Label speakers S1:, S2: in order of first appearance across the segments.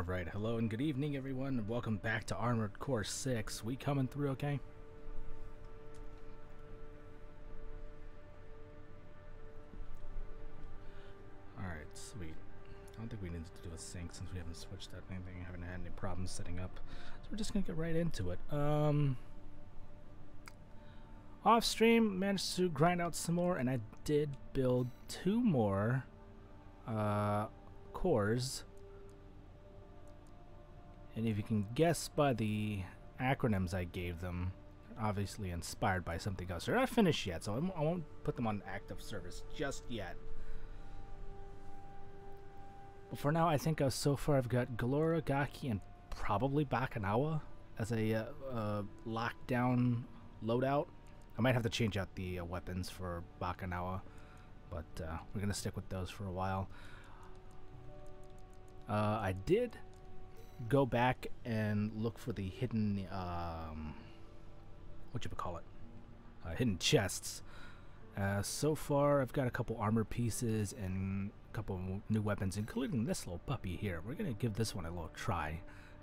S1: Alright, hello and good evening everyone, and welcome back to Armored Core 6. We coming through okay? Alright, sweet. I don't think we need to do a sync since we haven't switched up anything, haven't had any problems setting up. So we're just gonna get right into it. Off stream, managed to grind out some more, and I did build 2 more cores. And if you can guess by the acronyms I gave them, they're obviously inspired by something else. They're not finished yet, so I won't put them on active service just yet. But for now, I think so far I've got Galora, Gaki, and probably Bakanawa as a lockdown loadout. I might have to change out the weapons for Bakanawa, but we're going to stick with those for a while. I did go back and look for the hidden hidden chests. So far I've got a couple armor pieces and a couple new weapons, including this little puppy here. We're gonna give this one a little try.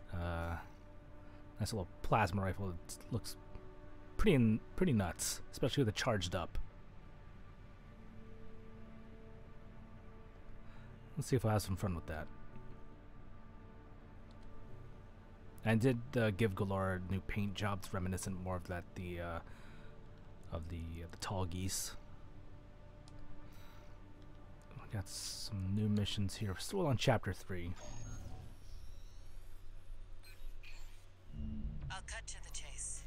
S1: Nice little plasma rifle. It looks pretty nuts, especially with it charged up. Let's see if I have some fun with that. I did give Galora new paint jobs, reminiscent more of that the tall geese. We got some new missions here. We're still on chapter 3.
S2: I'll cut to the chase.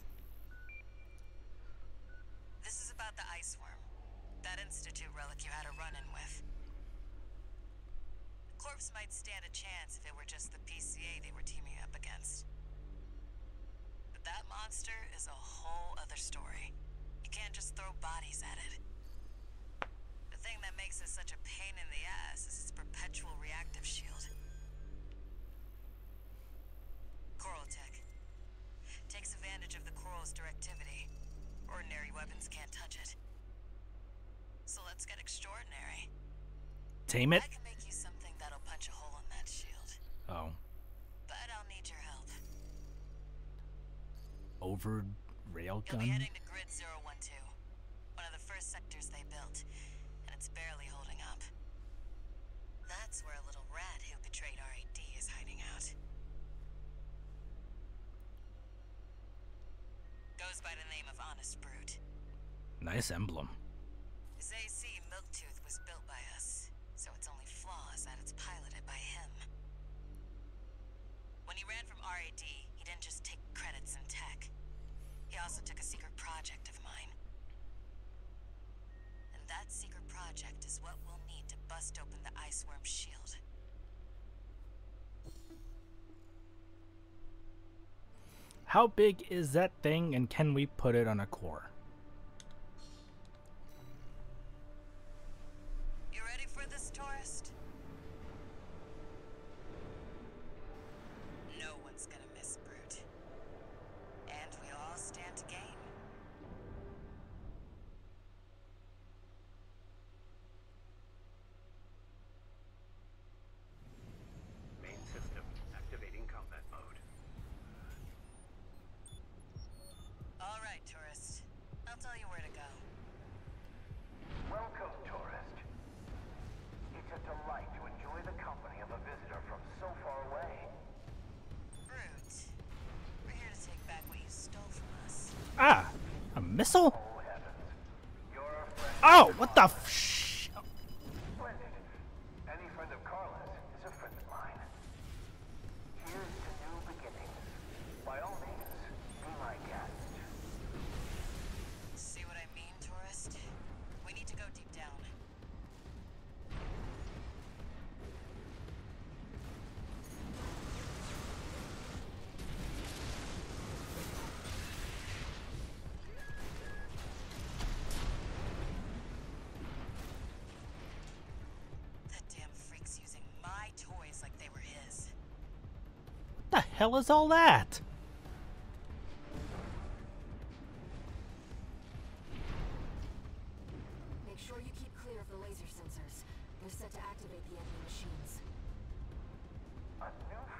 S2: This is about the ice worm, that Institute relic you had a run-in with. Corpse might stand a chance if it were just the PCA they were teaming up against. But that monster is a whole other story. You can't just throw bodies at it. The thing that makes it such a pain in the ass is its perpetual reactive shield. Coral tech. Takes advantage of the coral's directivity. Ordinary weapons can't touch it. So let's get extraordinary.
S1: Tame it?
S2: I can make you something that'll punch a hole in that shield.
S1: Oh.
S2: But I'll need your help.
S1: Over railgun?
S2: You'll be heading to Grid 012, one of the first sectors they built, and it's barely holding up. That's where a little rat who betrayed RAD is hiding out. Goes by the name of Honest Brute.
S1: Nice emblem.
S2: His AC Milktooth was built by us, so its only flaw is that it's piloted by him. When he ran from RAD, he didn't just take credits in tech. He also took a secret project of mine. And that secret project is what we'll need to bust open the ice worm shield.
S1: How big is that thing, and can we put it on a core?
S2: You ready for this, tourist? No one's gonna miss Brute. And we all stand to gain.
S3: Main system activating combat mode.
S2: All right, tourist. I'll tell you where to go.
S4: Welcome, tourist. It's a delight to enjoy the company of a visitor from so far away.
S2: Brute, we're here to take back what you stole from us.
S1: Ah! A missile?
S4: Oh, heavens. You're a friend.
S1: Oh! What the f-
S4: Splendid. Any friend of Carla's is a friend of mine. Here's to new beginnings. By all means, be my guest.
S2: See what I mean, tourist? We need to go deep down. That damn freak's using my toys like they were his.
S1: What the hell is all that?
S5: Make sure you keep clear of the laser sensors. They're set to activate the enemy machines.
S4: A new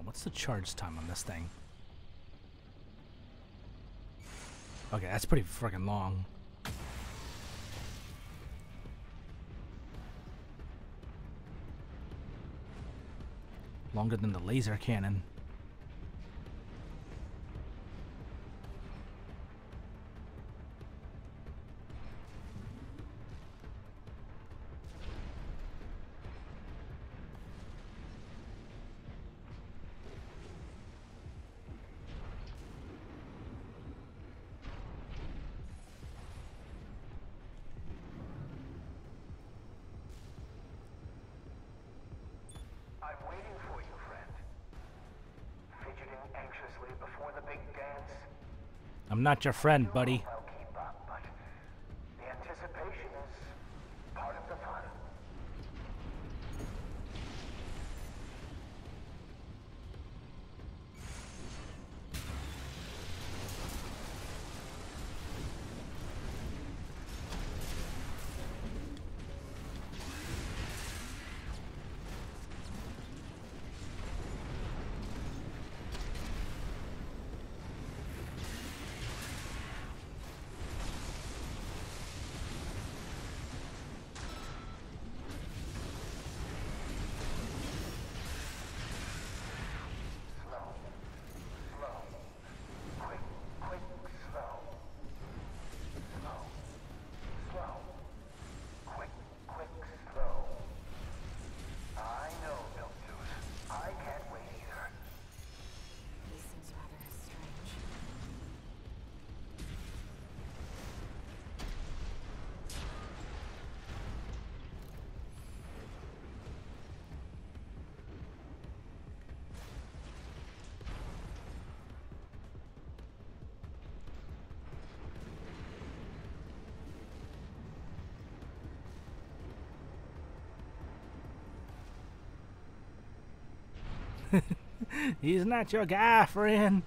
S1: What's the charge time on this thing? Okay, that's pretty freaking long. Longer than the laser cannon.
S4: I'm waiting for you, friend. Fidgeting anxiously before the big dance.
S1: I'm not your friend, buddy.
S4: I'll keep up, but the anticipation is part of the fun. Slow, slow, quick, quick, slow. Slow, slow, quick, quick, slow. I know, Milktooth. I can't wait either.
S5: He seems rather strange.
S1: He's not your guy, friend.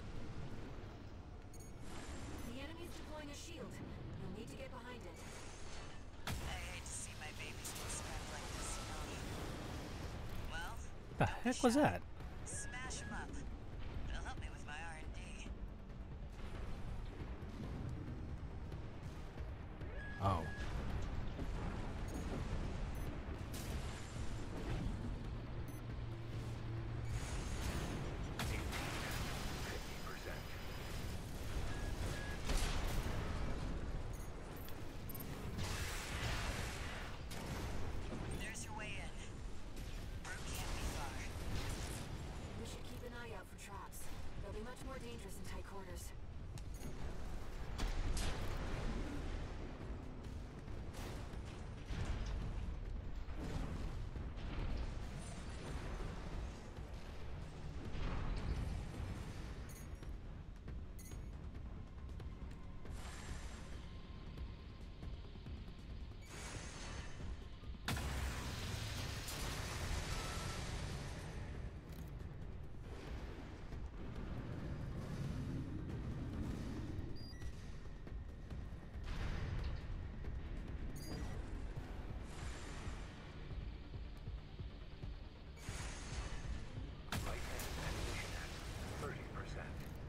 S5: The enemy's deploying a shield. You'll need to get behind it.
S2: I hate to see my babies get scrapped like this, you know. Well,
S1: The heck was that?
S2: smash them up. It'll help me with my R&D.
S1: Oh.
S2: There's your way in. Brute can't be far.
S5: We should keep an eye out for traps. They'll be much more dangerous in tight quarters.
S3: Light ammunition at 30%.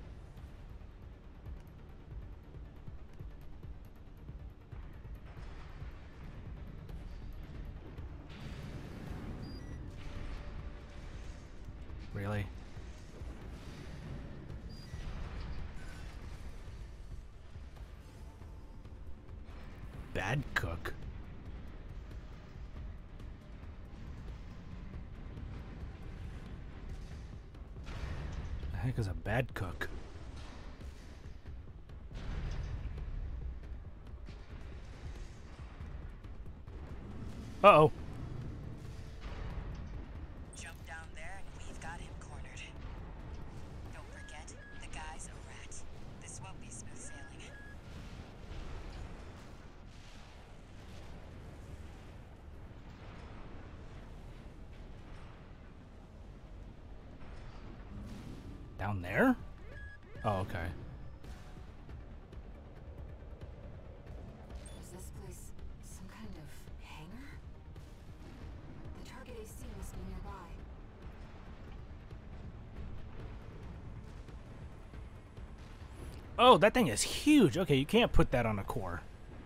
S1: Really? Bad cook. The heck is a bad cook? Uh-oh.
S2: Jump down there and we've got him cornered. Don't forget, the guy's a rat. This won't be smooth sailing.
S1: Down there? Oh, okay.
S5: Is this place some kind of hangar? The target AC must be nearby.
S1: Oh, that thing is huge. Okay, you can't put that on a core.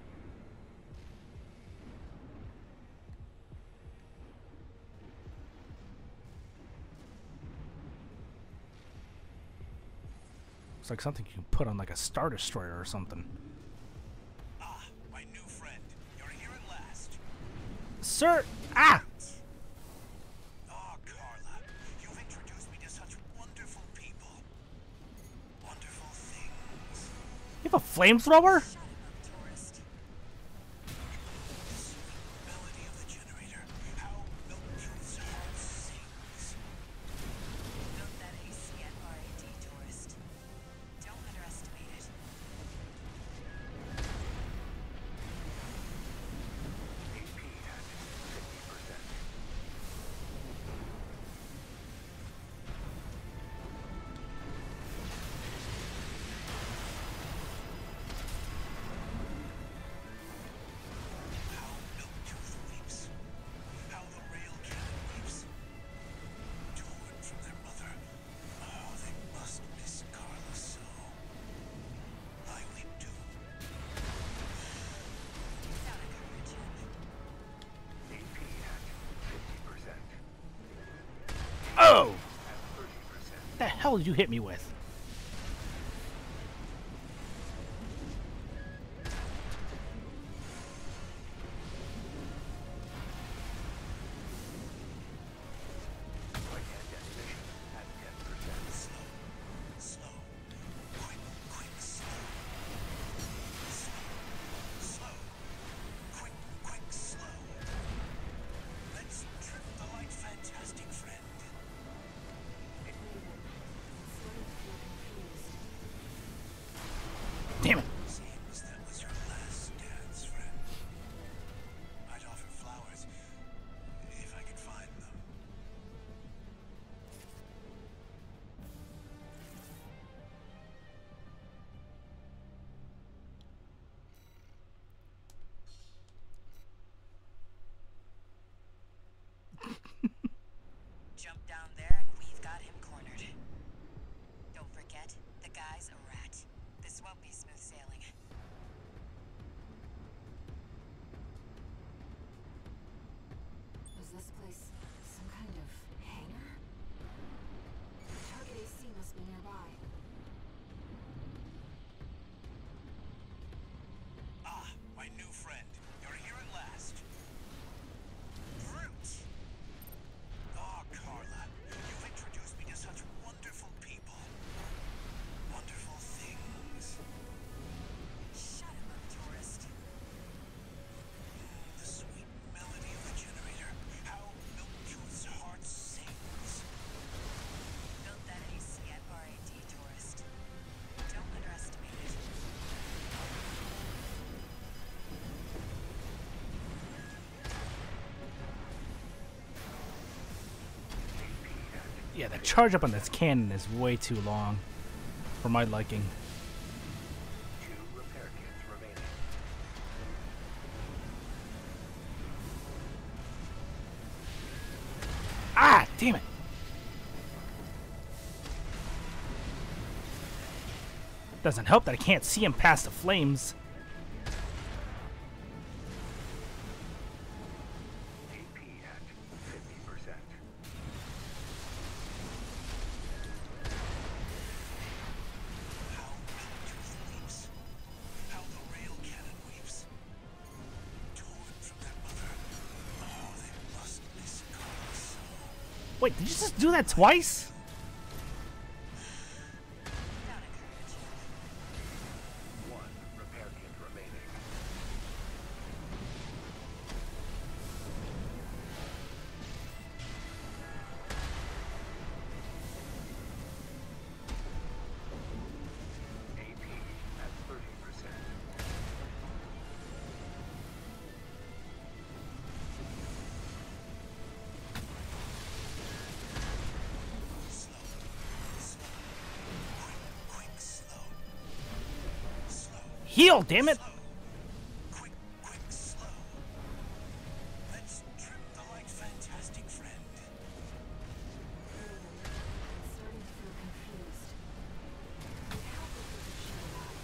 S1: It's like something you can put on like a Star Destroyer or something.
S6: Ah, my new friend. You're here at last.
S1: Sir! Ah!
S6: Oh, Carla, you've introduced me to such wonderful people. Wonderful things.
S1: You have a flamethrower?
S2: Shut him up, tourist.
S6: The melody of the generator. How Milkjuice's heart sings.
S2: Built that AC at RAD, tourist. Don't underestimate it.
S3: AP at 50%.
S6: How Milktooth weeps. How the rail cannon weeps. Torn from their mother. Oh, they must miss Carla so. I weep too.
S2: Sound encouraging.
S3: AP at 50%.
S1: Oh!
S3: At 30%.
S1: What the hell did you hit me with?
S3: Right hand detonation at 10%.
S6: Slow. Slow. Quick, quick, slow. Slow. Slow. Quick, quick, slow. Let's trip the light, fantastic friend.
S1: Damn it!
S6: Seems that was your last dance, friend. I'd offer flowers if I could find them.
S2: Jump down there and we've got him cornered. Don't forget, the guy's a rat. This won't be smooth sailing.
S5: Was this place some kind of hangar? Target AC must be nearby.
S6: Ah, my new friend. You're here at last. Brute! Oh, Carla, you've introduced me to such wonderful people. Wonderful things.
S2: Shut him up, tourist.
S6: The sweet melody of the generator. How Milkjuice's heart sings.
S2: Built that AC at RAD, tourist. Don't underestimate it.
S1: Yeah, the charge up on this cannon is way too long for my liking.
S3: 2 repair kits remaining.
S1: Ah! Damn it! Doesn't help that I can't see him past the flames.
S3: AP at 50%.
S6: How Milktooth weeps. How the rail cannon weeps. Torn from their mother. Oh, they must miss Carla so.
S1: Wait, did you just do that twice?
S2: Sound encouraging.
S3: 1 repair kit remaining. AP at 30%.
S6: Slow. Slow. Quick, quick, slow. Slow.
S1: Heal, damn it!
S6: Slow. Quick, quick, slow. Let's trip the light, fantastic friend.
S5: I'm starting to feel confused. With help of the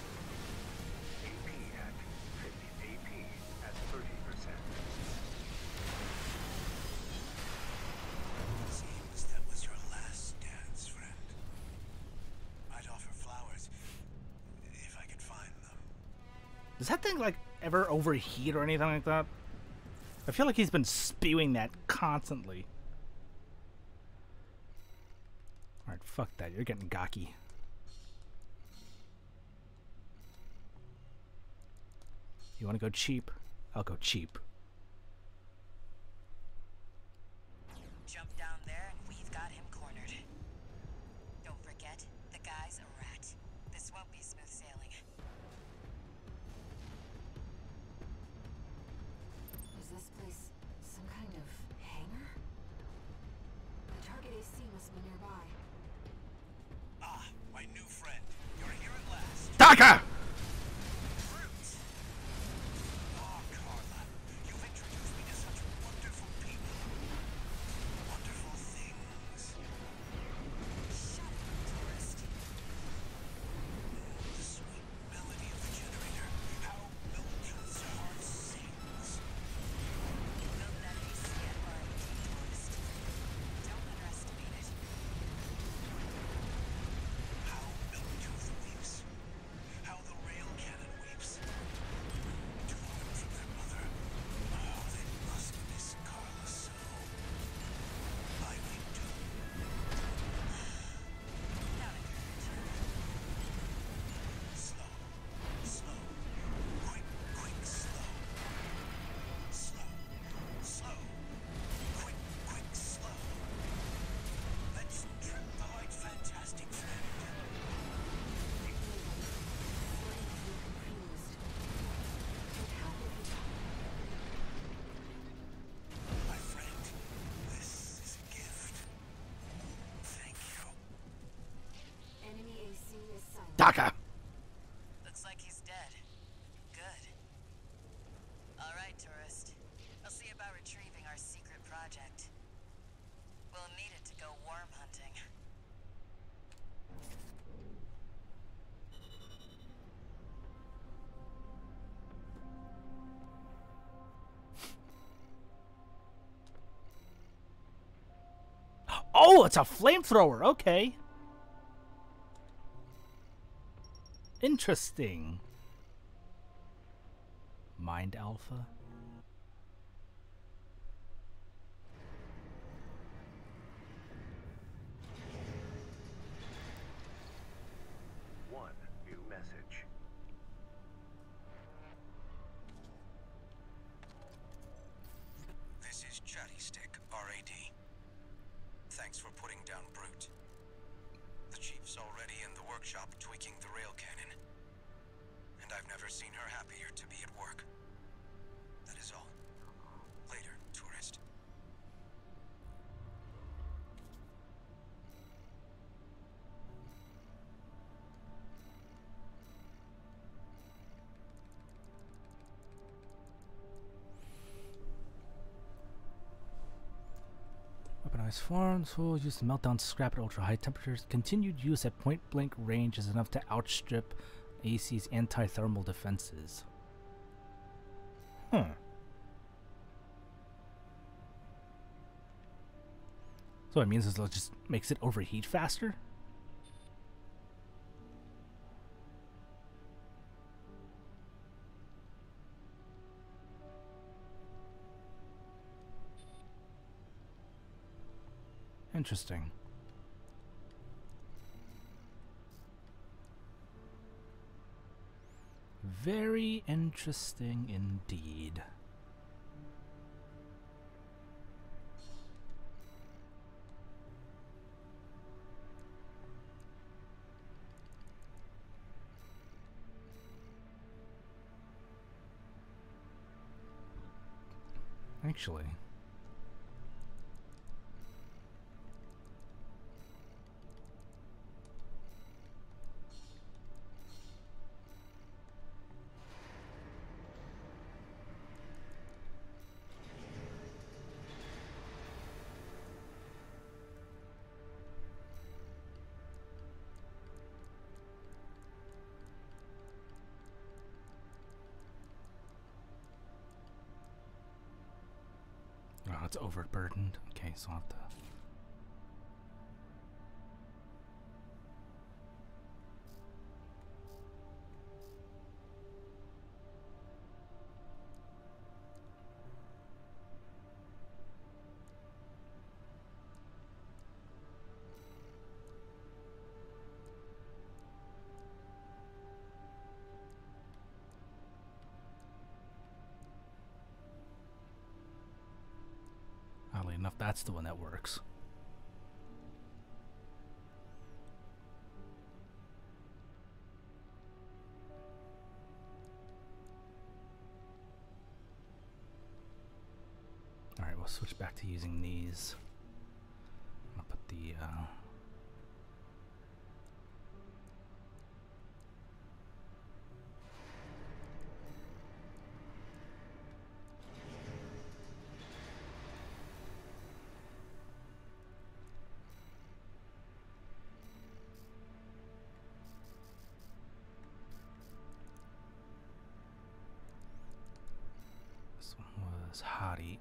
S1: Does that thing, like, ever overheat or anything like that? I feel like he's been spewing that constantly. Alright, fuck that. You're getting gawky. You want to go cheap? I'll go cheap.
S2: Jump down there and we've got him cornered. Don't forget, the guy's a rat. This won't be smooth sailing.
S5: Is this place some kind of hangar? The target AC must be nearby.
S6: Ah, my new friend. You're here at last.
S1: Taka!
S6: Fruit! Oh, Carla, you've introduced me to such wonderful people. Wonderful things.
S2: Shut up, tourist.
S6: The sweet melody of the generator. How Milton's heart sings.
S2: You built that AC at R&D, tourist. Don't underestimate it.
S6: How Miltooth weeps. How the rail cannon weeps. Torn from their mother. Oh, they must miss Carla so. I weep too.
S2: Not encouraging.
S6: Slow. Slow. Quick, quick, slow. Slow. Slow. Quick, quick, slow. Let's trip the light, fantastic friend. My friend, this is a gift. Thank you.
S5: Enemy AC is silent.
S1: Taka!
S2: Looks like he's dead. Good. All right, tourist. I'll see about retrieving our secret project. We'll need it to go worm hunting.
S1: Oh, it's a flamethrower. Okay. Interesting. Mind Alpha.
S3: One new message.
S6: This is Chatty Stick, RAD. Thanks for putting down Brute. The Chief's already in the workshop tweaking the rail cannon. And I've never seen her happier to be at work. That is all. Later, tourist.
S1: Weaponized forms will use the meltdown scrap at ultra high temperatures. Continued use at point blank range is enough to outstrip AC's anti-thermal defenses. So it means it just makes it overheat faster? Interesting. Very interesting indeed. Actually, oh, it's overburdened. Okay, so I'll have to. That's the one that works. Alright, we'll switch back to using these. I'll put the this one was Hottie.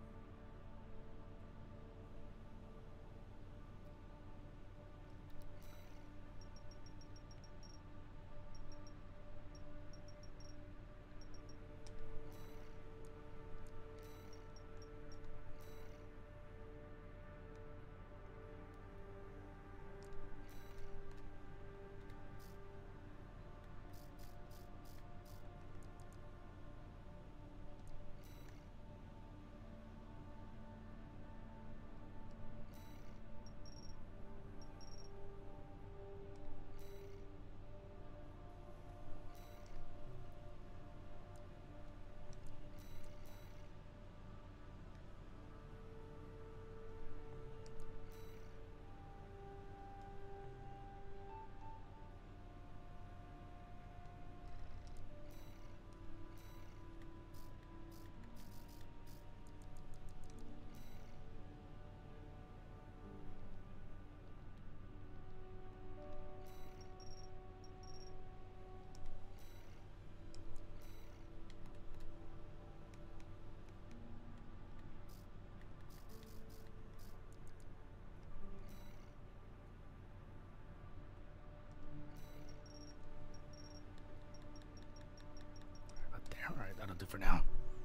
S1: Alright, that'll do for now.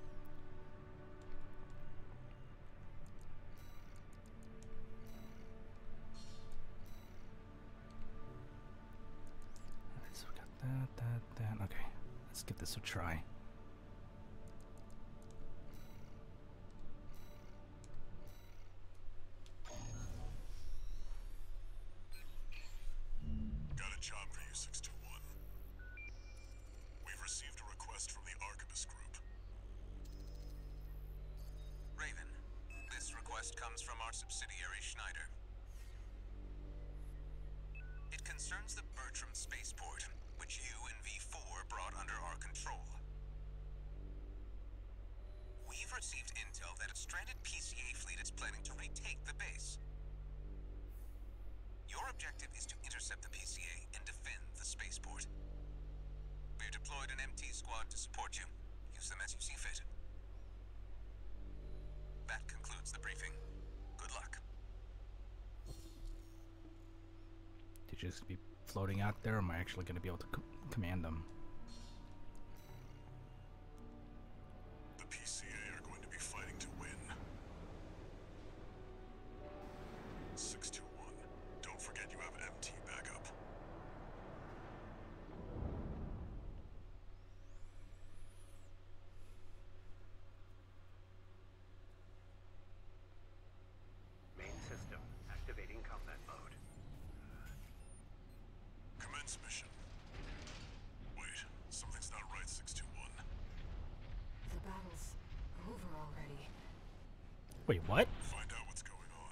S1: Alright, so we got that. Okay, let's give this a try.
S6: Got a job for you, 621. We've received a request from the Archibus Group.
S7: Raven, this request comes from our subsidiary Schneider. It concerns the Bertram spaceport, which you and V4 brought under our control. We've received intel that a stranded PCA fleet is planning to retake the base. Your objective is to intercept the PCA and defend the spaceport. We've deployed an MT squad to support you. Use them as you see fit. That concludes the briefing. Good luck.
S1: Did you just be floating out there, or am I actually going to be able to command them?
S6: The PCA are going to be fighting to win. 621, don't forget you have MT backup.
S3: Main system activating combat mode.
S6: Commence mission. Wait, something's not right, 621.
S5: The battle's over already.
S1: Wait, what?
S6: Find out what's going on.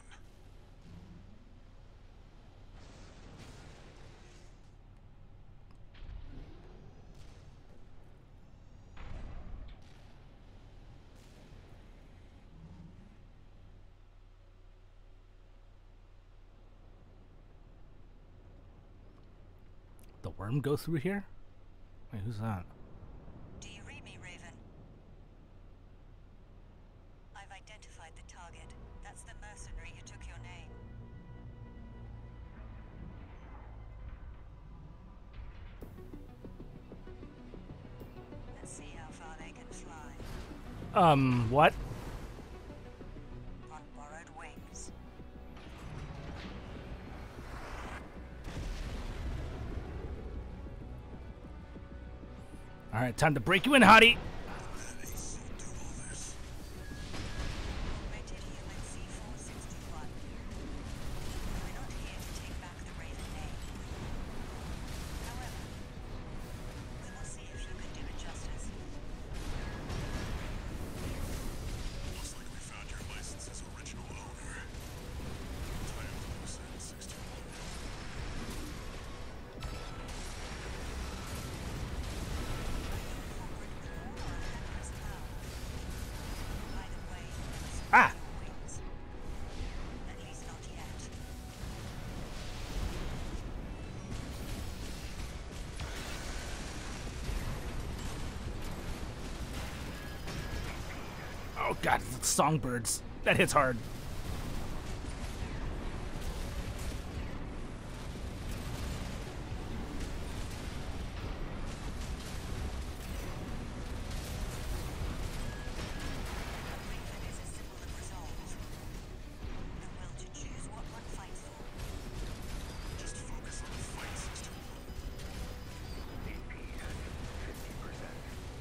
S1: The worm go through here? Wait, who's that?
S2: Do you read me, Raven? I've identified the target. That's the mercenary who took your name. Let's see how far they can fly.
S1: What?
S2: On borrowed wings.
S1: Alright, time to break you in, Hottie!
S2: Rated human C465.
S1: God, songbirds. That hits hard.
S2: Raven is a symbol of resolve. The will to choose what one fights for.
S6: Just focus on the fight system.
S3: AP at 50%.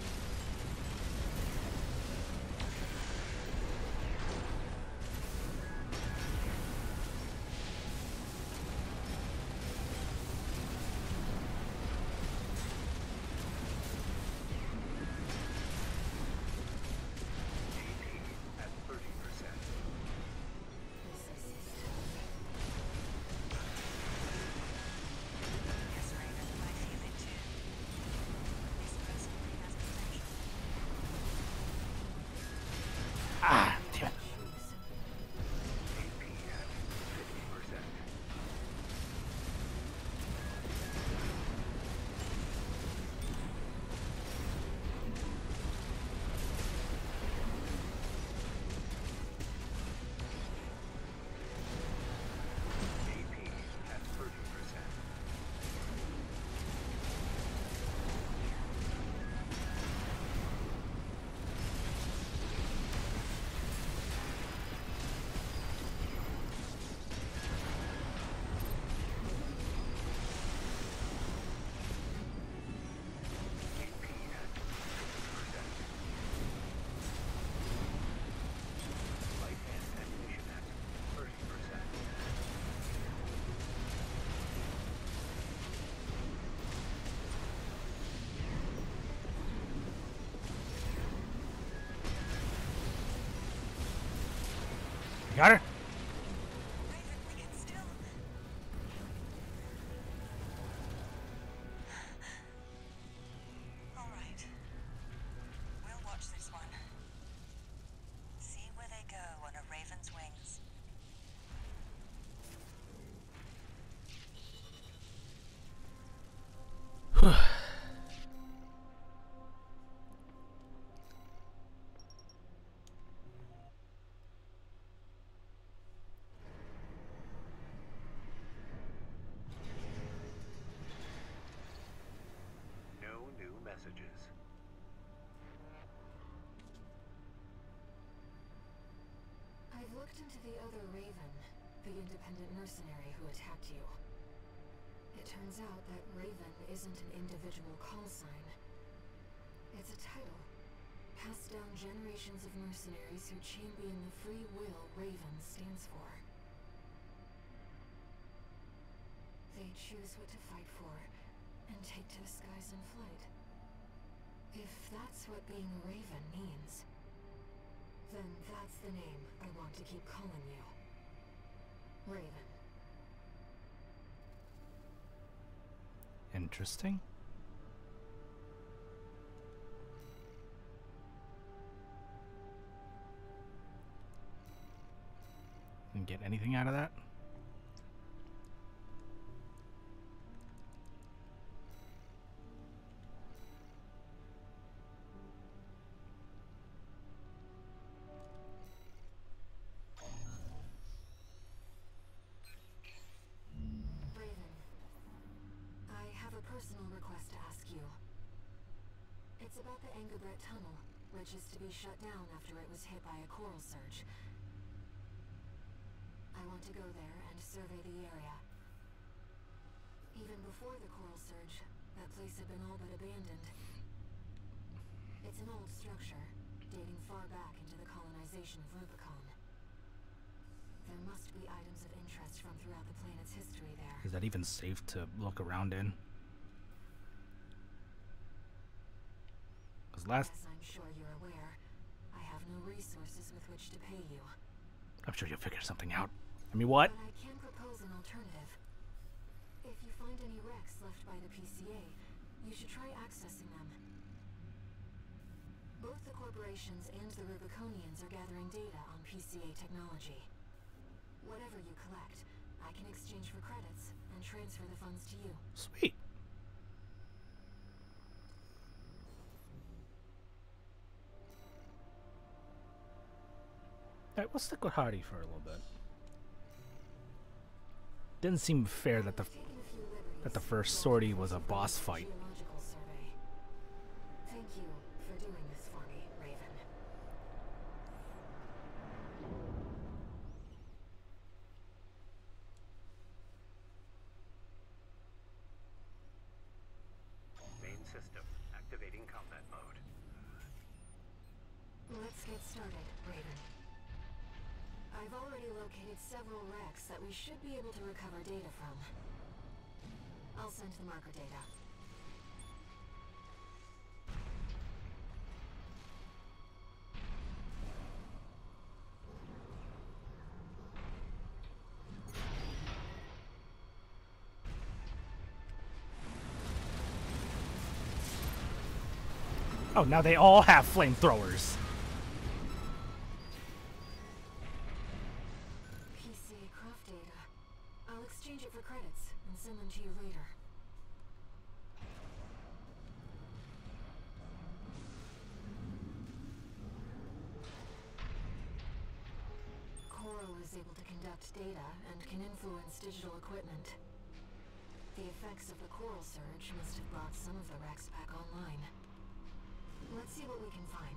S3: AP at 30%.
S2: Yes, Raven, I feel it too. This personally has potential.
S1: Ah, damn it.
S3: AP at 50%. AP at 30%. AP at 50%. Light and ammunition at 30%.
S1: You got her?
S2: Raven, we can still... All right. We'll watch this one. See where they go on a Raven's wings.
S3: No new messages.
S5: I've looked into the other Raven, the independent mercenary who attacked you. It turns out that Raven isn't an individual call sign. It's a title, passed down generations of mercenaries who champion the free will Raven stands for. They choose what to fight for, and take to the skies in flight. If that's what being a Raven means, then that's the name I want to keep calling you. Raven.
S1: Interesting. Didn't get anything out of that.
S5: Raven. I have a personal request to ask you. It's about the Angabret Tunnel, which is to be shut down after it was hit by a coral surge. I want to go there and survey the area. Even before the coral surge, that place had been all but abandoned. It's an old structure, dating far back into the colonization of Rubicon. There must be items of interest from throughout the planet's history there.
S1: Is that even safe to look around in? Because last...
S5: As I'm sure you're aware, I have no resources with which to pay you.
S1: I'm sure you'll figure something out. I mean, what?
S5: But I can propose an alternative. If you find any wrecks left by the PCA, you should try accessing them. Both the corporations and the Rubiconians are gathering data on PCA technology. Whatever you collect, I can exchange for credits and transfer the funds to you.
S1: Sweet. Alright, we'll stick with Hardy for a little bit. Didn't seem fair that the first sortie was a boss fight.
S5: Geological survey. Thank you for doing this for me, Raven.
S3: Main system activating combat mode.
S5: Let's get started, Raven. I've already located several wrecks that we should be able to recover data from. I'll send the marker data.
S1: Oh, now they all have flamethrowers.
S5: PCA craft data. I'll exchange it for credits and send them to you later. Coral is able to conduct data and can influence digital equipment. The effects of the coral surge must have brought some of the wrecks back online. Let's see what we can find.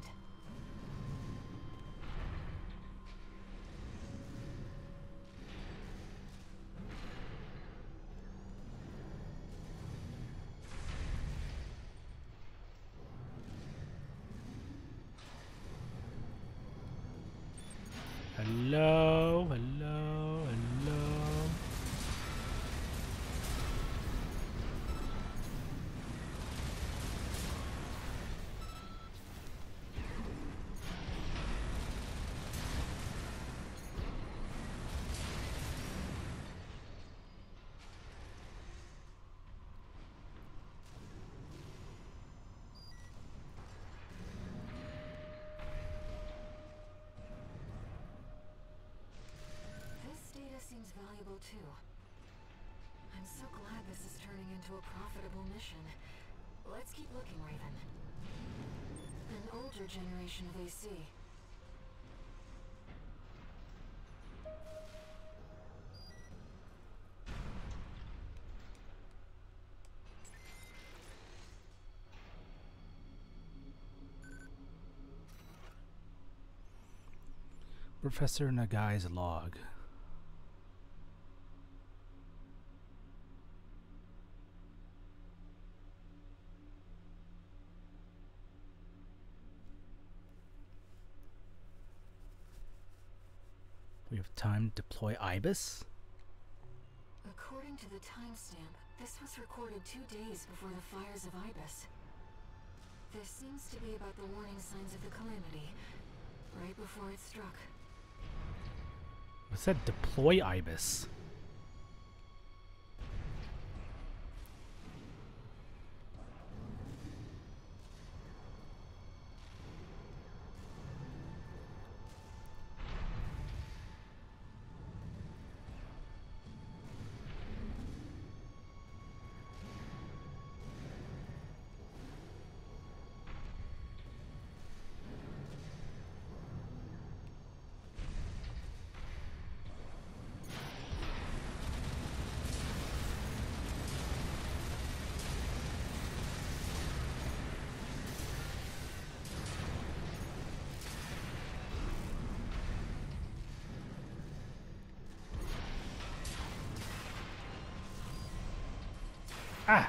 S1: Hello, hello, hello.
S5: Seems valuable too. I'm so glad this is turning into a profitable mission. Let's keep looking, Raven. An older generation of AC.
S1: Professor Nagai's log. We have time to deploy IBIS.
S5: According to the timestamp, this was recorded 2 days before the fires of Ibis. This seems to be about the warning signs of the calamity, right before it struck.
S1: It said deploy IBIS. Ah!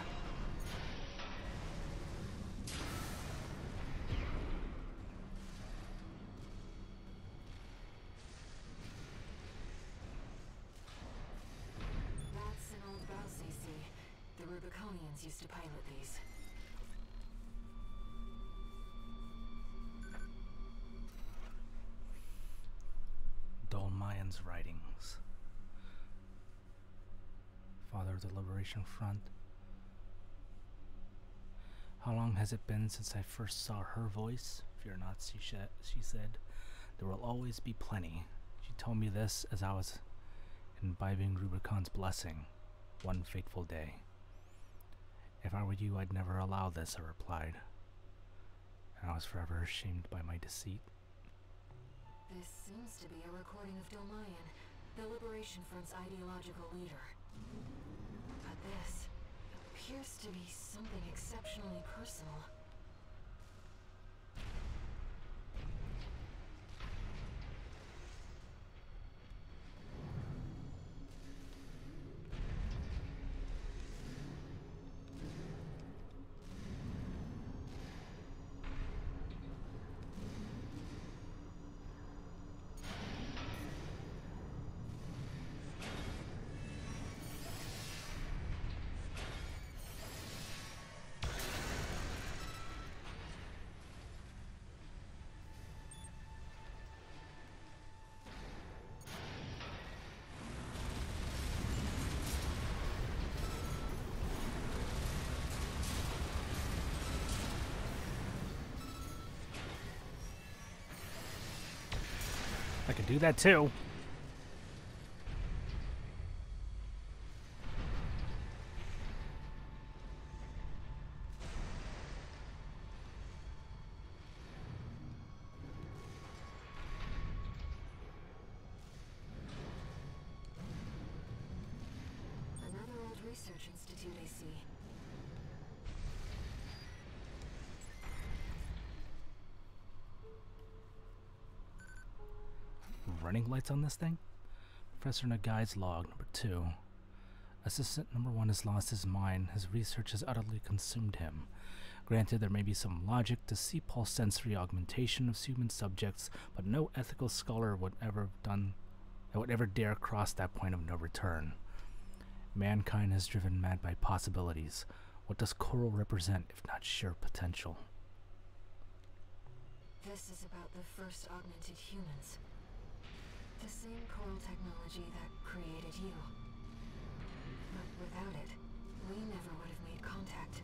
S5: That's an old bow CC. The Rubiconians used to pilot these.
S1: Dolmayan's writings. Father of the Liberation Front. How long has it been since I first saw her voice? Fear not, she said. There will always be plenty. She told me this as I was imbibing Rubicon's blessing one fateful day. If I were you, I'd never allow this, I replied. And I was forever ashamed by my deceit.
S5: This seems to be a recording of Dolmayan, the Liberation Front's ideological leader. But this appears to be something exceptionally personal.
S1: I could do that too.
S5: Another old research institute, I see.
S1: Running lights on this thing? Professor Nagai's log, number 2. Assistant number 1 has lost his mind. His research has utterly consumed him. Granted, there may be some logic to C-pulse sensory augmentation of human subjects, but no ethical scholar would ever dare cross that point of no return. Mankind is driven mad by possibilities. What does Coral represent, if not sheer potential?
S5: This is about the first augmented humans. The same Coral technology that created you. But without it, we never would have made contact.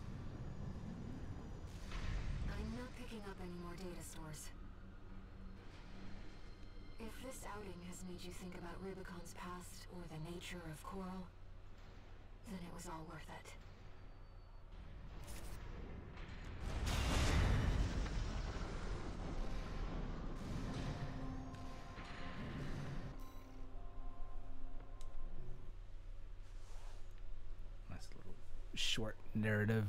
S5: I'm not picking up any more data stores. If this outing has made you think about Rubicon's past or the nature of Coral, then it was all worth it.
S1: Nice little short narrative.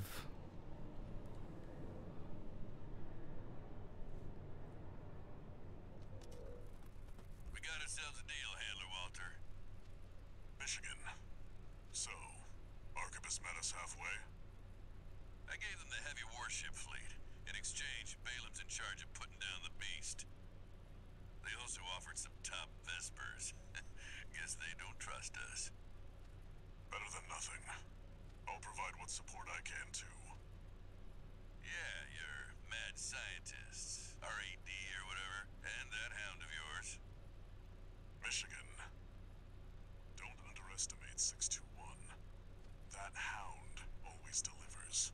S6: We got ourselves a deal, Handler Walter. Michigan. So, Arquebus met us halfway? I gave them the heavy warship fleet. In exchange, Balam's in charge of putting down the beast. They also offered some top Vespers. Guess they don't trust us. Better than nothing. I'll provide what support I can, too. Yeah, your mad scientists, RAD or whatever, and that hound of yours. Michigan. Don't underestimate 621. That hound always delivers.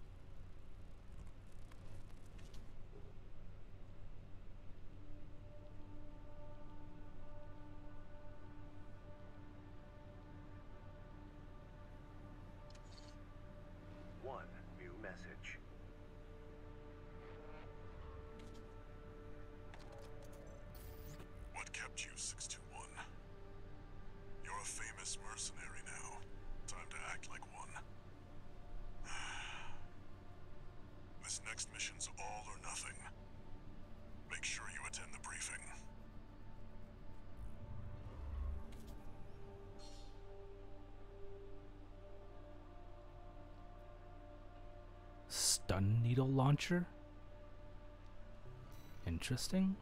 S3: One new message.
S6: What kept you, 621? You're a famous mercenary now. Time to act like one. This next mission's all or nothing. Make sure you attend the briefing.
S1: Stun needle launcher? Interesting.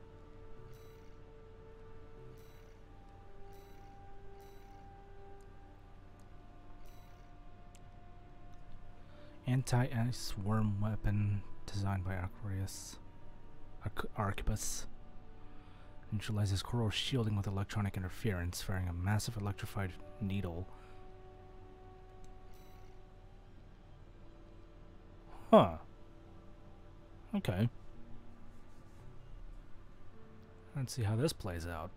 S1: Anti-ice worm weapon designed by Arquebus. Neutralizes Coral shielding with electronic interference, firing a massive electrified needle. Huh. Okay. Let's see how this plays out.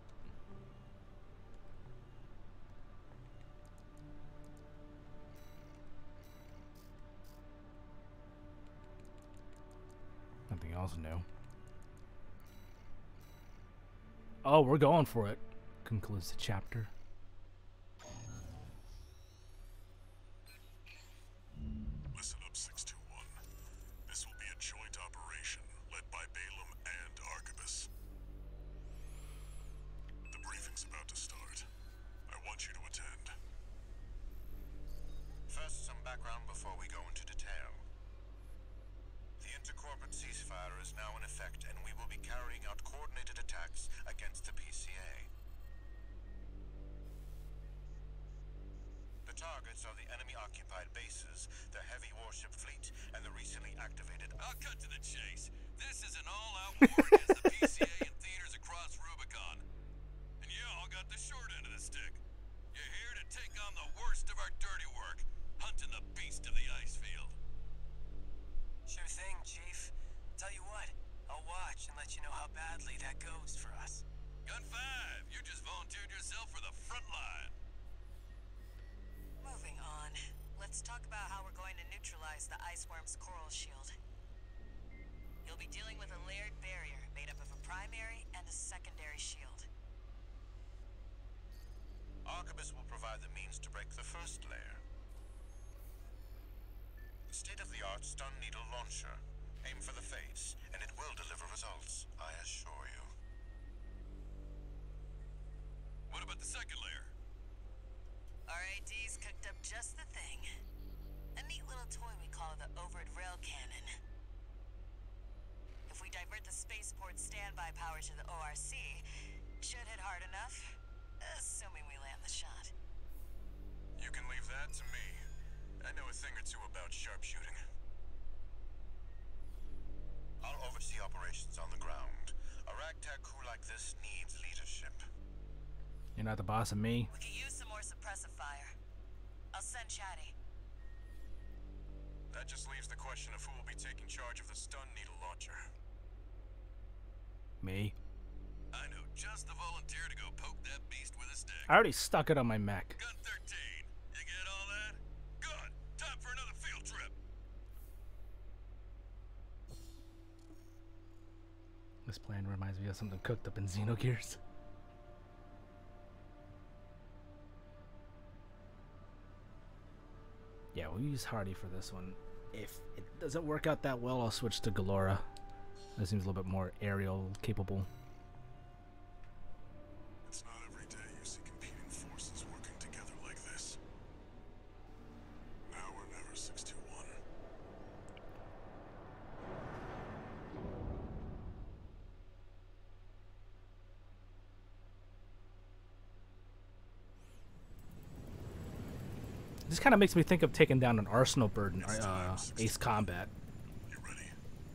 S1: Nothing else new. Oh, we're going for it. Concludes the chapter.
S6: Listen up, 621. This will be a joint operation led by Balaam and Arquebus. The briefing's about to start. I want you to attend.
S8: First, some background before we go into detail. The intercorporate ceasefire is now in effect, and we will be carrying out coordinated attacks against the PCA. The targets are the enemy-occupied bases, the heavy warship fleet, and the recently activated...
S9: I'll cut to the chase. This is an all-out war against the PCA and theaters across Rubicon. And you all got the short end of the stick. You're here to take on the worst of our dirty work, hunting the beast of the ice field.
S4: Sure thing, Chief. Tell you what, I'll watch and let you know how badly that goes for us.
S9: Gun 5, you just volunteered yourself for the front line.
S2: Moving on. Let's talk about how we're going to neutralize the Iceworm's coral shield. You'll be dealing with a layered barrier made up of a primary and a secondary shield.
S8: Arquebus will provide the means to break the first layer. State-of-the-art stun needle launcher. Aim for the face, and it will deliver results, I assure you.
S9: What about the second layer?
S2: Our AD's cooked up just the thing. A neat little toy we call the Overt Rail Cannon. If we divert the spaceport standby power to the ORC, should hit hard enough, assuming we land the shot.
S6: You can leave that to me. I know a thing or two about sharpshooting.
S8: I'll oversee operations on the ground. A ragtag crew like this needs leadership.
S1: You're not the boss of me.
S2: We could use some more suppressive fire. I'll send Chatty.
S6: That just leaves the question of who will be taking charge of the stun needle launcher.
S1: Me.
S9: I know just the volunteer to go poke that beast with a stick.
S1: I already stuck it on my mech.
S9: Gun 13, you get all that? Good. Time for another field trip.
S1: This plan reminds me of something cooked up in Xenogears. Yeah, we'll use Hardy for this one. If it doesn't work out that well, I'll switch to Galora. That seems a little bit more aerial capable.
S6: It's not every day you see competing forces working together like this. Now or never, 621.
S1: This kind of makes me think of taking down an Arsenal bird in Ace Combat.
S6: You ready?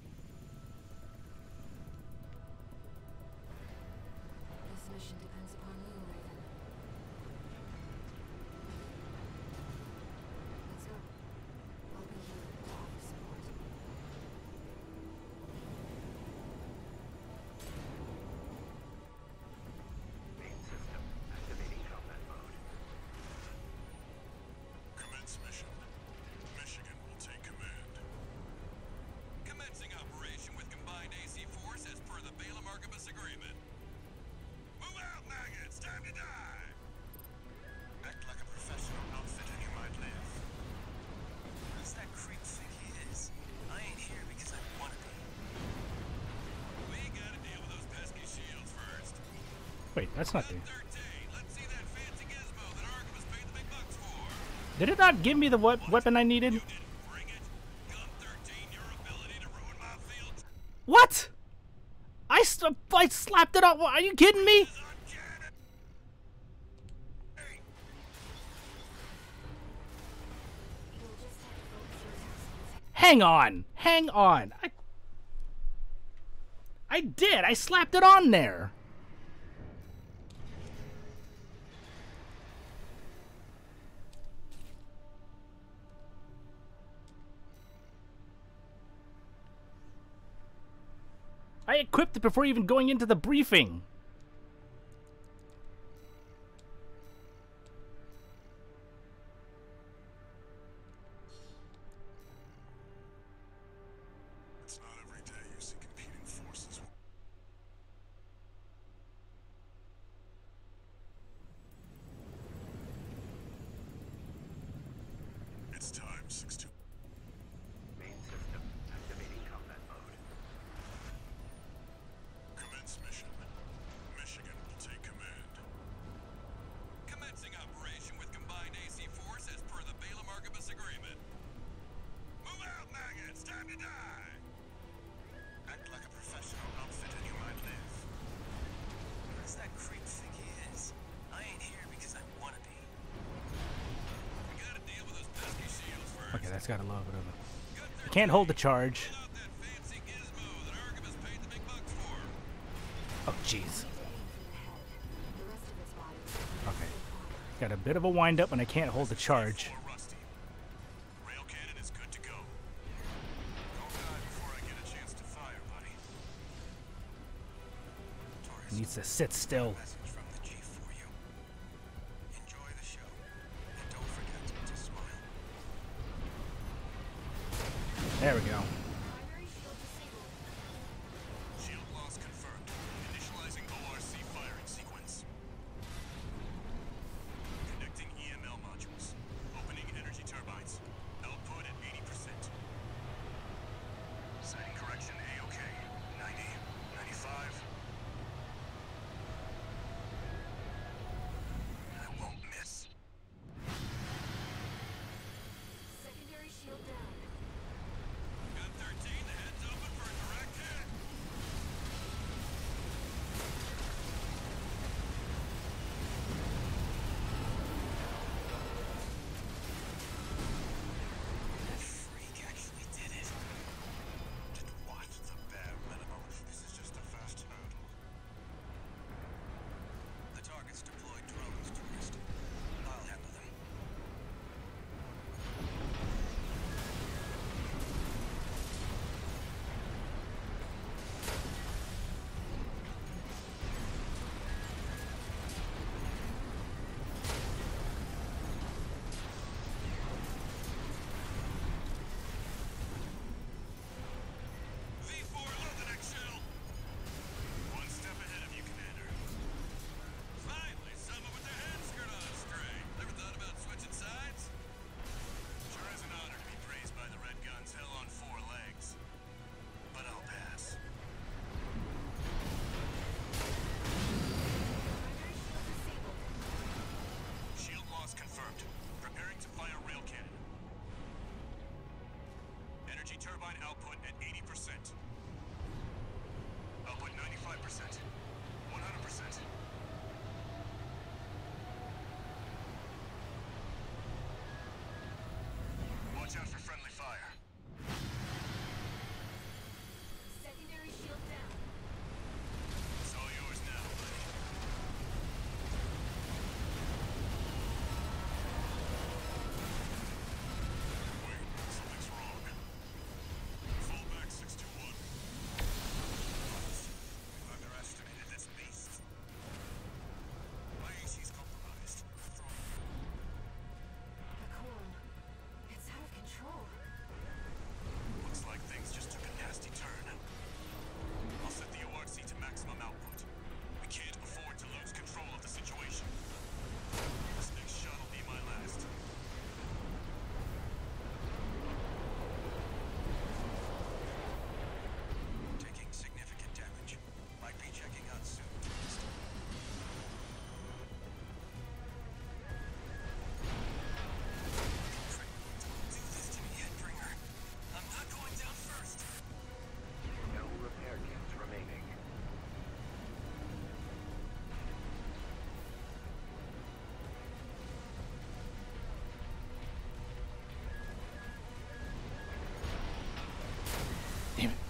S5: This mission depends upon you, Raven. Let's go. I'll be here to offer support.
S3: Main system activating combat mode.
S6: Commence mission. Michigan will take command.
S9: Commencing operation with combined AC force as per the Balaam Arquebus agreement. Move out, maggots! Time to die!
S8: Act like a professional outfit and you might live.
S4: Who does that creep think he is? I ain't here because I want to be.
S9: We gotta deal with those pesky shields first.
S1: Wait, that's not the...
S9: Gun 13, let's see that fancy gizmo that Arquebus paid the big bucks for.
S1: Did it not give me the weapon I needed?
S9: You didn't bring it. Gun 13, your ability to ruin my field
S1: What? I slapped it up. Are you kidding me?
S9: is uncanny. Hey,
S5: You'll just have to focus your attacks.
S1: Hang on. Hang on. I did. I slapped it on there. I equipped it before even going into the briefing.
S6: It's not every day you see competing forces.
S8: 6-2.
S3: Main system activating combat mode.
S8: Commence mission. Michigan will take command.
S9: Commencing operation with combined AC force as per the Balaam Archibus agreement. Move out, maggots! Time to die!
S8: Act like a professional outfit and you might live.
S4: Who does that creep think he is? I ain't here because I want to be.
S9: We gotta deal with those pesky shields first.
S1: Okay, that's got a little bit of a. You can't hold the charge.
S9: Pull out that fancy gizmo that Archibus paid the big bucks for.
S1: Oh, jeez.
S5: The rest of its body.
S1: Okay. Got a bit of a wind up, and I can't hold the charge.
S8: For Rusty. Rail cannon is good to go. Don't die before I get a chance to fire, buddy.
S1: It needs to sit still.
S8: Message from the chief for you. Enjoy the show. And don't forget to smile.
S1: There we go.
S5: Primary shield disabled.
S8: Shield loss confirmed. Initializing ORC firing sequence. Connecting EML modules. Opening energy turbines. Output at 80%. Setting correction A-OK. 90, 95. I won't miss.
S5: Secondary shield down.
S9: Gun 13, the head's open for a direct hit.
S4: That freak actually did it.
S8: Did what? The bare minimum. This is just a fast hurdle.
S4: The target's deployed drones, tourist. I'll handle them.
S9: V4, load the next shell.
S8: One step ahead of you, Commander.
S9: Finally, someone with their head skirt on straight. Never thought about switching sides?
S8: Sure is an honor to be praised by the Red Guns hell on 4 legs. But I'll pass.
S5: Primary shield disabled.
S8: Shield loss confirmed. Preparing to fire rail cannon. Energy turbine output at 80%. Output 95%. 100%. Watch out for friendly fire.
S5: Secondary shield down.
S8: It's all yours now, buddy. Wait, something's wrong. Fall back 621. We've underestimated this beast. My AC's compromised.
S5: The core. It's out of control.
S8: Looks like things just took a nasty turn. I'll set the ORC to maximum output. We can't afford to lose control of the situation. This next shot will be my last.
S4: Taking significant damage. Might be checking out soon. Don't do this to me, Headbringer. I'm not going down first.
S3: No repair kits remaining.
S1: Damn it.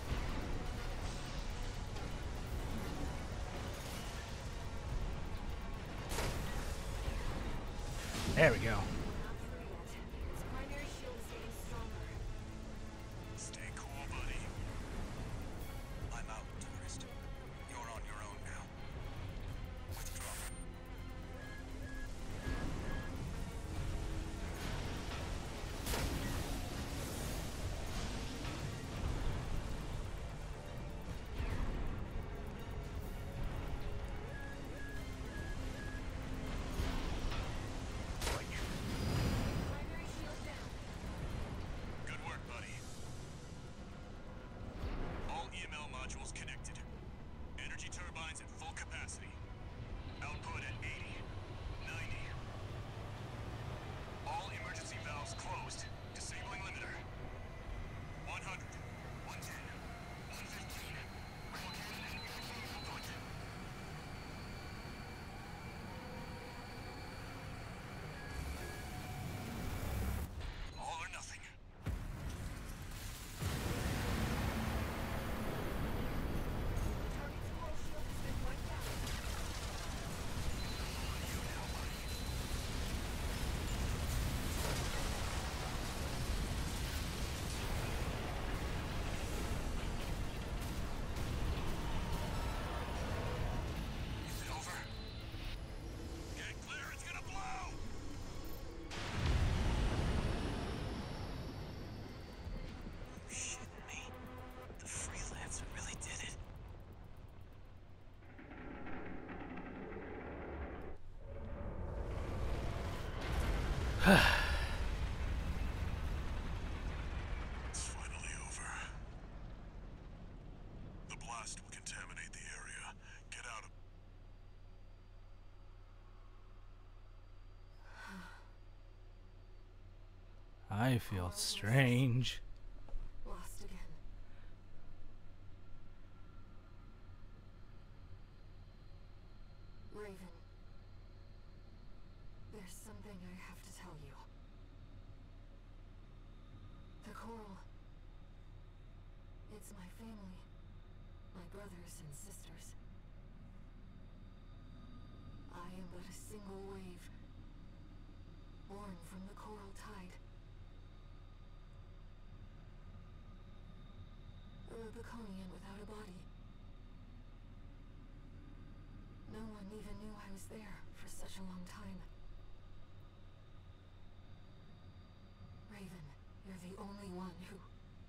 S1: There we go.
S5: Not through yet. Its primary shield is getting stronger.
S8: Stay cool, buddy.
S4: I'm out, tourist. You're on your own now. Withdraw.
S3: Right.
S8: blast will contaminate the area. Get out of...
S1: I feel strange.
S5: Lost again. Raven. There's something I have to tell you. The Coral. It's my family. My brothers and sisters. I am but a single wave. Born from the Coral Tide. A Rubiconian without a body. No one even knew I was there for such a long time. Raven, you're the only one who...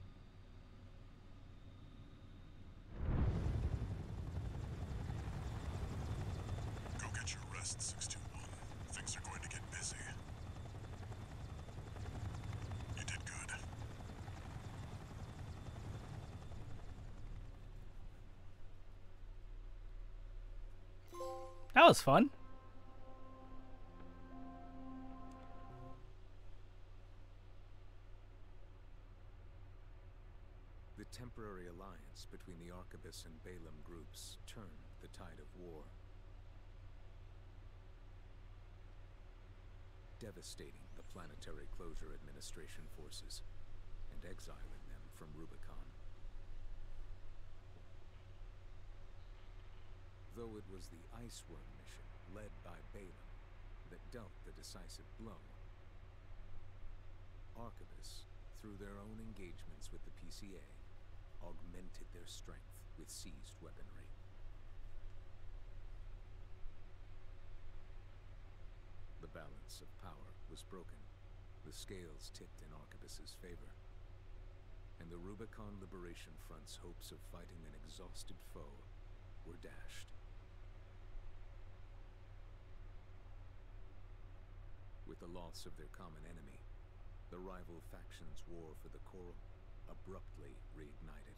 S8: Go get your rest, 621. Things are going to get busy. You did good.
S1: That was fun.
S7: The temporary alliance between the Arquebus and Balaam groups turned the tide of war, devastating the Planetary Closure Administration forces and exiling them from Rubicon. Though it was the Iceworm mission, led by Balaam, that dealt the decisive blow, Arquebus, through their own engagements with the PCA, augmented their strength with seized weaponry. The balance of power was broken. The scales tipped in Arquebus's favor, and the Rubicon Liberation Front's hopes of fighting an exhausted foe were dashed. With the loss of their common enemy, the rival factions' war for the Coral abruptly reignited.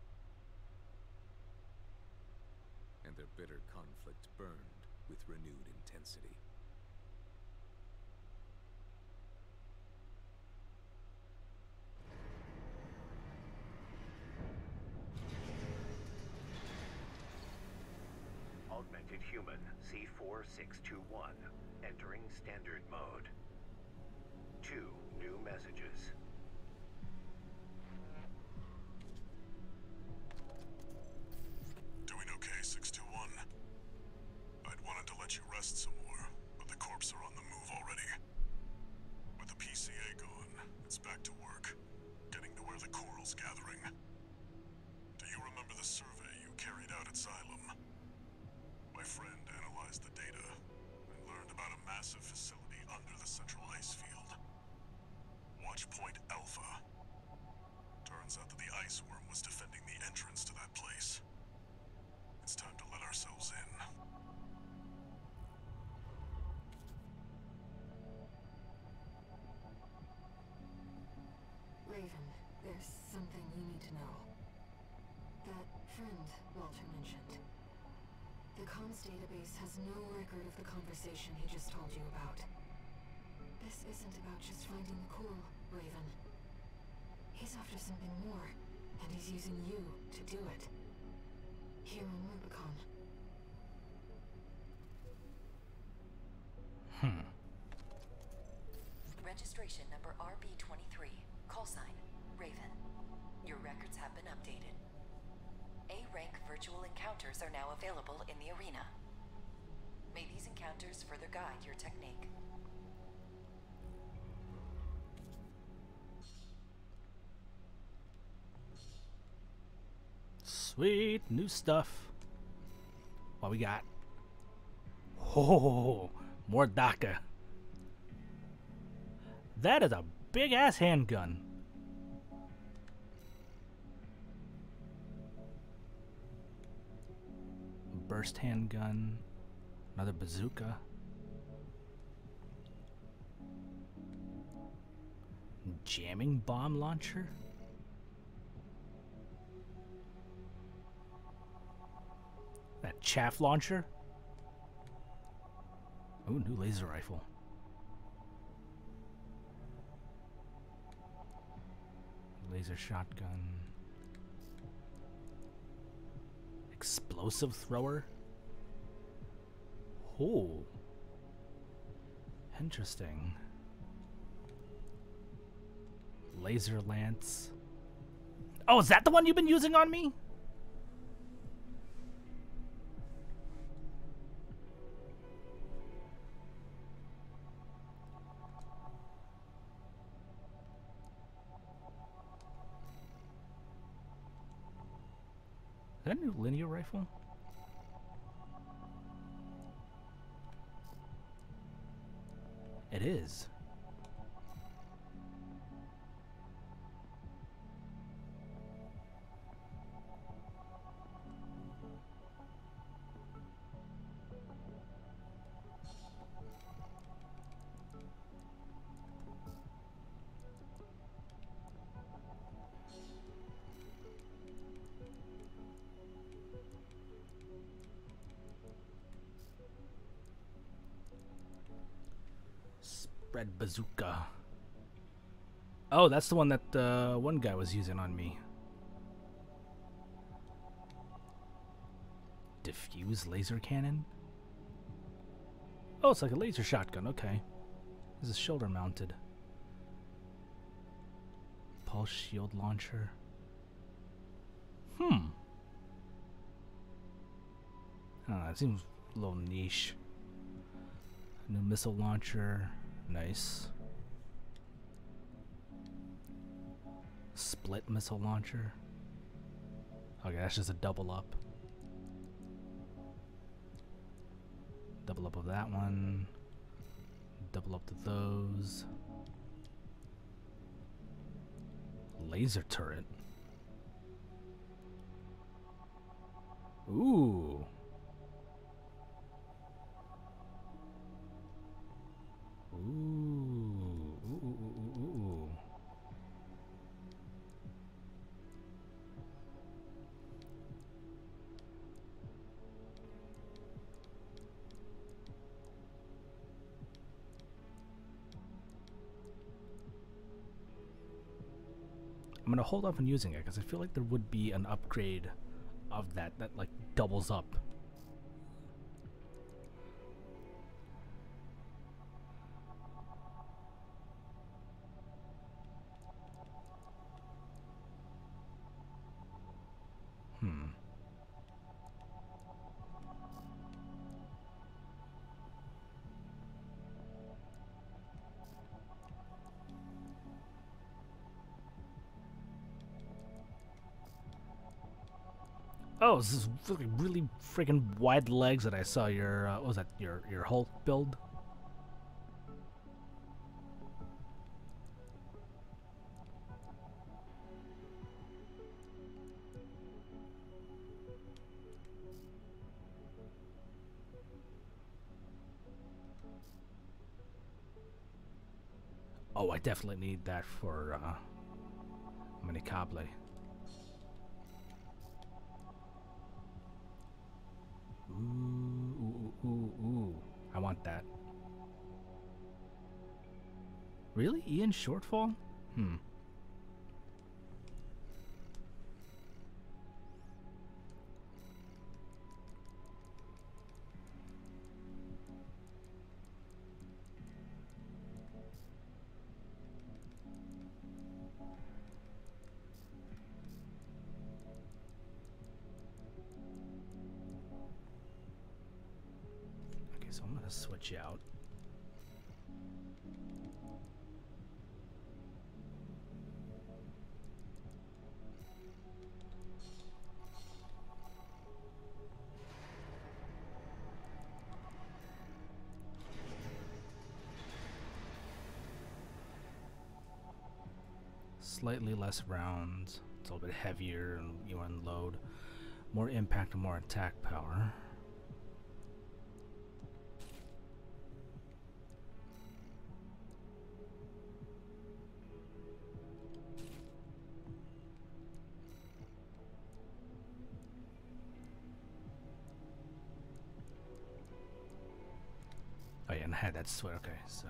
S7: And their bitter conflict burned with renewed intensity.
S3: Augmented Human C4621 entering standard mode. 2 new messages.
S8: Doing okay, 621. I'd wanted to let you rest some more, but the corps are on the move already. With the PCA gone, it's back to work, getting to where the Coral's gathering. Do you remember the survey you carried out at Xylem? My friend analyzed the data and learned about a massive facility under the central ice field. Watch Point Alpha. Turns out that the Iceworm was defending the entrance to that place. It's time to let ourselves in.
S5: Raven, there's something you need to know. That friend Walter mentioned. The comms database has no record of the conversation he just told you about. This isn't about just finding the Coral, Raven. He's after something more, and he's using you to do it. Here on Rubicon.
S10: Registration number RB23, call sign, Raven. Your records have been updated. A-rank virtual encounters are now available in the arena. May these encounters further guide your technique.
S1: Sweet new stuff. What we got? Oh, more DACA. That is a big ass handgun. Burst handgun. Another bazooka. Jamming bomb launcher. chaff launcher. Oh, new laser rifle. Laser shotgun. Explosive thrower. Oh. Interesting. Laser lance. Oh, is that the one you've been using on me? Is that a new linear rifle? It is. Spread bazooka. Oh, that's the one that one guy was using on me. Diffuse laser cannon? Oh, it's like a laser shotgun, okay. This is shoulder mounted. Pulse shield launcher. I don't know, it seems a little niche. New missile launcher. Nice. Split missile launcher. Okay, that's just a double up. Double up of that one. Double up to those. Laser turret. Ooh. Ooh. I'm gonna hold off on using it because I feel like there would be an upgrade of that like doubles up. Oh, this is really freaking wide legs that I saw your, what was that, your Hulk build? Oh, I definitely need that for, Minicable. Ooh. I want that. Really? Ian Shortfall? So I'm gonna switch out. Slightly less rounds. It's a little bit heavier and you unload. More impact and more attack power. even had that switch. Okay, so.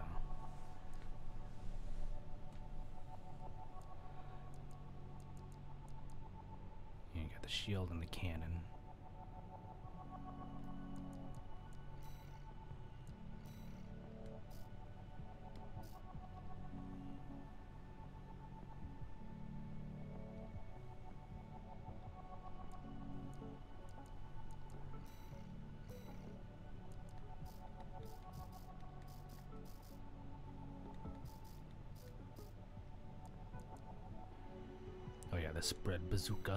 S1: You got the shield and the cannon. Oh yeah, the spread bazooka.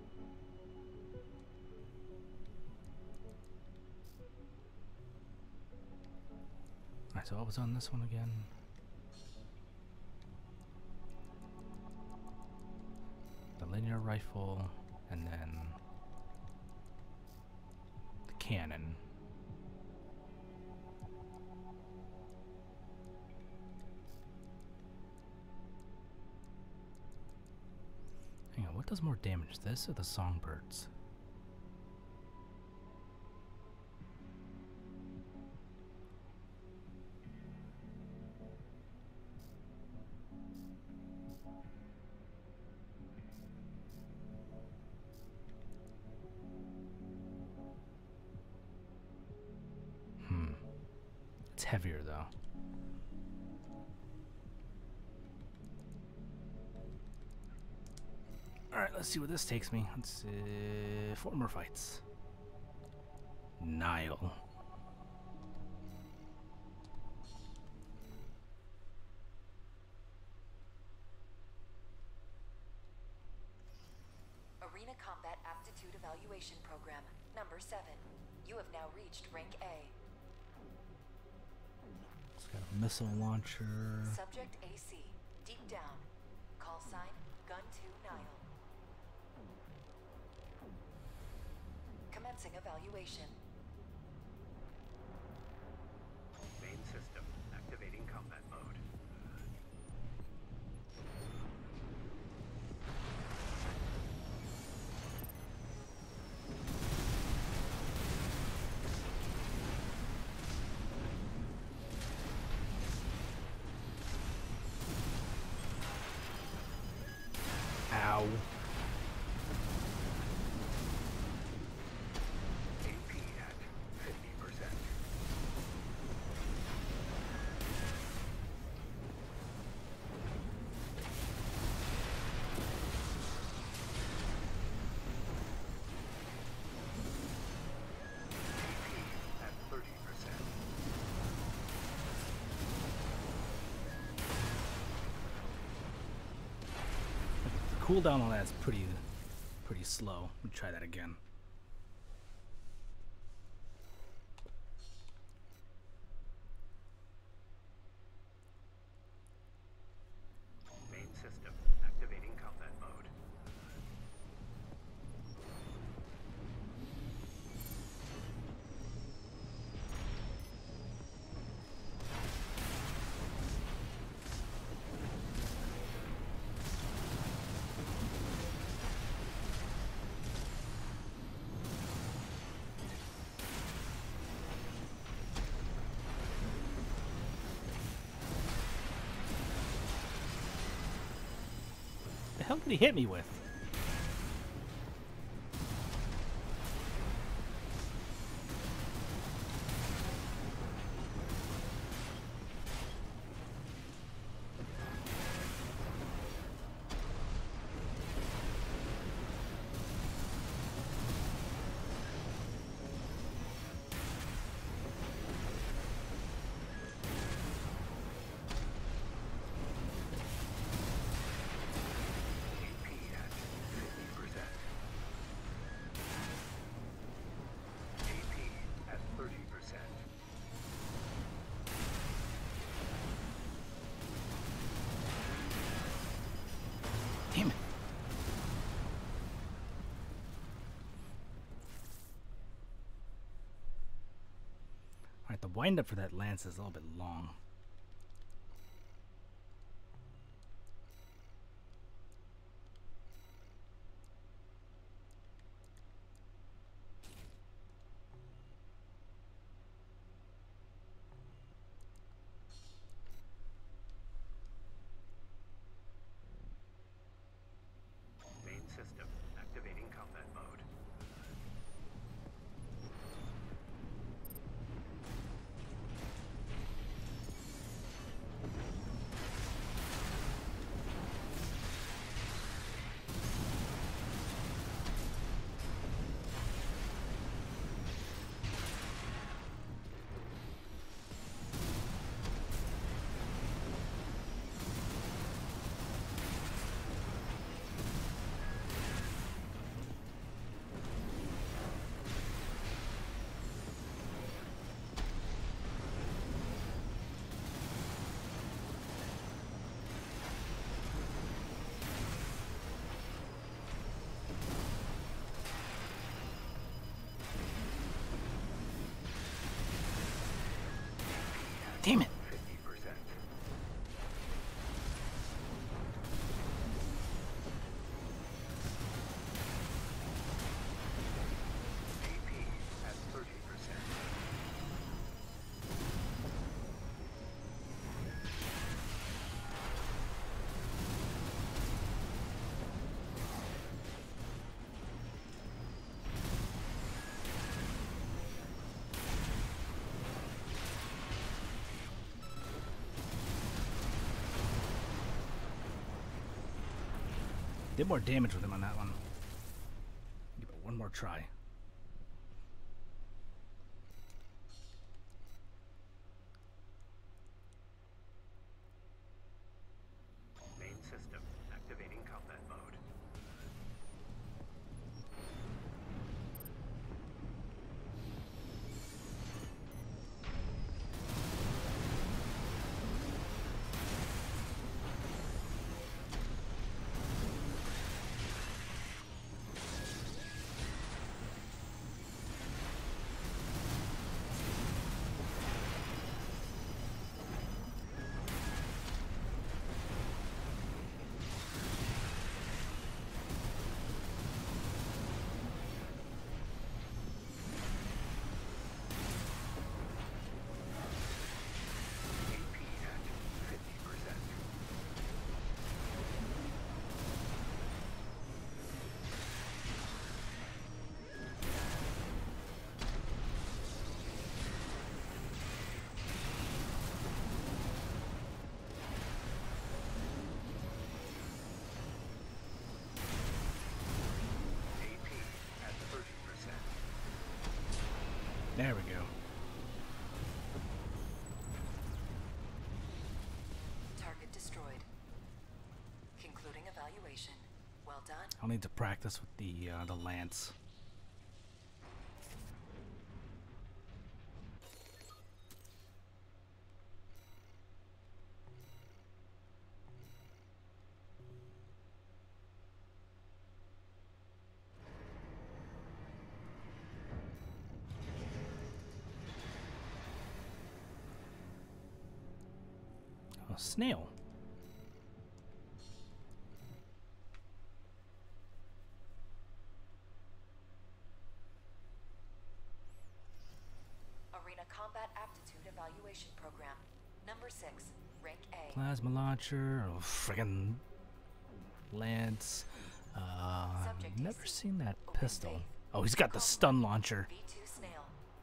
S1: Alright, so what was on this one again? The linear rifle, and then the cannon. Hang on, what does more damage, this or the songbirds? It's heavier though. Alright, let's see where this takes me. Let's see. 4 more fights. Nile.
S10: Arena Combat Aptitude Evaluation Program, number 7. You have now reached rank A.
S1: It's got a missile launcher.
S10: Subject AC, deep down. Call sign, Gun 2 Nile. Commencing evaluation.
S3: Main system activating combat mode.
S1: Ow.
S3: AP at 50%. AP at 30%.
S1: The cooldown on that's pretty slow. Let me try that again.
S3: Main system activating combat mode.
S1: The hell did he hit me with?
S3: AP at 50%. AP at 30%.
S1: Damn it. Alright, the wind up for that lance is a little bit long. Damn it.
S3: 50%. AP at 30%.
S1: Did more damage with him on that one. Give it one more try.
S3: Main system activating combat mode. AP at 50%. AP at 30%.
S1: There we go.
S10: Target destroyed. Concluding evaluation. Well done.
S1: I'll need to practice with the lance. A snail.
S10: Arena Combat Aptitude Evaluation Program. Number 6. Rank A.
S1: Plasma launcher. Oh, friggin' lance.
S10: Subject
S1: Never
S10: AC.
S1: seen that
S10: Open
S1: pistol.
S10: faith.
S1: Oh, he's got the stun launcher.
S10: V2 Snail.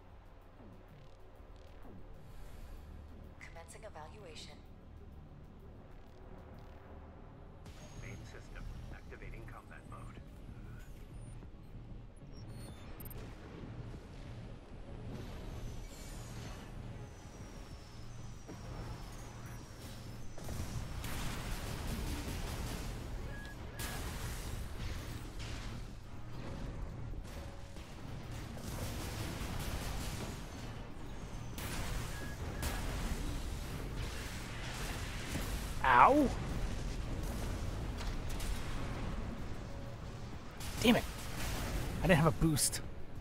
S10: Commencing evaluation.
S3: Main system activating combat mode.
S1: Ow! Damn it! I didn't have a boost.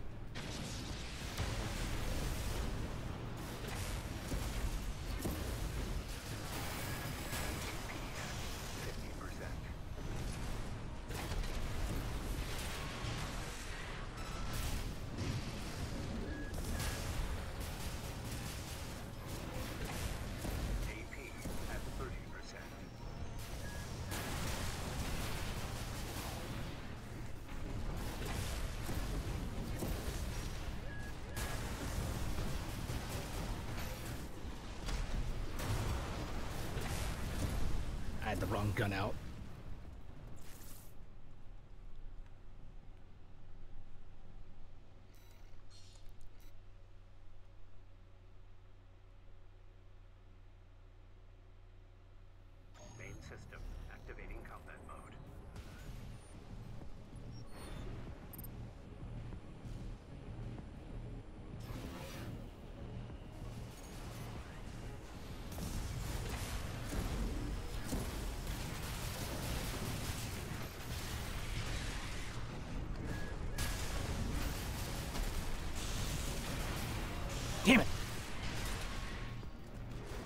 S1: I had the wrong gun out.
S3: Main system activating combat mode.
S1: Damn it!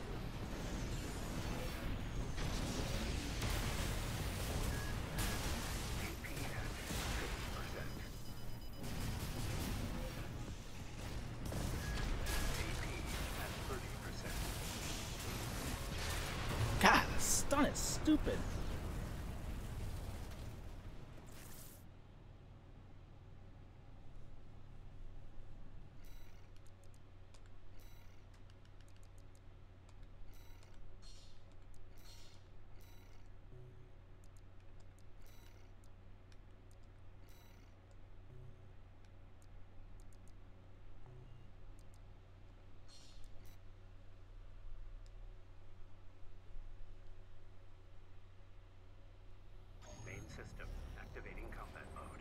S1: stupid.
S3: Main system activating combat mode.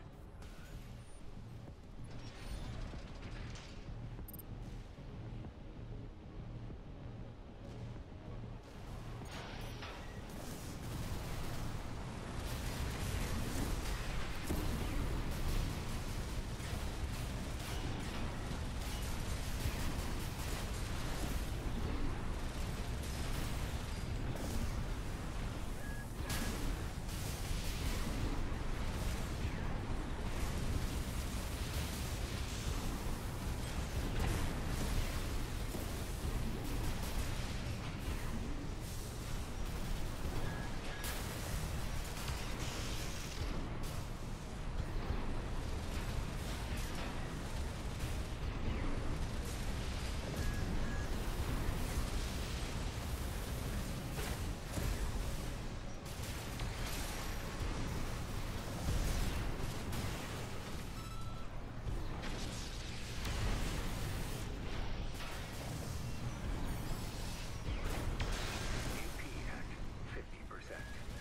S3: AP at 50%.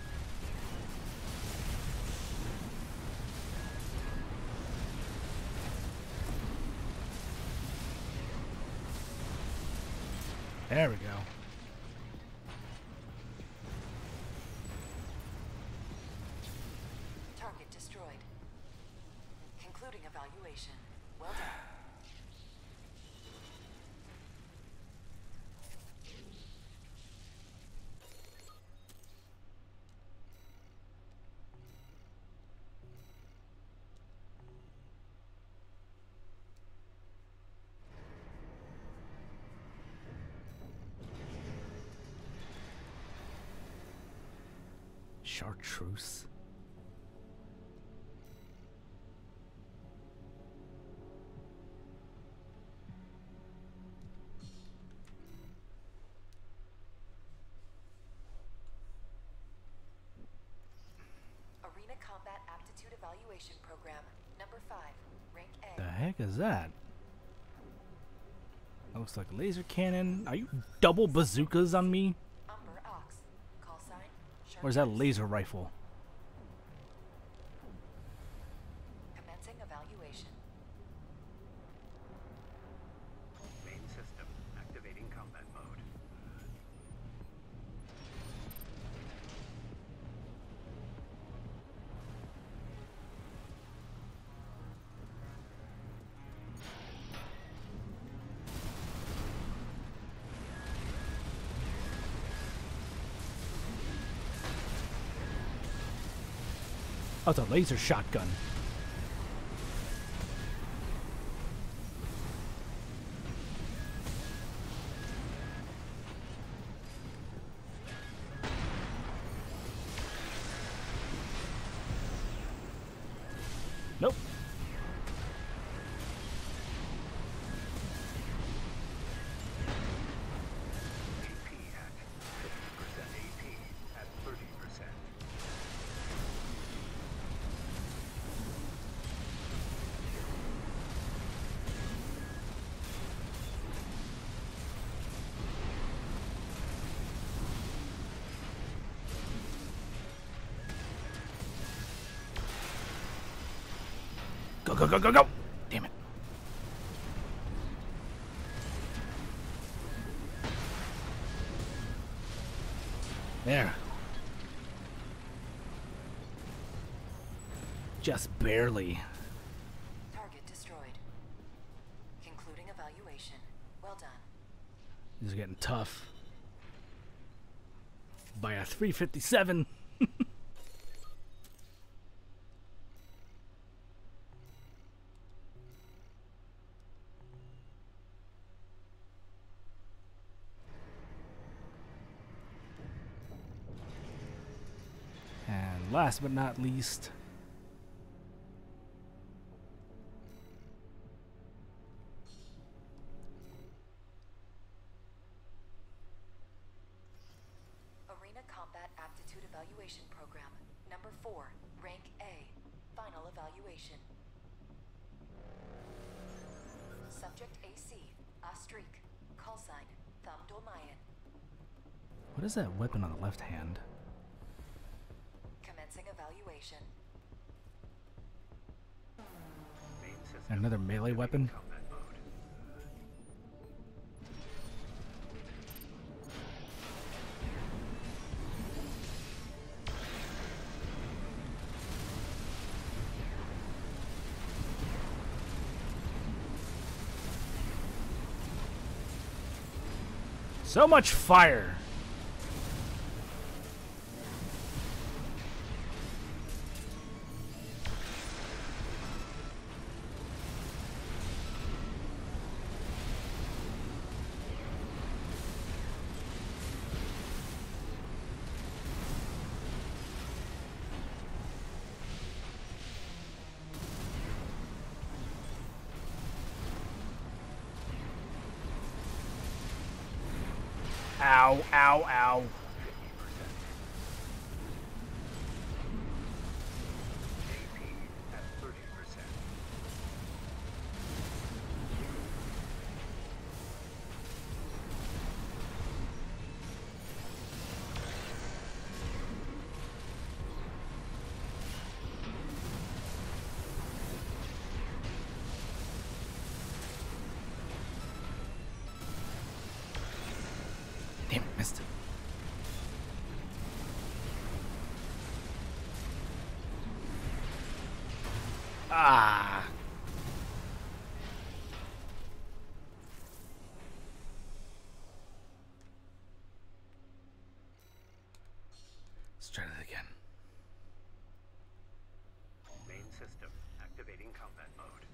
S1: There we go.
S10: Target destroyed. Concluding evaluation. Well done.
S1: Chartreuse.
S10: Arena Combat Aptitude Evaluation Program, number 5, rank A.
S1: The heck is that? That looks like a laser cannon. Are you double bazookas on me?
S10: Umber Ox. Call sign.
S1: Or is that a
S10: Chartreuse.
S1: laser rifle?
S10: Commencing evaluation.
S3: Main system activating combat mode.
S1: Oh, it's a laser shotgun. Nope.
S3: AP at 50%. AP at 30%.
S1: Go, go, go, go, go! Damn it. There. Just barely.
S10: Target destroyed. Concluding evaluation. Well done.
S1: This is getting tough. By a 357. last but not least,
S10: Arena Combat Aptitude Evaluation Program, number 4, rank A, final evaluation. Subject AC, Astrik, call sign, Thamdolmayan.
S1: what is that weapon on the left hand?
S10: Commencing evaluation.
S3: Main system
S1: Another melee weapon?
S3: combat mode.
S1: So much fire! Ow, ow, ow.
S3: AP at 30%.
S1: Damn it, missed it. Ah. Let's try that again.
S3: Main system activating combat mode.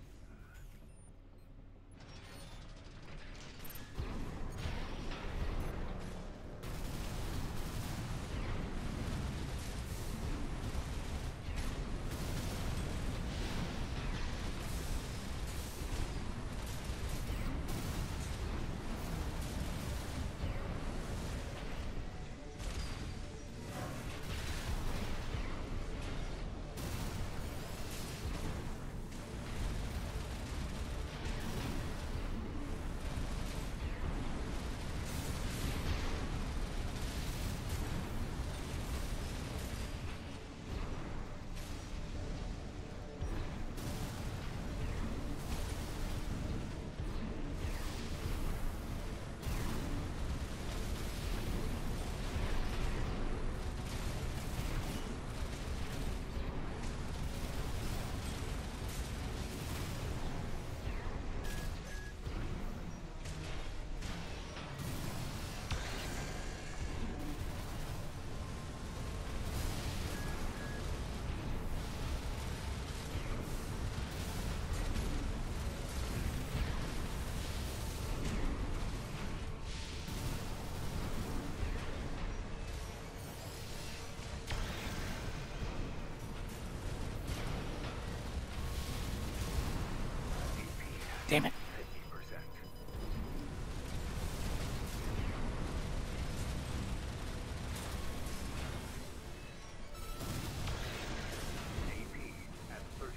S1: Damn it.
S3: 50%. AP at 30%.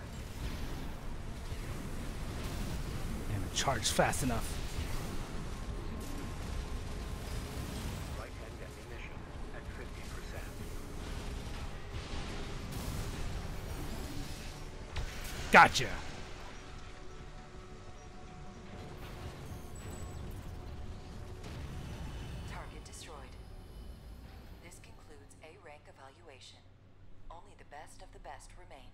S1: Damn it, charged fast enough.
S3: Right hand ammunition at 50%.
S1: Gotcha.
S10: Target destroyed. This concludes A rank evaluation. Only the best of the best remain.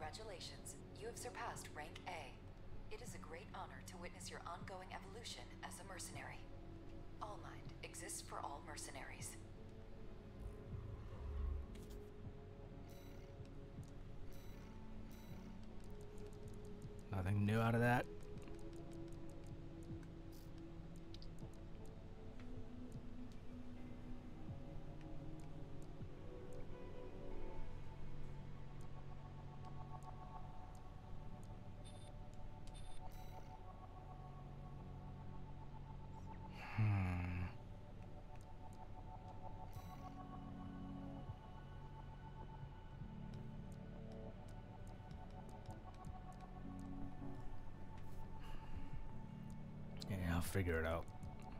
S10: Congratulations, you have surpassed rank A. It is a great honor to witness your ongoing evolution as a mercenary. All Mind exists for all mercenaries.
S1: Nothing new out of that. Yeah, I'll figure it out.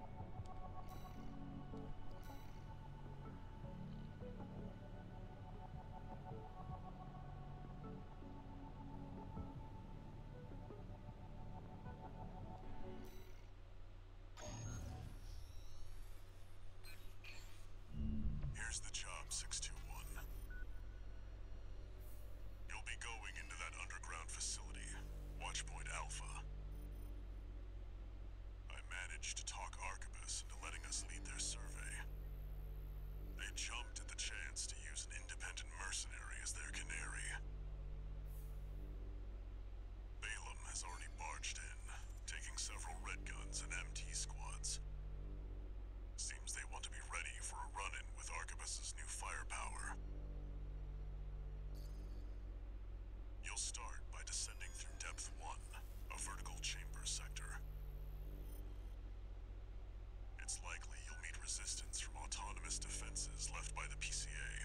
S8: Here's the job, 621. You'll be going into that underground facility, Watchpoint Alpha. I managed to talk Arquebus into letting us lead their survey. They jumped at the chance to use an independent mercenary as their canary. Balaam has already barged in, taking several red guns and MT squads. Seems they want to be ready for a run-in with Arquebus's new firepower. You'll start by descending through Depth 1, a vertical chamber sector. It's likely you'll meet resistance from autonomous defenses left by the PCA.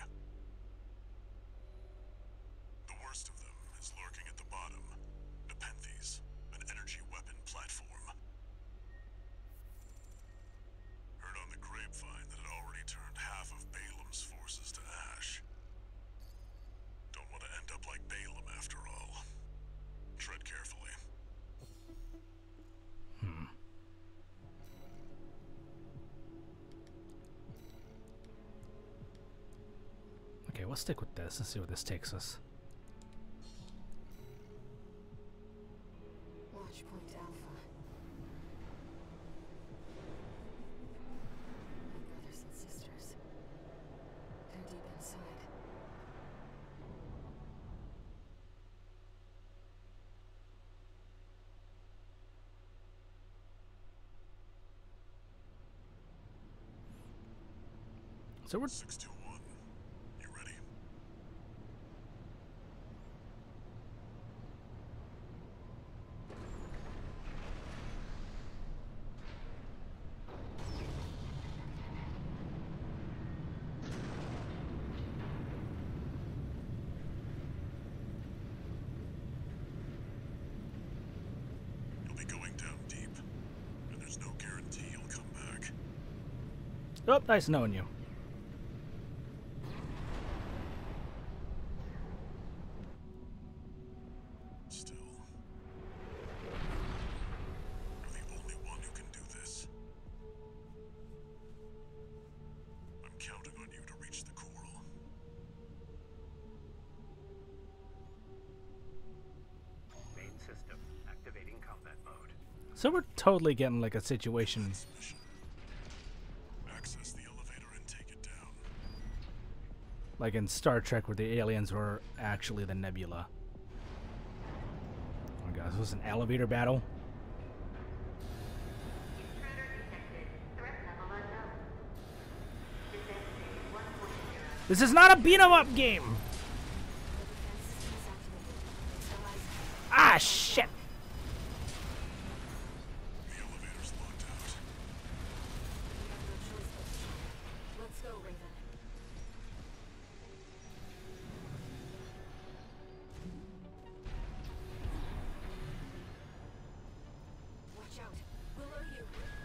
S8: The worst of them is lurking at the bottom, Nepenthes, an energy weapon platform. Heard on the grapevine that it already turned half of Balaam's forces to ash. Don't want to end up like Balaam after all. Tread carefully.
S1: Okay, we'll stick with this and see where this takes us.
S5: Watchpoint Alpha. My brothers and sisters. They're deep inside.
S1: So we're
S8: 621. You ready? You'll be going down deep, and there's no guarantee you'll come back.
S1: oh, nice knowing you.
S8: Still, you're the only one who can do this. I'm counting on you to reach the coral.
S3: Main system activating combat mode.
S1: So we're totally getting like a situation
S8: This mission. Access the elevator and take it down.
S1: like in Star Trek where the aliens were actually the Nebula. Oh my god, this was an elevator battle. This is not a beat 'em up game. Ah shit.
S8: The elevator's locked out.
S5: Let's go, Raven. Watch out. Below you.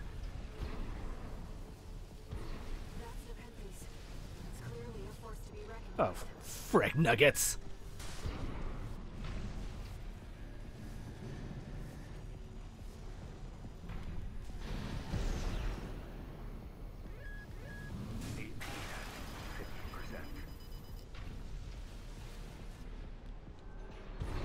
S5: That's Nepenthes. It's clearly a force to be reckoned
S1: Oh,
S5: with.
S1: frick nuggets.
S3: AP at 50%.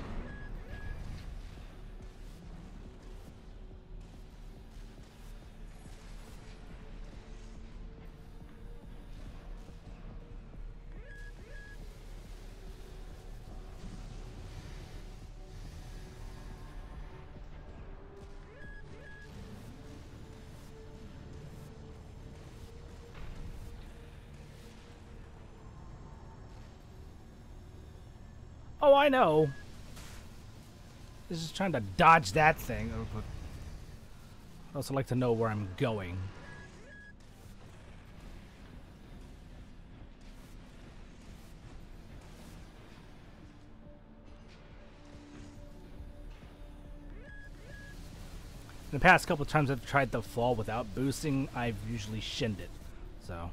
S1: Oh, I know. This is trying to dodge that thing. I also like to know where I'm going. In the past couple times I've tried to fall without boosting, I've usually shinned it. So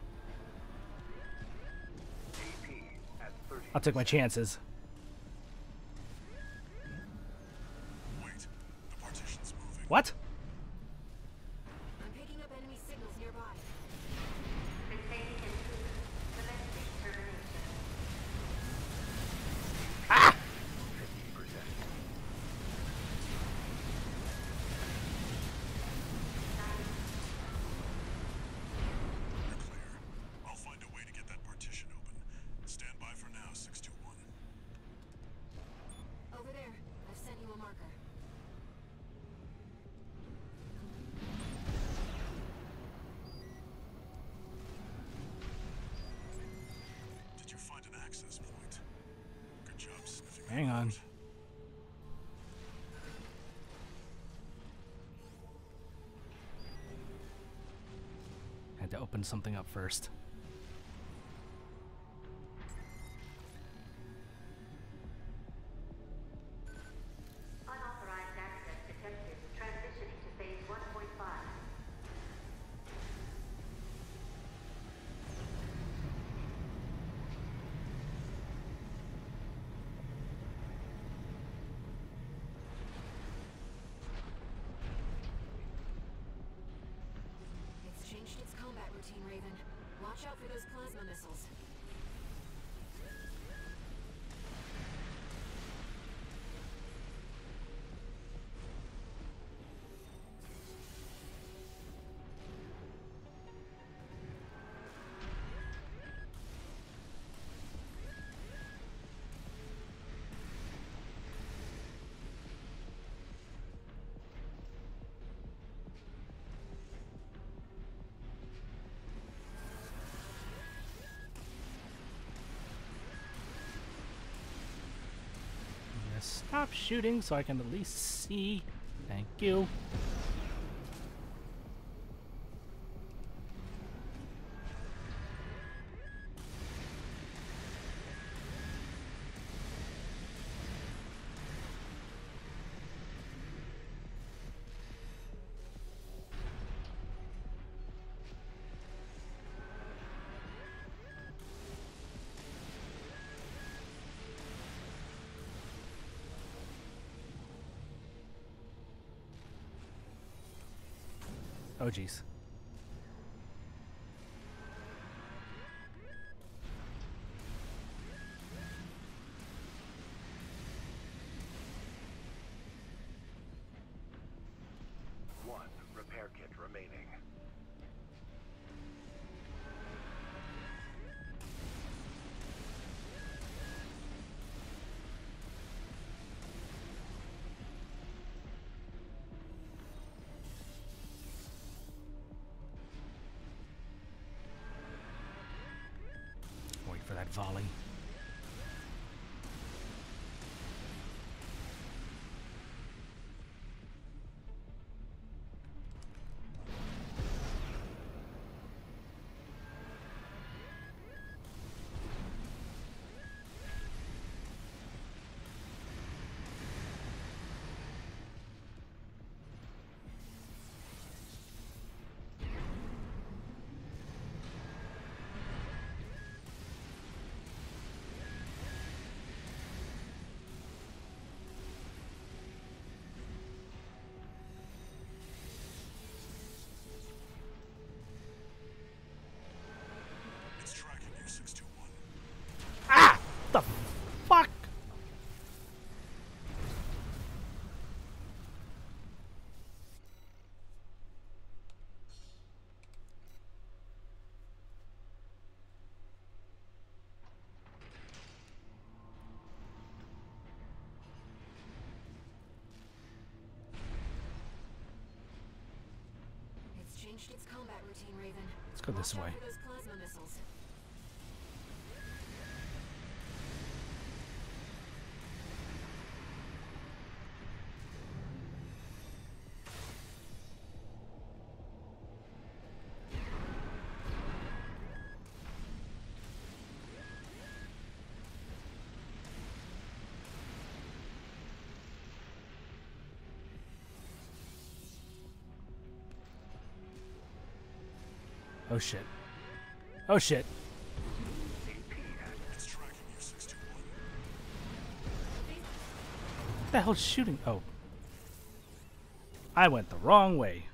S1: I'll take my chances.
S8: Wait, the partition's moving.
S1: What?
S5: I'm picking up enemy signals nearby.
S1: Ah!
S8: You're clear. I'll find a way to get that partition open. Stand by for now, 621.
S5: Over there. I've sent you a marker.
S8: Did you find an access point? Good job sniffing.
S1: Hang on. Had to open something up first.
S11: Unauthorized access detected. Transitioning to phase 1.5.
S5: It's changed its combat routine, Raven. Watch out for those plasma missiles.
S1: Stop shooting so I can at least see. Thank you. Oh, jeez.
S3: One repair kit remaining.
S1: Wait for that volley.
S8: It's tracking you, 621.
S1: Ah! The fuck?
S5: It's changed its combat routine, Raven.
S1: Let's go this
S5: Watch out
S1: way.
S5: for those plasma missiles.
S1: Oh shit. Oh shit.
S8: It's tracking you, 621.
S1: What the hell's shooting? Oh. I went the wrong way.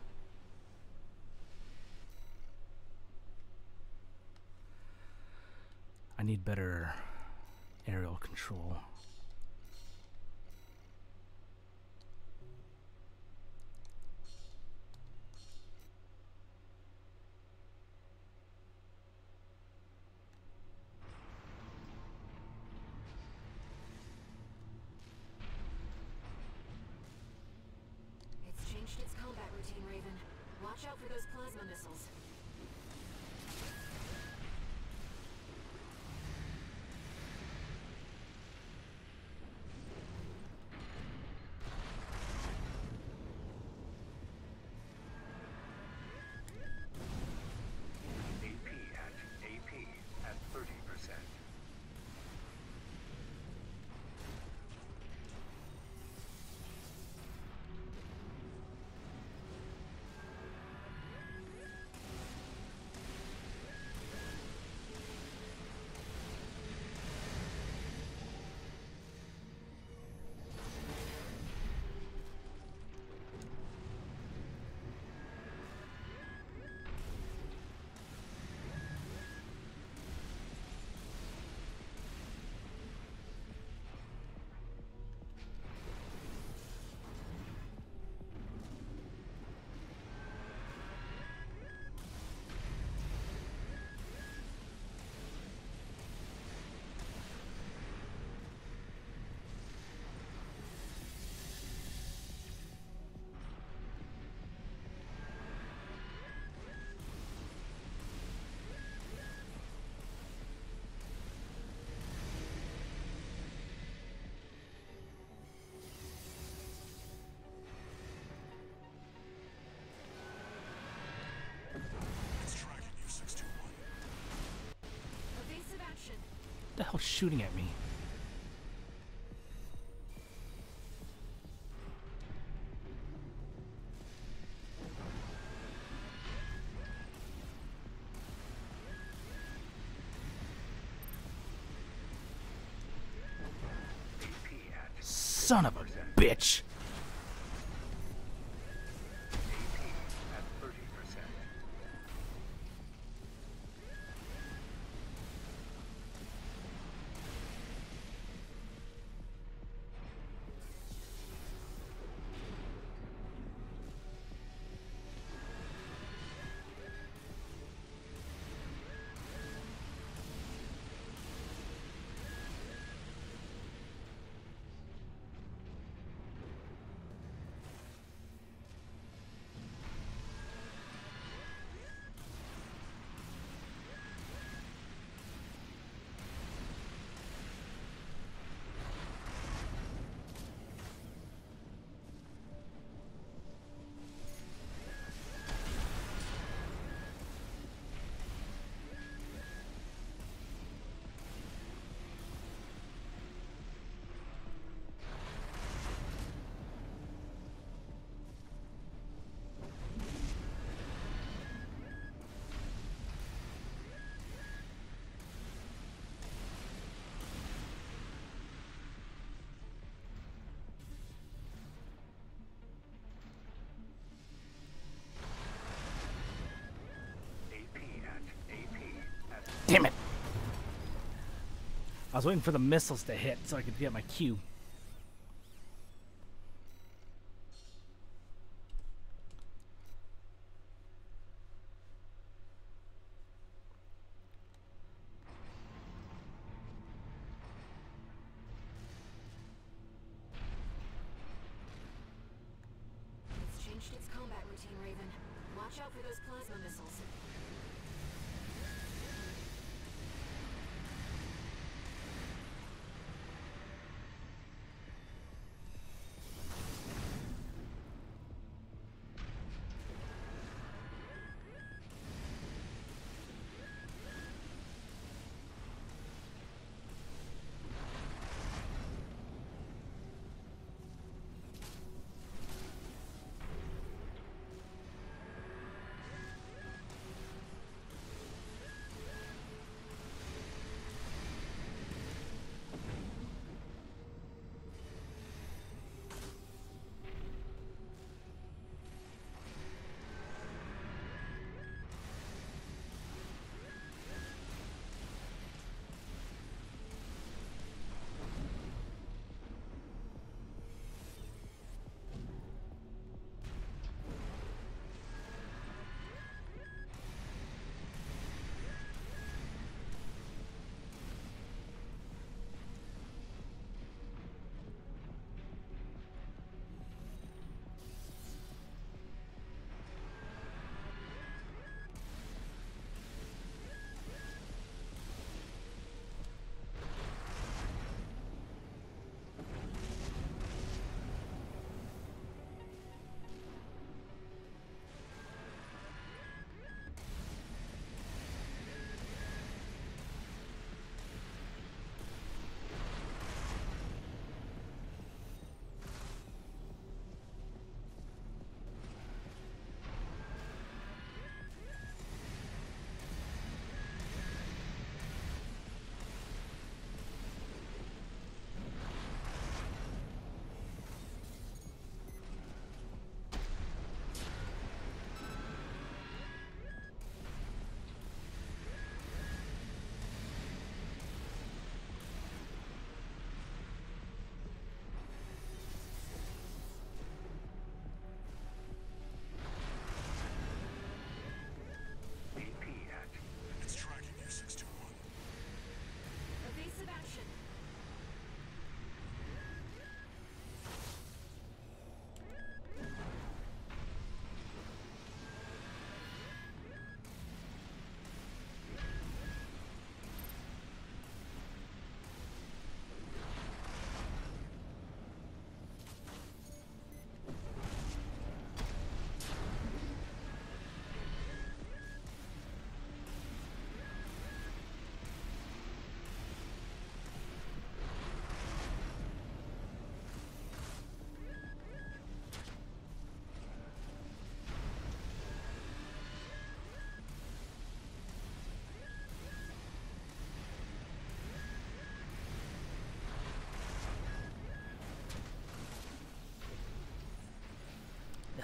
S1: I need better aerial control.
S5: It's changed its combat routine, Raven. Watch out for those plasma missiles.
S3: AP at 30%.
S8: It's tracking you, 621.
S5: Evasive action.
S1: What the hell's shooting at me?
S3: AP at
S1: Son of a bitch!
S3: AP at 30%.
S1: Damn it! I was waiting for the missiles to hit so I could get my cue.
S5: It's changed its combat routine, Raven. Watch out for those plasma missiles.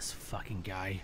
S1: This fucking guy.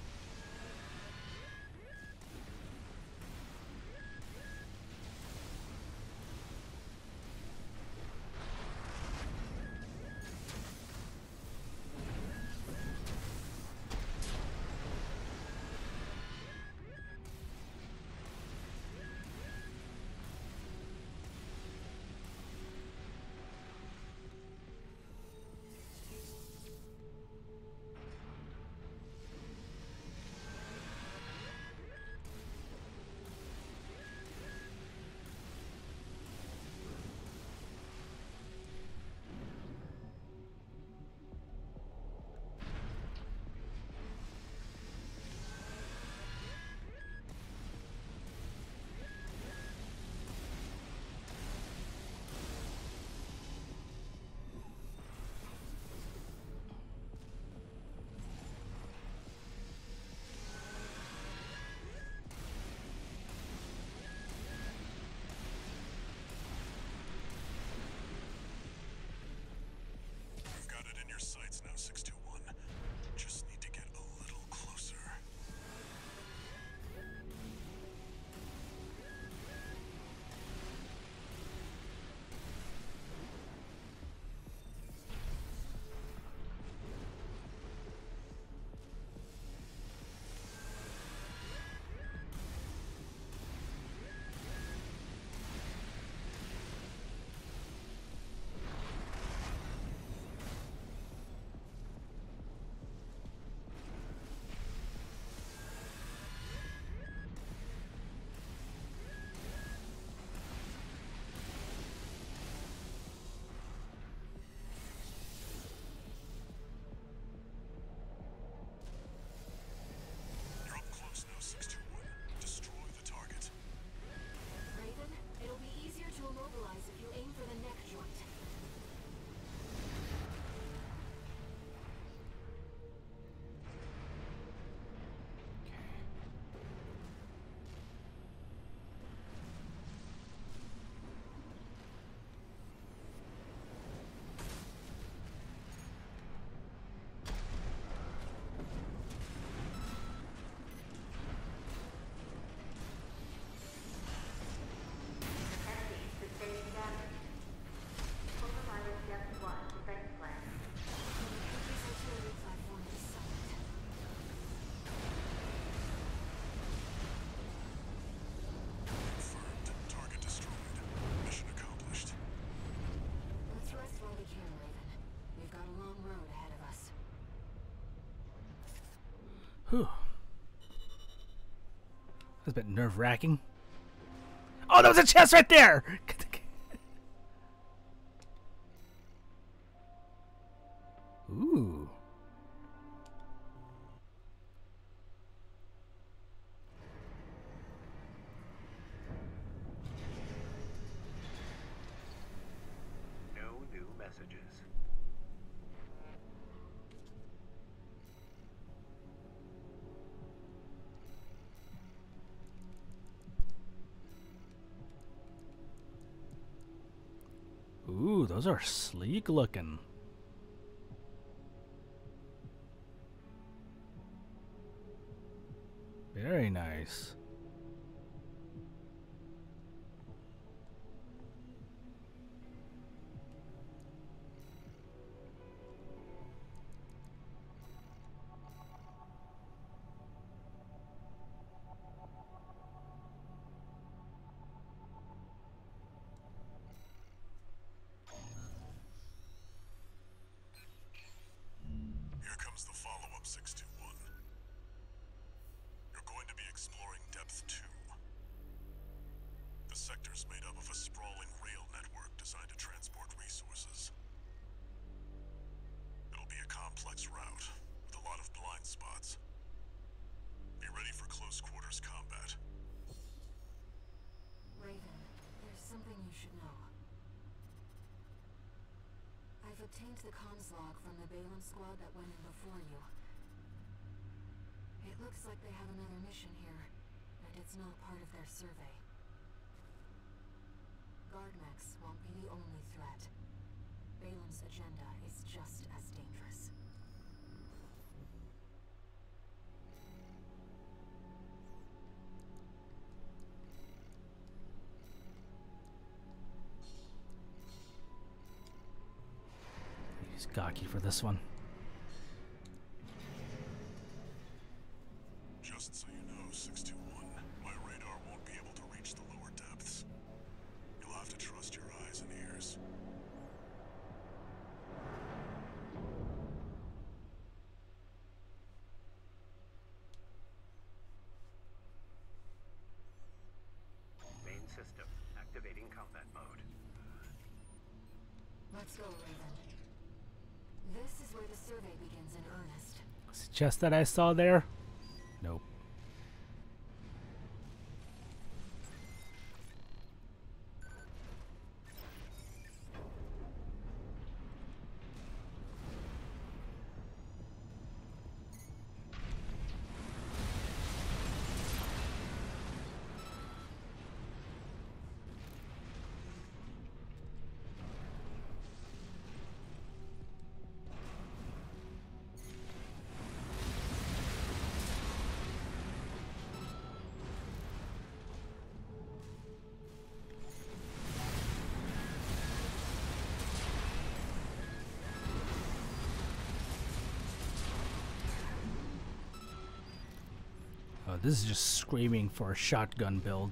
S8: You've got it in your sights now, 621. Just need to get a little closer. You're up close now, 621. Destroy the target.
S5: Raven, it'll be easier to immobilize if you aim for the neck joint.
S11: Detecting sustaining damage. Overpilot Depth 1 defense plan.
S5: This artillery platform is solid.
S8: Confirmed. Target destroyed. Mission accomplished.
S5: Let's rest while we can, Raven. We've got a long road ahead of us.
S1: Whew. That's a bit nerve-wracking. Oh, there was a chest right there! Ooh.
S3: No new messages.
S1: Ooh, those are sleek looking. Very nice.
S8: Here comes the follow-up, 621. You're going to be exploring Depth 2. The sector's made up of a sprawling rail network designed to transport resources. It'll be a complex route with a lot of blind spots. Be ready for close quarters combat.
S5: Raven, there's something you should know. I've obtained the comms log from the Balaam squad that went in before you. It looks like they have another mission here, and it's not part of their survey. Guardmechs won't be the only threat. Balaam's agenda is just as dangerous.
S1: Gaki for this one.
S8: Just so you know, 621, my radar won't be able to reach the lower depths. You'll have to trust your eyes and ears.
S3: Main system activating combat mode.
S5: Let's go, Raven. This is where the survey begins in earnest.
S1: Was it chest that I saw there? Nope. Oh, this is just screaming for a shotgun build.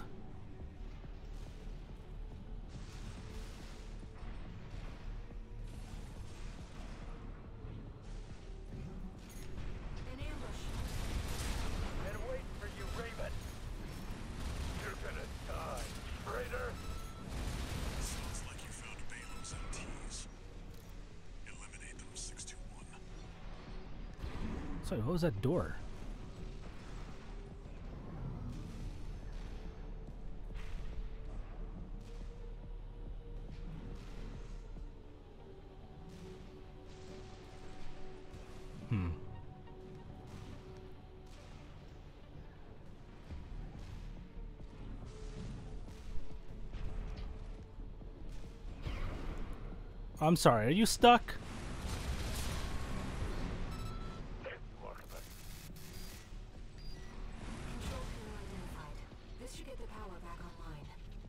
S5: An ambush.
S4: Been waiting for you, Raven. You're gonna die, traitor.
S8: Sounds like you found Balaam's MTs. Eliminate them, 621.
S1: Sorry, what was that door? I'm sorry, are you stuck?
S5: Control panel identified. This should get the power back online.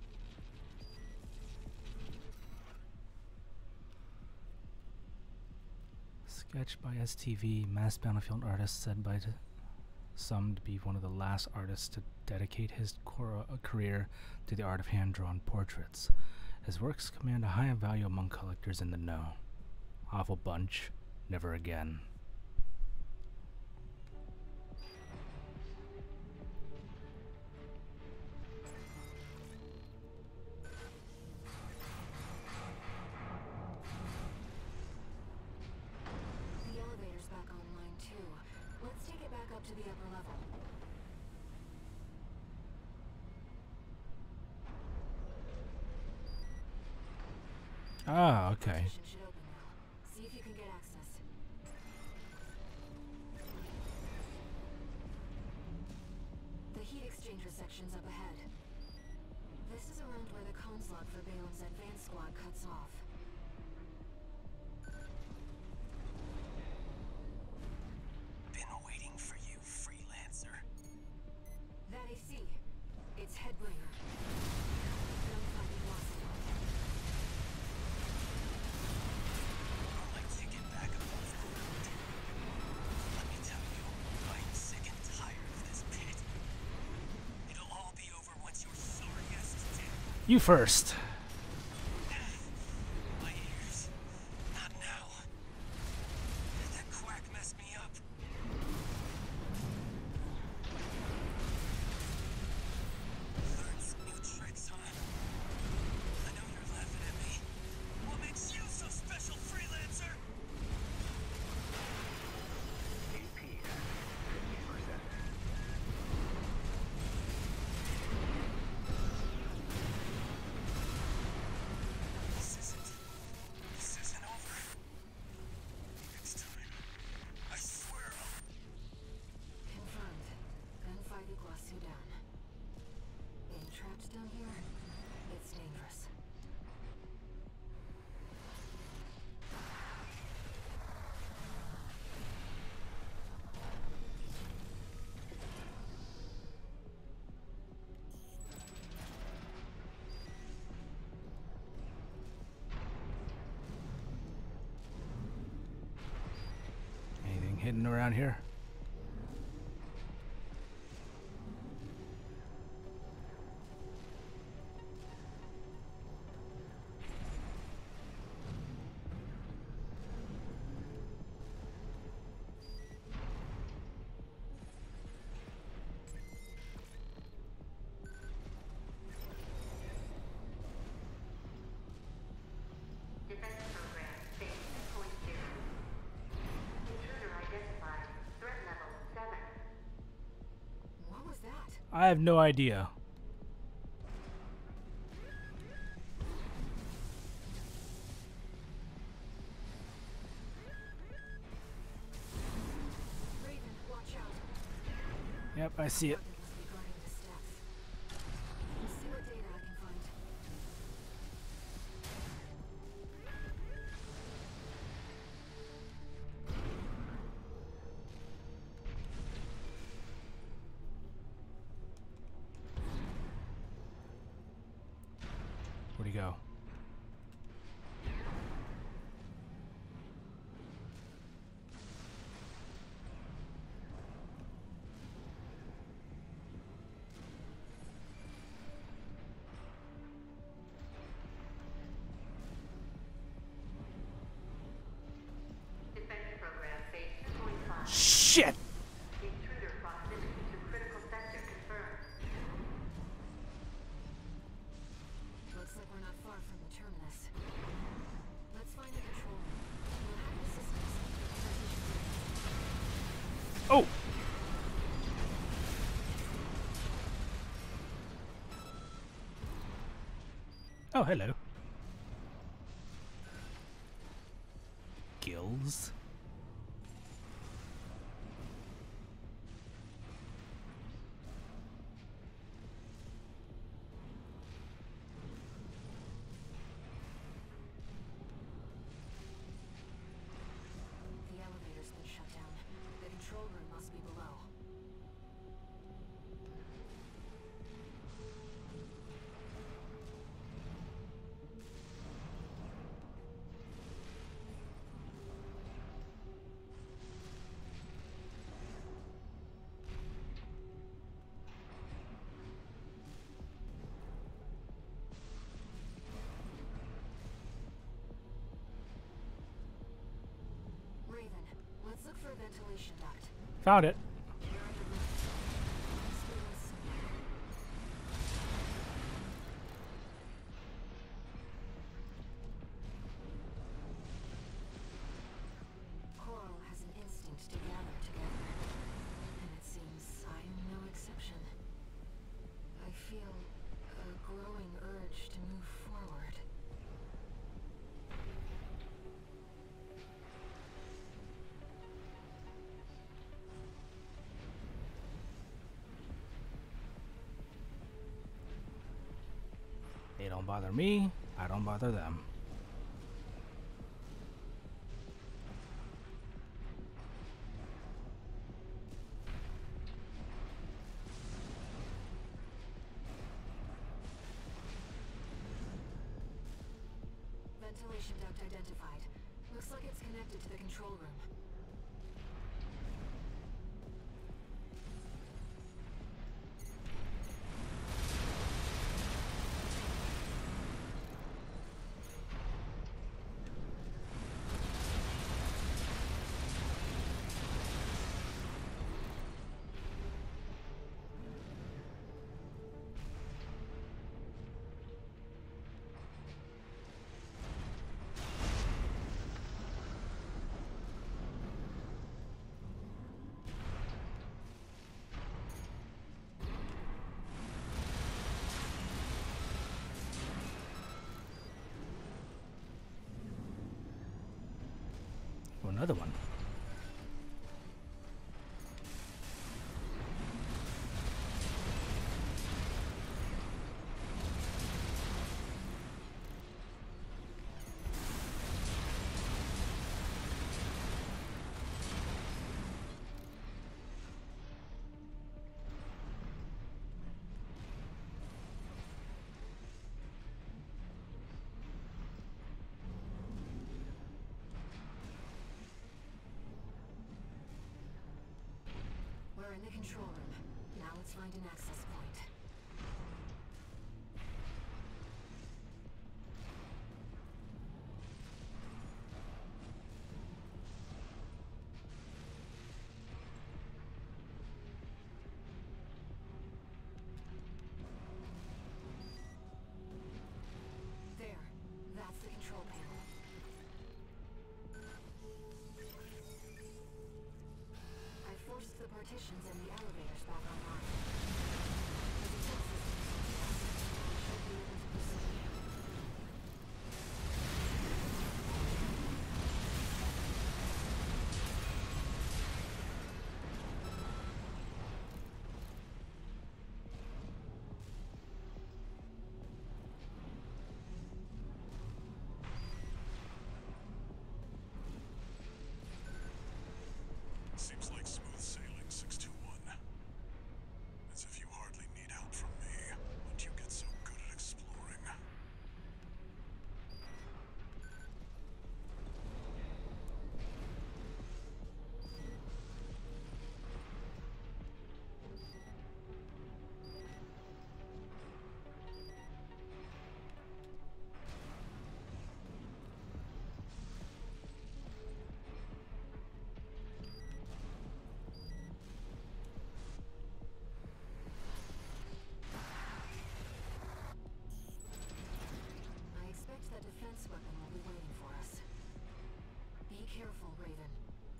S1: Sketched by STV, mass battlefield artist said by some to be one of the last artists to dedicate his career to the art of hand-drawn portraits. His works command a high value among collectors in the know. Awful bunch. Never again.
S5: The elevator's back online too. Let's take it back up to the upper level.
S1: Ah, okay.
S5: Station should open now. See if you can get access. The heat exchanger section's up ahead. This is around where the comms log for Balaam's advanced squad cuts off.
S6: Been waiting for you, freelancer.
S5: That AC. It's Headbringer. Gunfighting Watson.
S6: My ticket back above ground. Let me tell you, I'm sick and tired of this pit. It'll all be over once your sorry ass is dead.
S1: You first.
S6: My ears. Not now. That quack messed me up. Learn some new tricks, huh? I know you're laughing at me. What makes you so special, freelancer?
S3: AP at 50%.
S6: This isn't over. It's time. I swear I'll...
S5: Confirmed. Gunfight Iguazu down. Being trapped down here, it's dangerous.
S1: hidden around here?
S11: Defense program, phase 2.0. Intruder identified. Threat level 7.
S5: What was that?
S1: I have no idea.
S5: Raven, watch out.
S1: Yep, I see it.
S5: Target must be guarding the steps. Let's see what data I can find.
S1: Where'd he go?
S11: Defense program, phase 2.5.
S1: Shit!
S11: Intruder proximity to critical sector confirmed.
S5: Looks like we're not far from the terminus. Let's find the control room. We'll have the systems.
S1: Oh! Oh, hello. Gills.
S5: The elevator's been shut down. The control room must be below. Raven, let's look for a ventilation duct.
S1: Found it.
S5: Where are the rooms? Must be loose somewhere. Coral has an instinct to gather together, and it seems I'm no exception. I feel a growing urge to move forward.
S1: They don't bother me. I don't bother them.
S5: Ventilation duct identified. Looks like it's connected to the control room.
S1: Oh, another one.
S5: We're in the control room. Now let's find an access point. There. That's the control panel. I forced the partitions and the elevators back online. The defense systems should be able to proceed.
S8: Seems like smooth sailing, 621. As if you hardly need help from me. Once you get so good at exploring.
S5: I expect that defense weapon will be waiting for us. Be careful, Raven.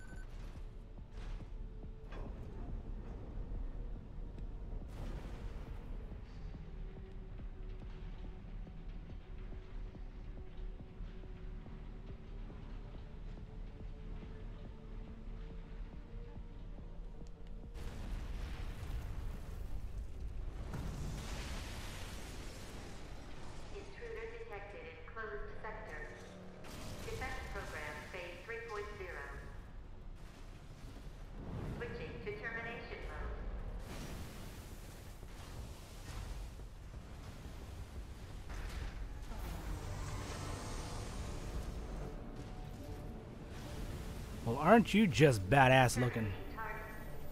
S11: Intruder detected in closed sector. Defense program phase 3.0. Switching to termination mode.
S1: Well, aren't you just badass looking?
S11: Target.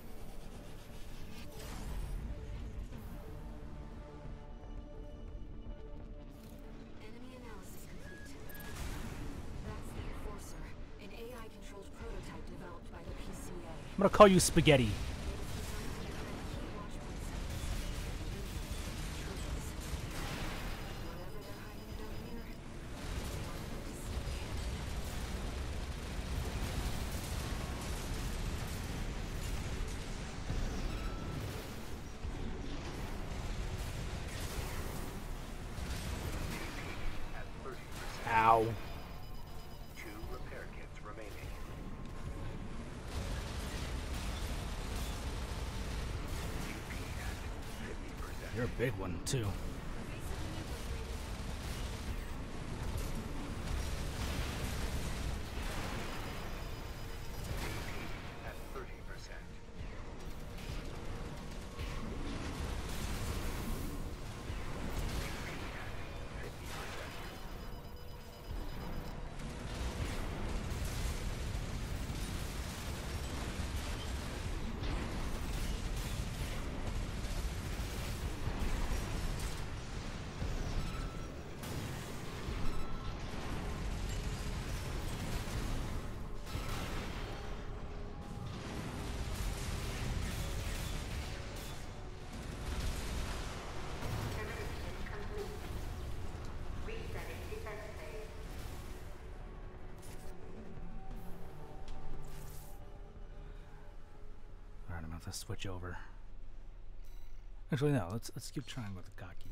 S5: Enemy analysis complete. That's the Enforcer, an AI-controlled prototype developed by the PCA.
S1: I'm gonna call you Spaghetti.
S3: At 30%.
S1: Ow.
S3: 2 repair kits remaining. UP at 50%.
S1: You're a big one, too.
S3: At 30%. At 50%.
S11: Termination complete. Resetting defense phase.
S1: Alright, I'm gonna have to switch over. Actually, no. Let's keep trying with the Gaki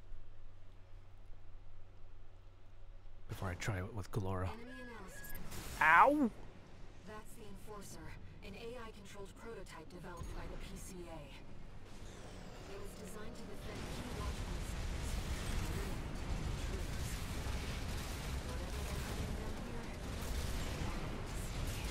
S1: before I try it with Galora.
S5: Enemy analysis complete.
S1: Ow!
S5: That's the Enforcer, an AI-controlled prototype developed by the PCA. It was designed to defend key watchpoint centers and eliminate intruders. Whatever they're hiding down here, they want to stay.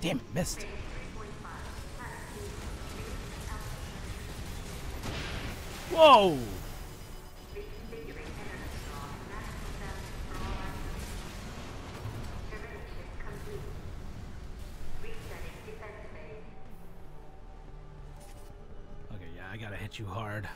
S1: Damn it, missed. Whoa! Okay, yeah, I gotta hit you hard.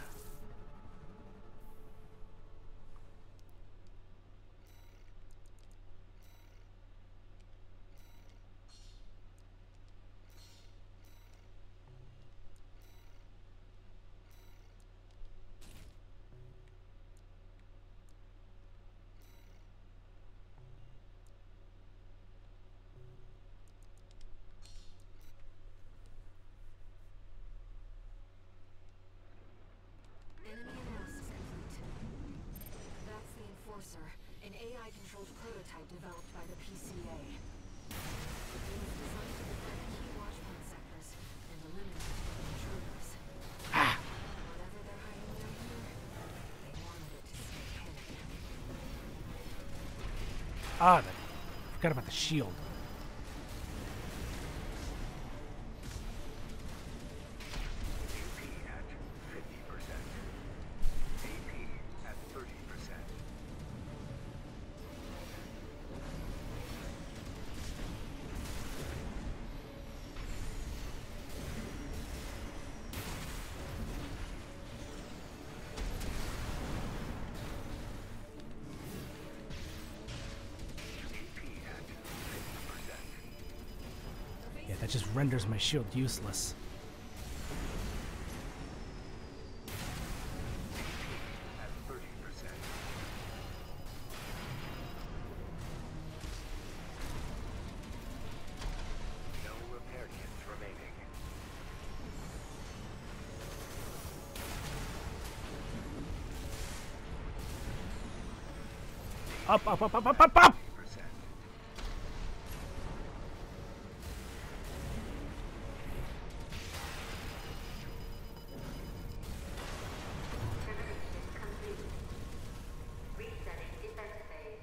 S5: Enemy analysis complete. That's the Enforcer, an AI-controlled prototype developed by the PCA. It was designed to defend key watchpoint sectors and eliminate intruders. Whatever they're hiding down here, they wanted it to stay hidden.
S1: Ah, I forgot about the shield.
S3: AP at 50%. AP at 30%.
S1: Yeah, that just renders my shield useless.
S3: At 30%. No repair kits remaining.
S1: Up, up, up, up, up, up, up!
S3: 50%.
S11: Resetting defense phase.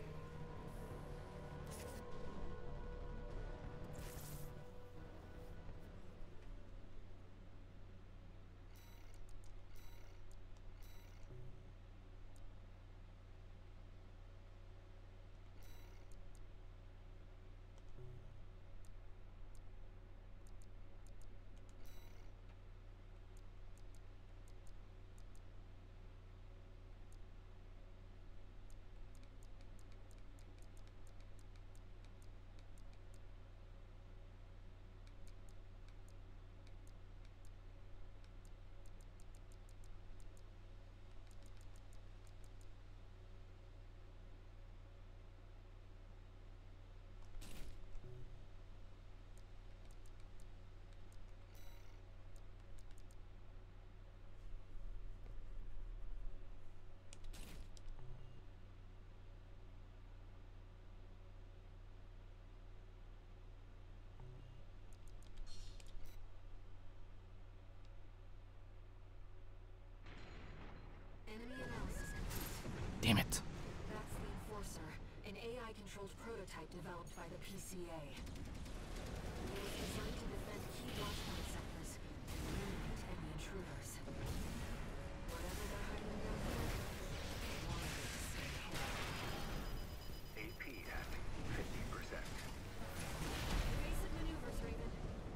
S5: Enemy analysis complete.
S1: Damn it.
S5: That's the Enforcer, an AI-controlled prototype developed by the PCA. It was designed to defend key watchpoint sectors and eliminate any intruders. Whatever they're hiding down here, they wanted it to stay hidden.
S3: AP at 50%.
S5: Evasive maneuvers, Raven.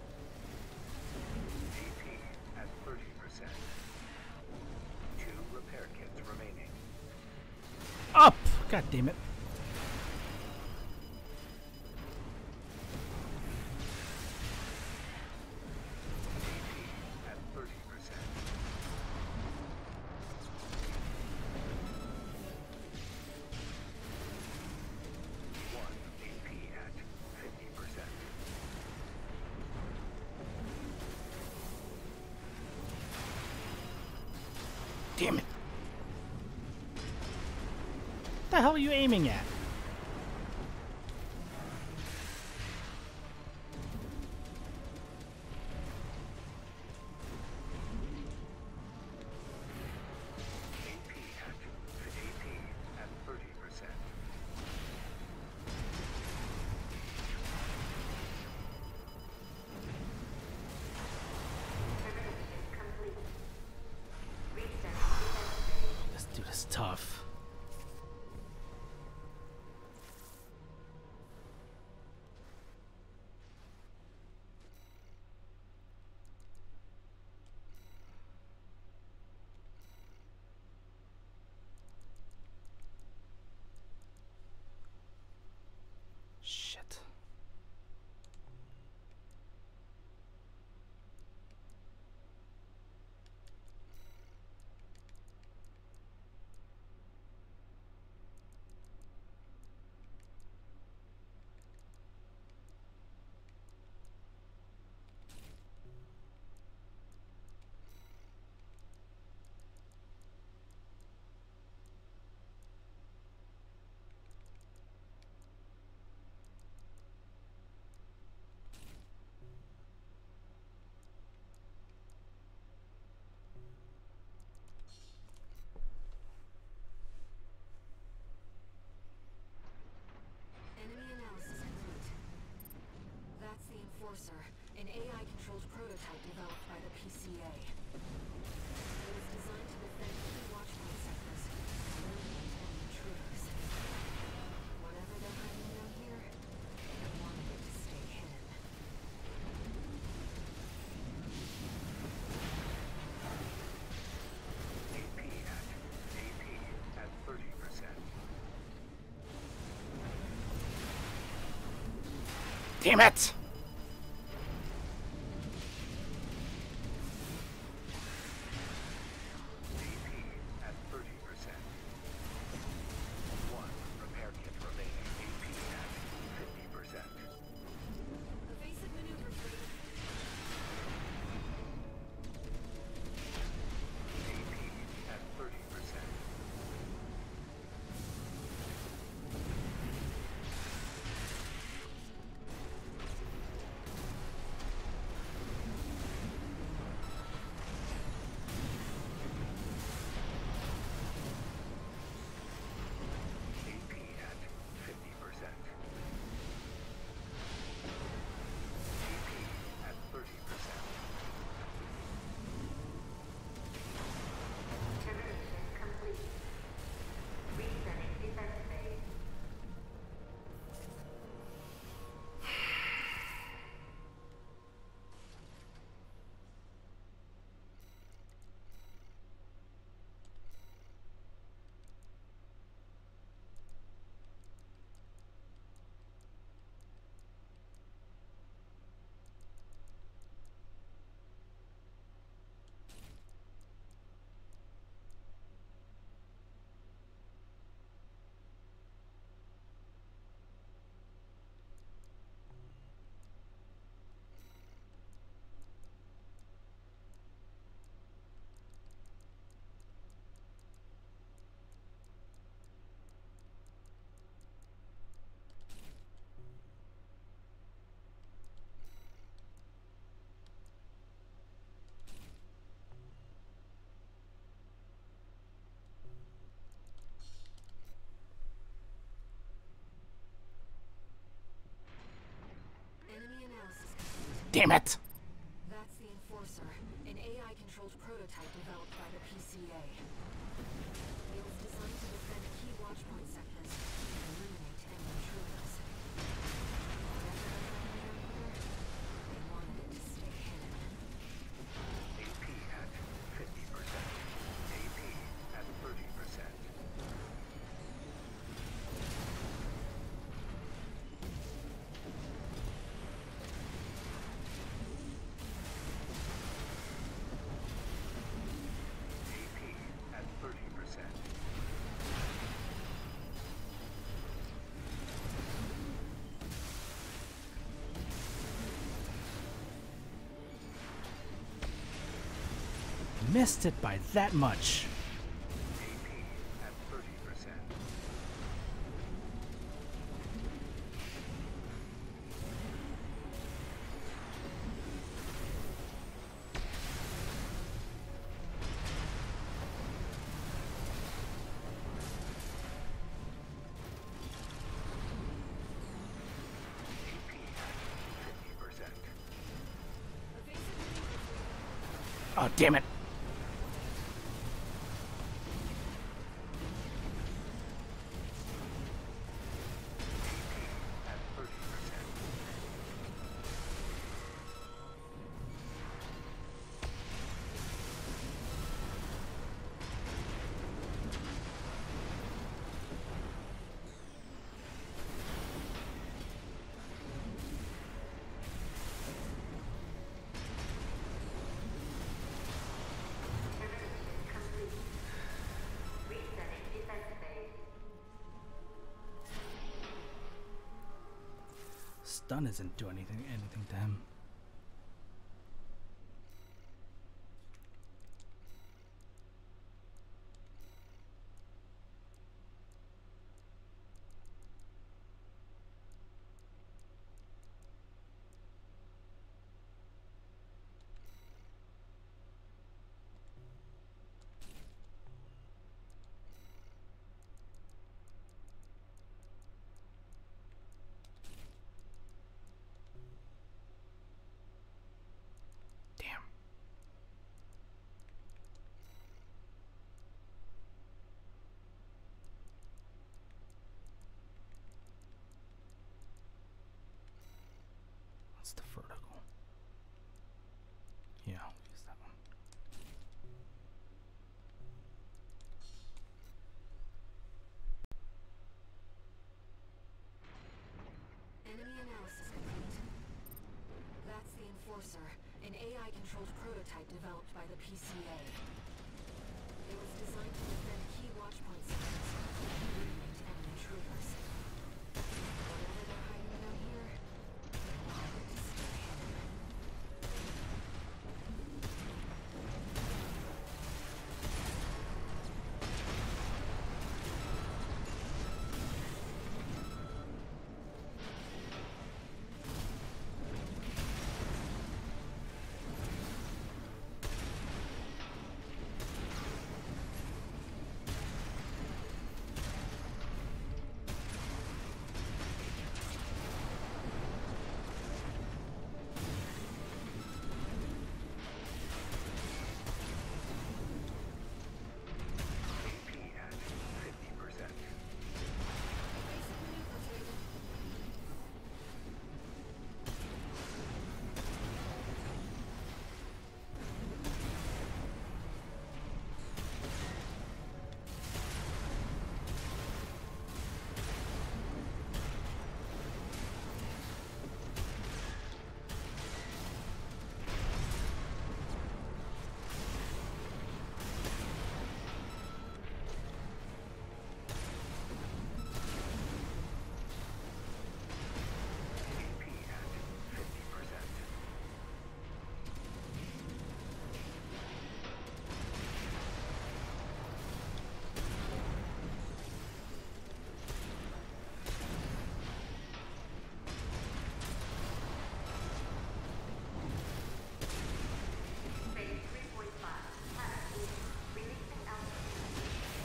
S3: AP at 30%. 2 repair kits remaining.
S1: Up! God damn it.
S3: AP at 30%. 1 AP at 50%.
S1: Damn it. What the hell are you aiming at?
S3: AP at 30%.
S5: Enforcer, an AI-controlled prototype developed by the PCA. It was designed to defend key watchpoint sectors and eliminate any intruders. Whatever they're hiding down here, they wanted it to stay hidden.
S3: AP at 30%.
S1: Damn it!
S3: At 30%. 1 repair kit remaining. AP at 50%.
S5: Evasive maneuver, please.
S3: AP at 30%. AP at 50%. AP at 30%.
S11: Termination complete. Resetting defense phase.
S5: Enemy analysis complete.
S1: Damn it!
S5: That's the Enforcer, an AI-controlled prototype developed by the PCA. It was designed to defend key watchpoint sectors and eliminate any intruders. Whatever they're hiding down here, they wanted it to stay hidden.
S3: AP at 50%. AP at 30%. AP at 30%.
S1: Missed it by that much.
S3: AP at 30%. AP at 50%.
S1: Oh, damn it.
S3: At 30%.
S11: Termination complete. Resetting defense phase.
S1: Stun isn't doing anything to him. What's the vertical? Yeah, I'll use that one.
S5: Enemy analysis complete. That's the Enforcer, an AI-controlled prototype developed by the PCA. It was designed to defend key watchpoint systems and eliminate enemy intruders. Whatever they're hiding down here, they want it to stay hidden.
S3: AP at 50%. AP at 50%.
S11: Phase 3.5. Releasing altitude.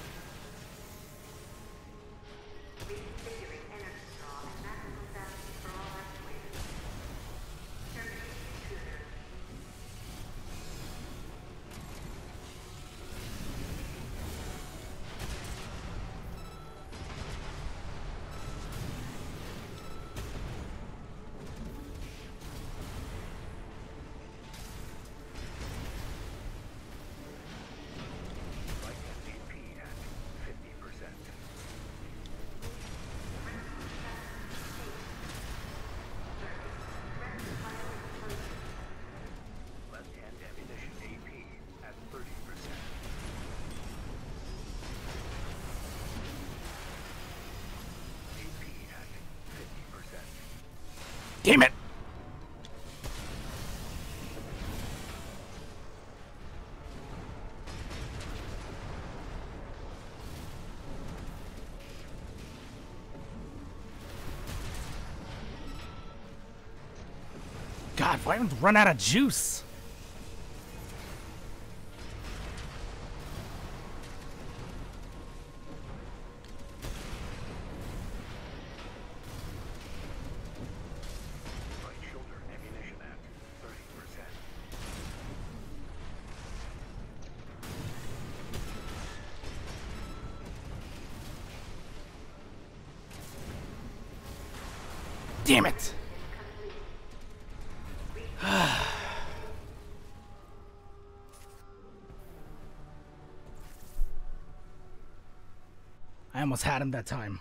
S11: Reconfiguring energy draw and maximum value for all actuators. Terminating intruder.
S3: Right at AP at 50%. Left-hand ammunition AP at 30%. AP at 50%.
S1: Damn it! God, why haven't I run out of juice?
S3: Right shoulder ammunition at 30%.
S1: Damn it! I almost had him that time.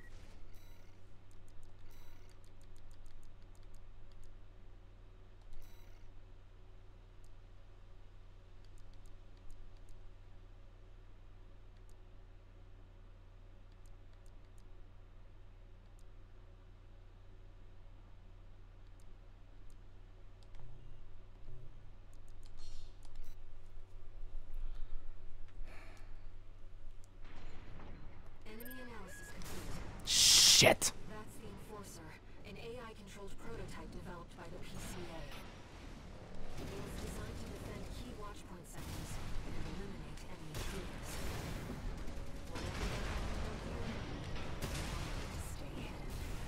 S5: Enemy analysis complete.
S1: Shit!
S5: That's the Enforcer, an AI-controlled prototype developed by the PCA. It was designed to defend key watchpoint sectors and eliminate enemy intruders. Whatever they're hiding down here, they want it to stay hidden.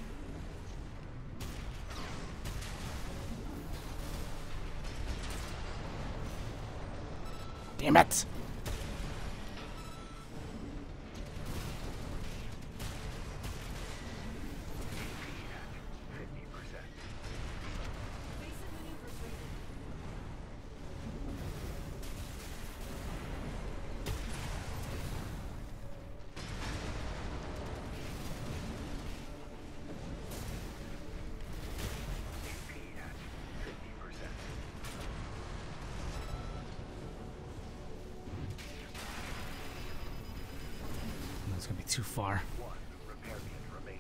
S1: Damn it! It's gonna be too far.
S3: One repair kit remaining.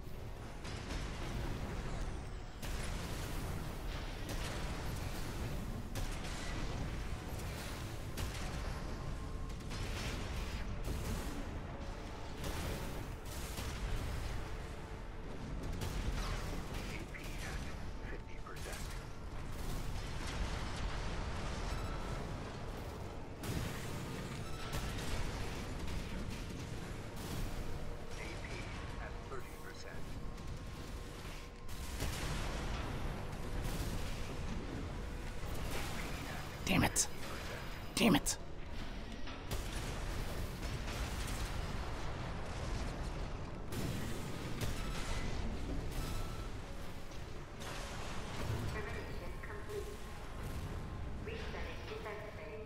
S3: AP at 50%. AP at 30%.
S1: Damn it! Damn it!
S11: Preparation complete. Resetting defense phase.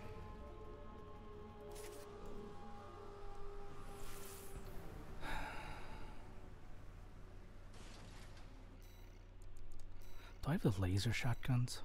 S1: Do I have the laser shotguns?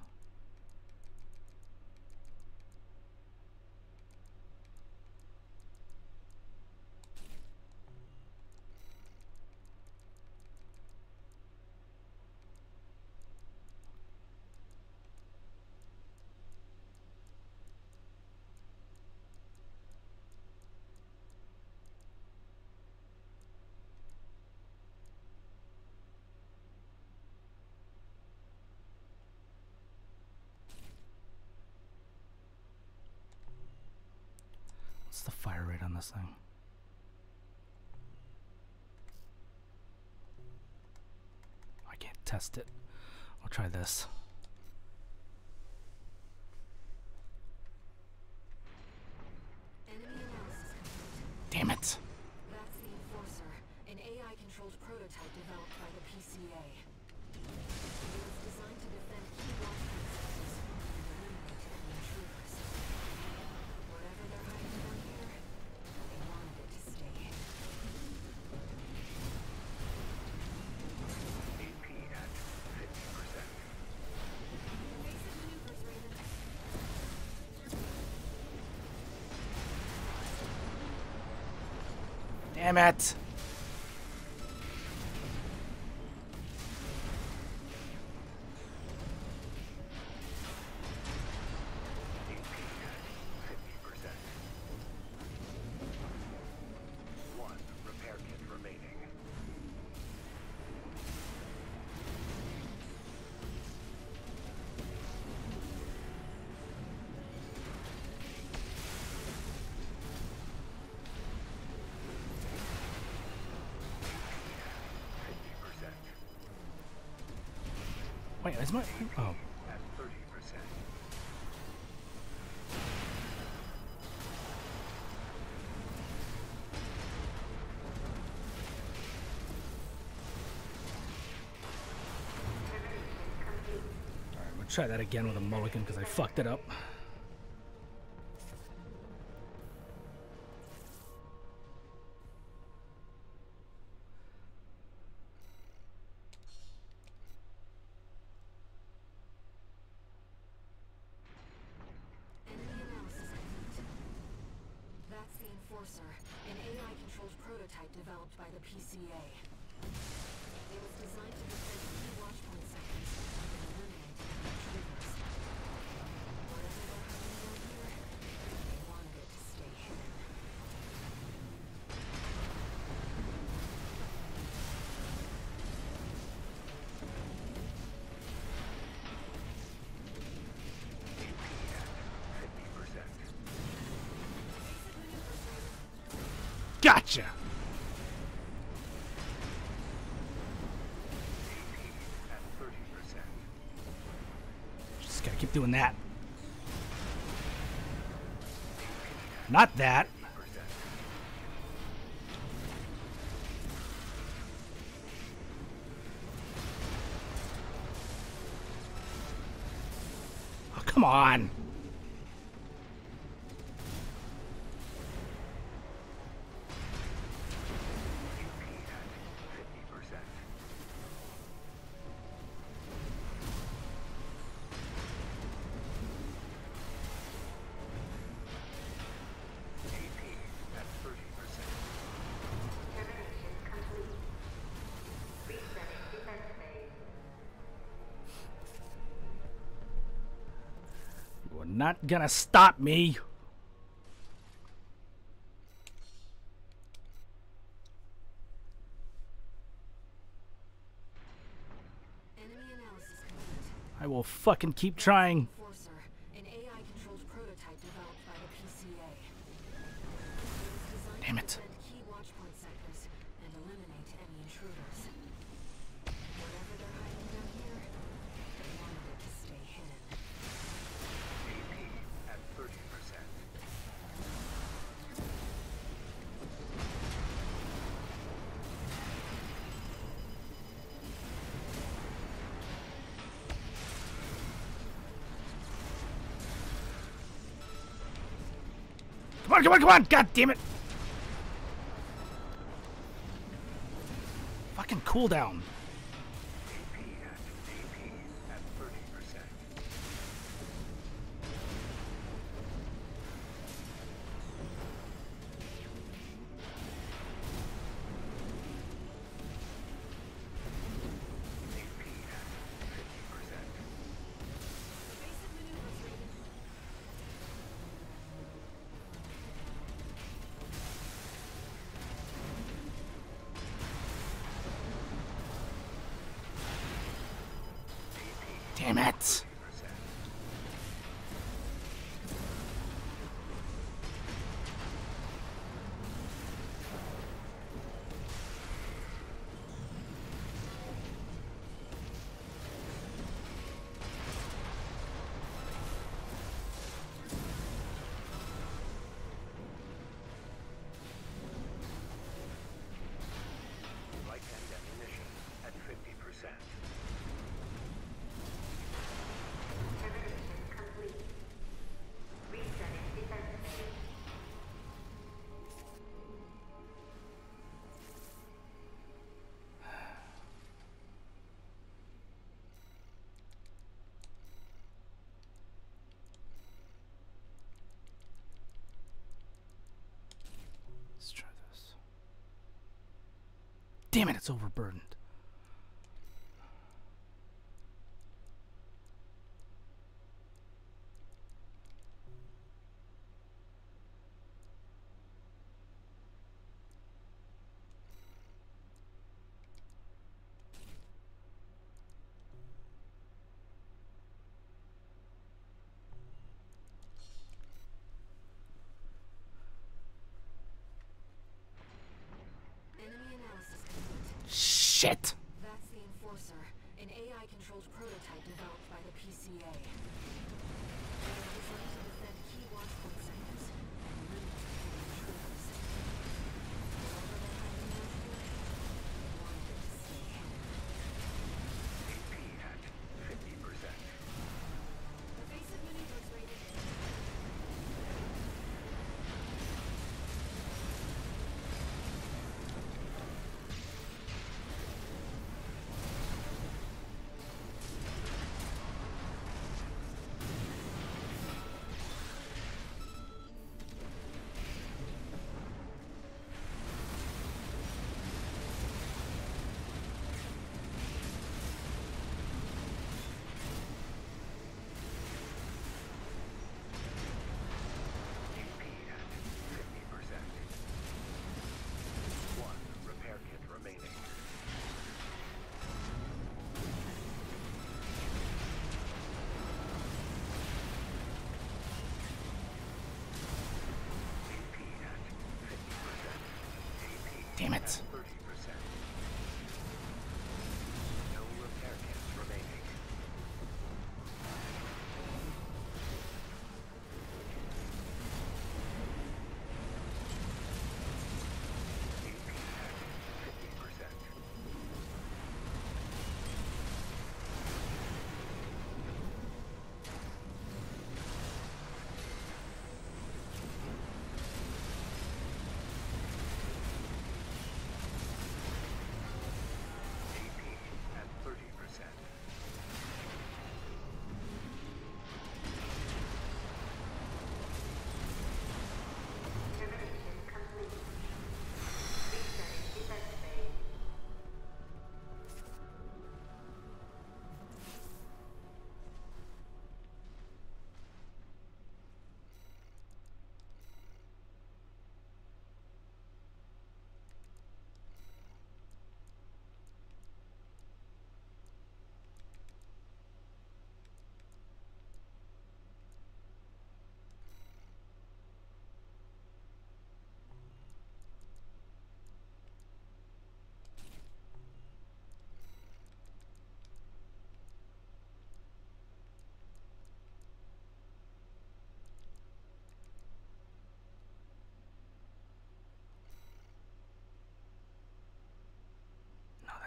S1: What's the fire rate on this thing? I can't test it. I'll try this.
S5: Enemy analysis complete.
S1: Damn it!
S5: That's the Enforcer, an AI-controlled prototype developed by the PCA. It was designed to defend key watchpoint sectors and eliminate enemy intruders. Whatever they're hiding down here, they wanted it to stay hidden.
S3: AP at 50%.
S5: Evasive maneuvers, Raven.
S1: Damn it!
S3: AP at 50%. One repair kit remaining.
S1: Wait, is my... Oh.
S3: At 30%.
S1: Alright, we'll try that again with a mulligan because I fucked it up.
S5: Enemy analysis complete. That's the Enforcer, an AI-controlled prototype developed by the PCA. It was designed to defend key watchpoint sectors and eliminate enemy intruders. Whatever they're hiding down here, they wanted it to stay hidden.
S3: AP at 50%.
S1: Gotcha!
S3: AP at 30%.
S1: Just gotta keep doing that. Not that. Oh, come on. Not gonna stop me.
S5: Enemy analysis complete.
S1: I will fucking keep trying.
S5: Enforcer, an AI-controlled prototype developed by the PCA. It was designed
S1: Damn
S5: to
S1: it.
S5: defend key watchpoint sectors and eliminate any intruders. Whatever they're hiding down here, they wanted it to stay hidden.
S3: AP at 30%.
S1: Come on, come on, come on! God damn it! Fucking cooldown.
S3: AP at 30%. AP at 50%.
S5: Basic maneuvers ready.
S1: Damn it!
S3: Light and ammunition at 50%.
S11: Termination complete. Resetting defense state.
S1: Let's try this. Damn it, it's overburdened.
S5: Enemy analysis complete.
S1: Shit!
S5: That's the Enforcer, an AI-controlled prototype developed by the PCA. They are designed to defend key watchpoint sectors and eliminate any intruders. Whatever they're hiding down here, they wanted it to stay hidden.
S3: AP at 50%.
S5: Evasive maneuvers ready.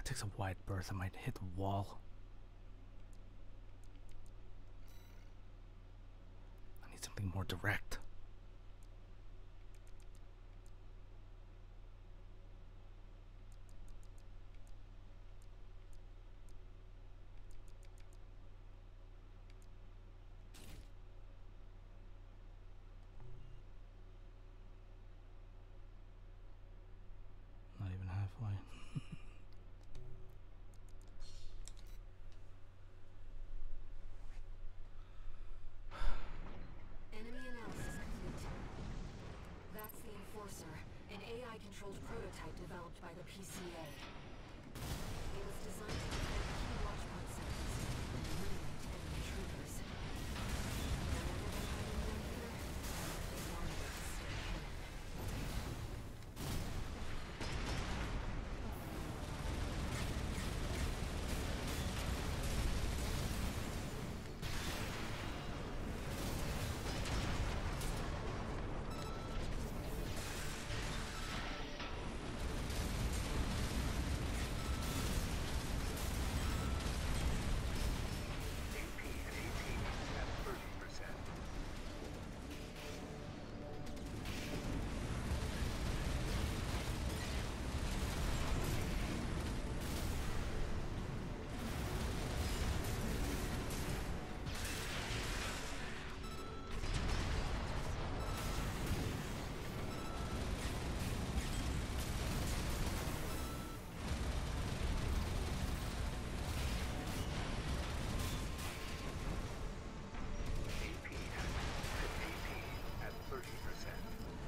S1: takes a wide berth. I might hit the wall. I need something more direct. Not even halfway.
S5: Enemy analysis complete. That's the Enforcer, an AI-controlled prototype developed by the PCA. It was designed to detect key watchpoint sites and eliminate enemy intruders. Whenever they're hiding down here, they wanted it to stay hidden.
S3: AP and AT at 30%. AP at 30%.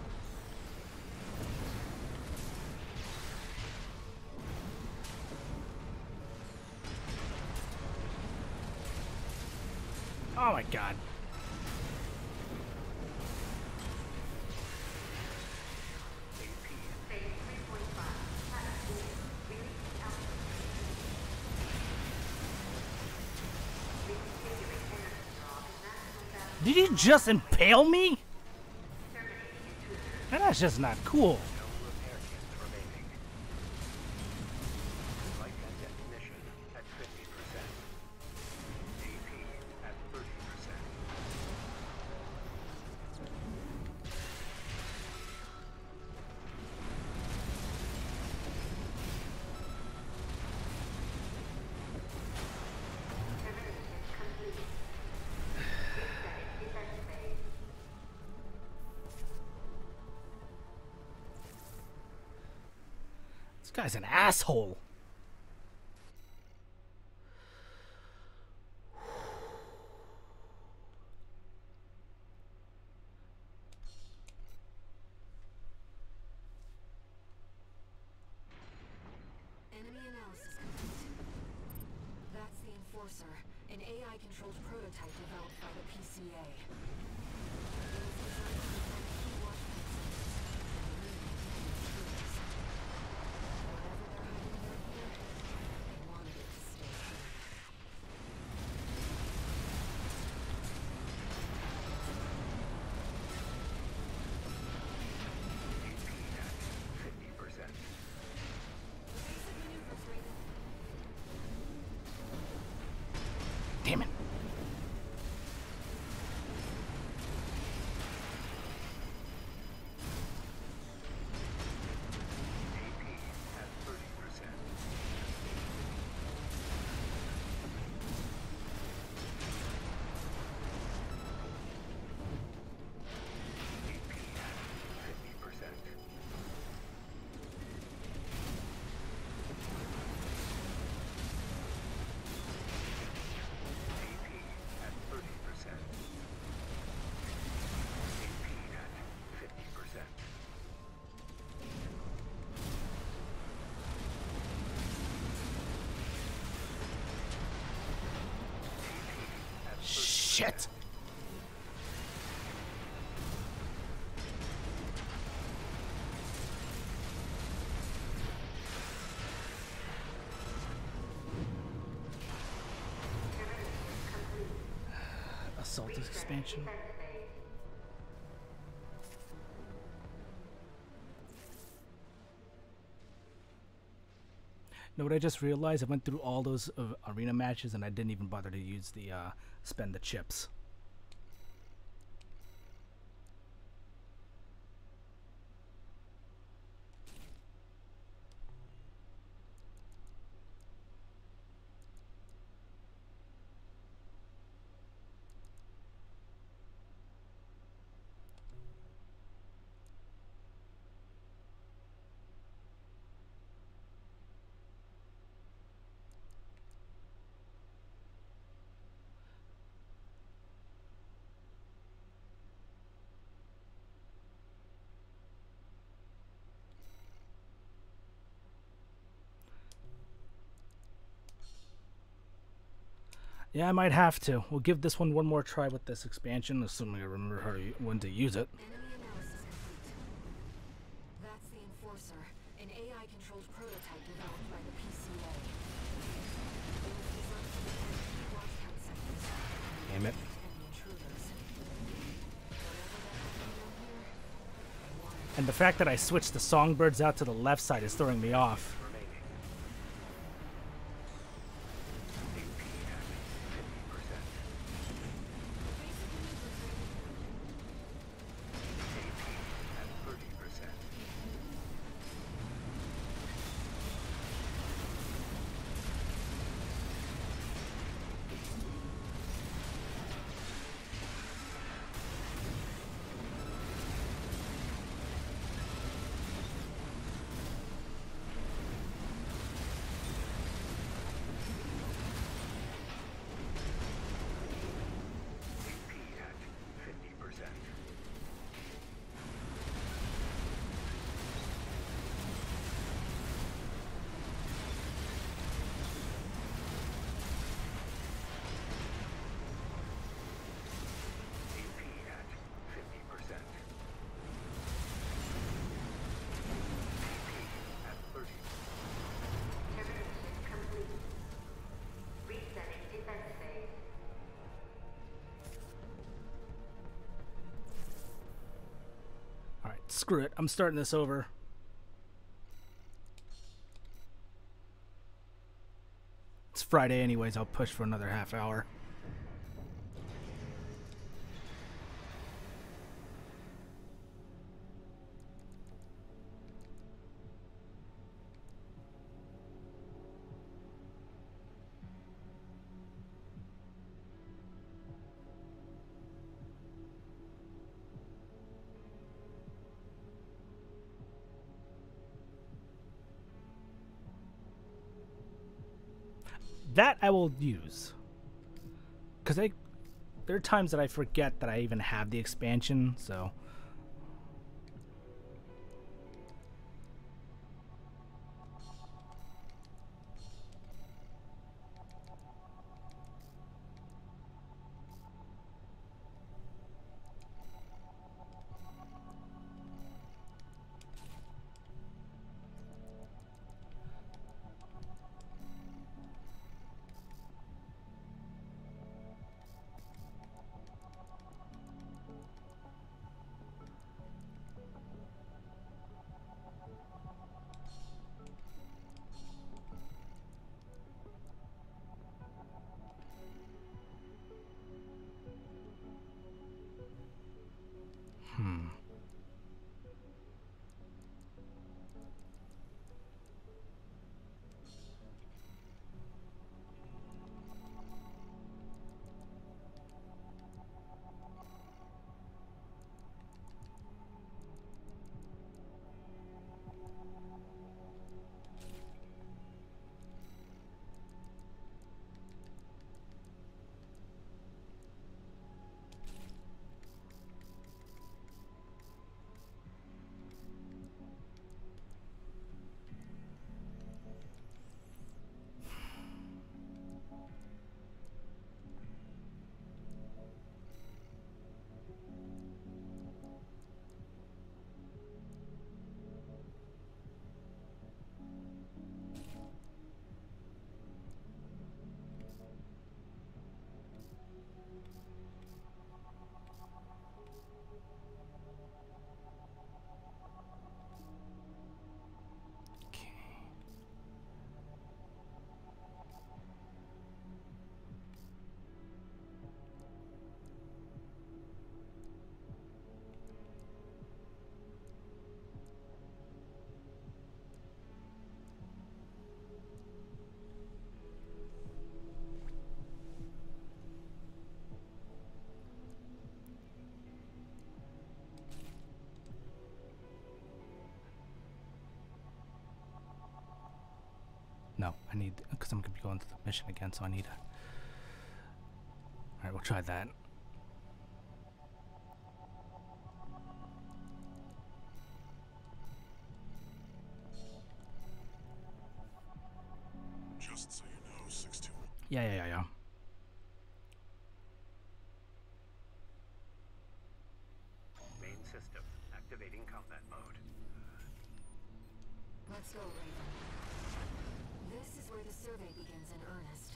S1: Oh my god.
S11: Phase 3.5. Release output. Reconfiguring energy draw to maximum value.
S1: Did you just impale me?
S11: Terminating intruder.
S1: That's just not cool.
S3: No repair kits remaining. Flight and definition at 50%. AP at 30%.
S11: Termination complete. Resetting defense phase.
S1: This guy's an asshole.
S5: Enemy analysis complete. That's the Enforcer, an AI-controlled prototype developed by the PCA. It was designed to detect key watchpoint sites and eliminate enemy intruders. Whenever they're hiding down here, they wanted it to stay hidden.
S3: AP at 50%.
S5: Basic maneuvers, Raven.
S1: Damn it.
S3: AP at 30%. AP at 50%. AP at 30%. AP at 50%. AP at 30%.
S1: Shit. Assault expansion.
S11: Defense phase.
S1: know what I just realized? I went through all those arena matches and I didn't even bother to use the spend the chips. Yeah, I might have to. We'll give this one more try with this expansion, assuming I remember when to use it.
S5: Enemy analysis complete. That's the Enforcer, an AI-controlled prototype developed by the PCA. It was designed to detect key watchtown sectors
S1: Damn it.
S5: enemy intruders. Whatever that happened down here,
S1: And the fact that I switched the songbirds out to the left side is throwing me off. Screw it. I'm starting this over. It's Friday anyways. I'll push for another half hour. That I will use. Because there are times that I forget that I even have the expansion, so... no, I need, because I'm going to be going to the mission again, so I need. Alright, we'll try that.
S6: Just so you know, 621.
S1: Yeah.
S3: Main system activating combat mode.
S5: Let's go, Raven. This is where the survey begins in earnest.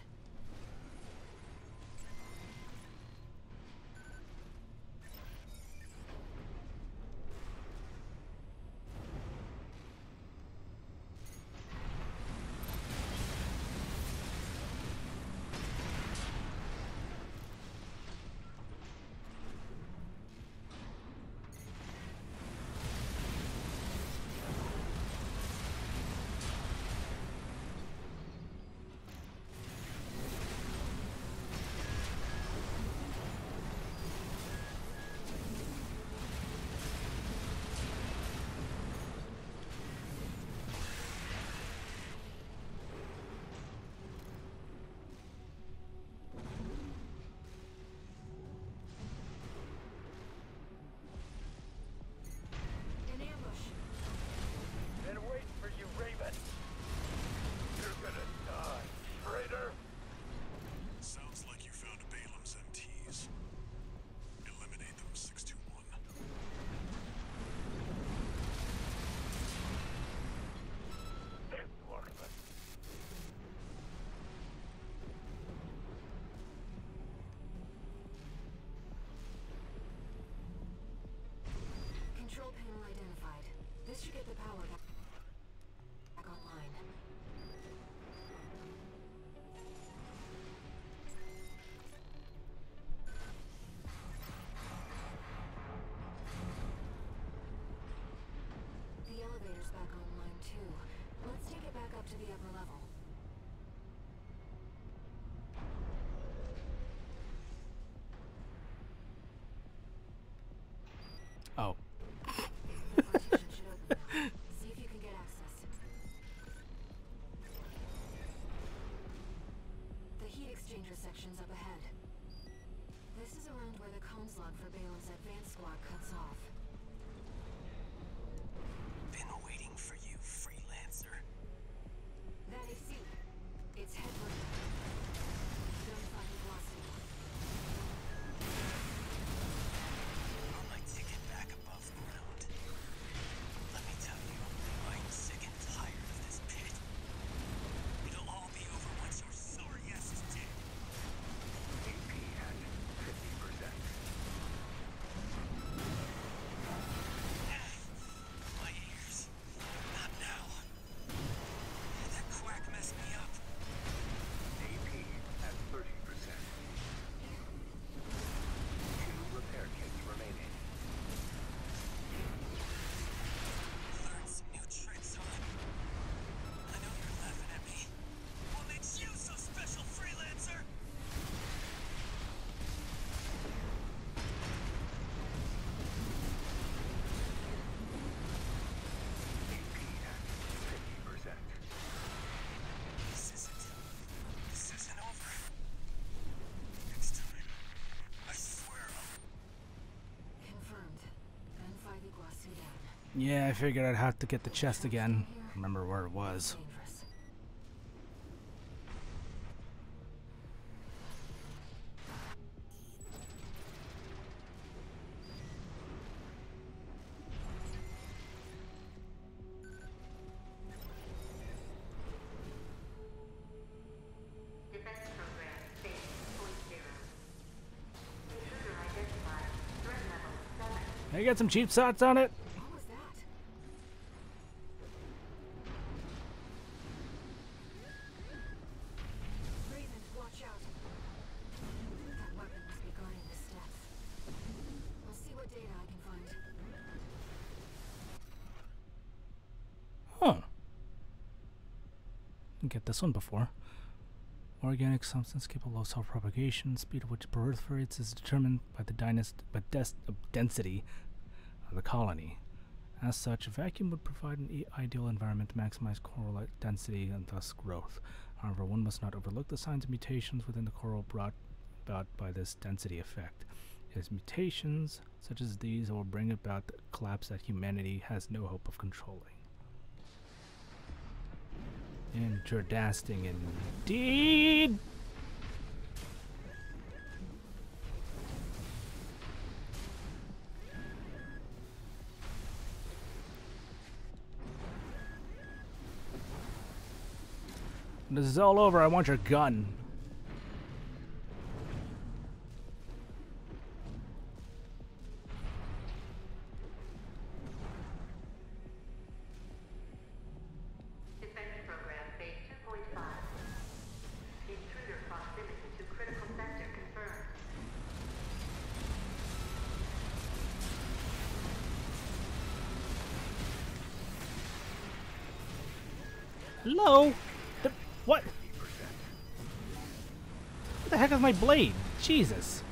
S5: In ambush.
S4: Been waiting for you, Raven. You're gonna die, traitor.
S6: Sounds like you found Balam's MTs. Eliminate them, 621.
S4: Worthless.
S5: Control panel identified. This should get the power back online. The elevator's back online too. Let's take it back up to the upper level.
S1: Oh.
S5: The partition should open now. See if you can get access. The heat exchanger section's up ahead. This is around where the comms log for Balam's advanced squad cuts off.
S8: Been waiting for you, freelancer.
S5: That AC. It's headward. Gunfire velocity.
S8: On my ticket back above ground. Let me tell you, I'm sick and tired of this pit. It'll all be over once your sorry ass is dead.
S3: AP at 50%.
S8: My ears. Not now. That quack messed me up.
S3: AP at 30%. 2 repair kits remaining.
S8: Learn some new tricks, huh? I know you're laughing at me. What makes you so special, freelancer?
S3: AP at 50%.
S8: This isn't over. Next time, I swear
S5: Confirmed. N5 Iguazu down.
S1: Yeah, I figured I'd have to get the chest again. Remember where it was.
S5: Dangerous.
S11: Defense program phase 0. Intruder identified. Threat level 7.
S1: Can I get some cheap shots on it?
S5: What was that? Raven, watch out. That weapon must be guarding the steps. I'll see what data I can find.
S1: Huh. Didn't get this one before. Organic substance capable of self-propagation, speed of which proliferates is determined by the density of the colony, As such, a vacuum would provide an ideal environment to maximize coral density and thus growth. However, one must not overlook the signs of mutations within the coral brought about by this density effect. It is mutations such as these that will bring about the collapse that humanity has no hope of controlling. Interesting indeed! When this is all over, I want your gun.
S11: Defense program phase 2.5. Intruder proximity to critical sector confirmed.
S1: Hello? What? What the heck is my blade? Jesus.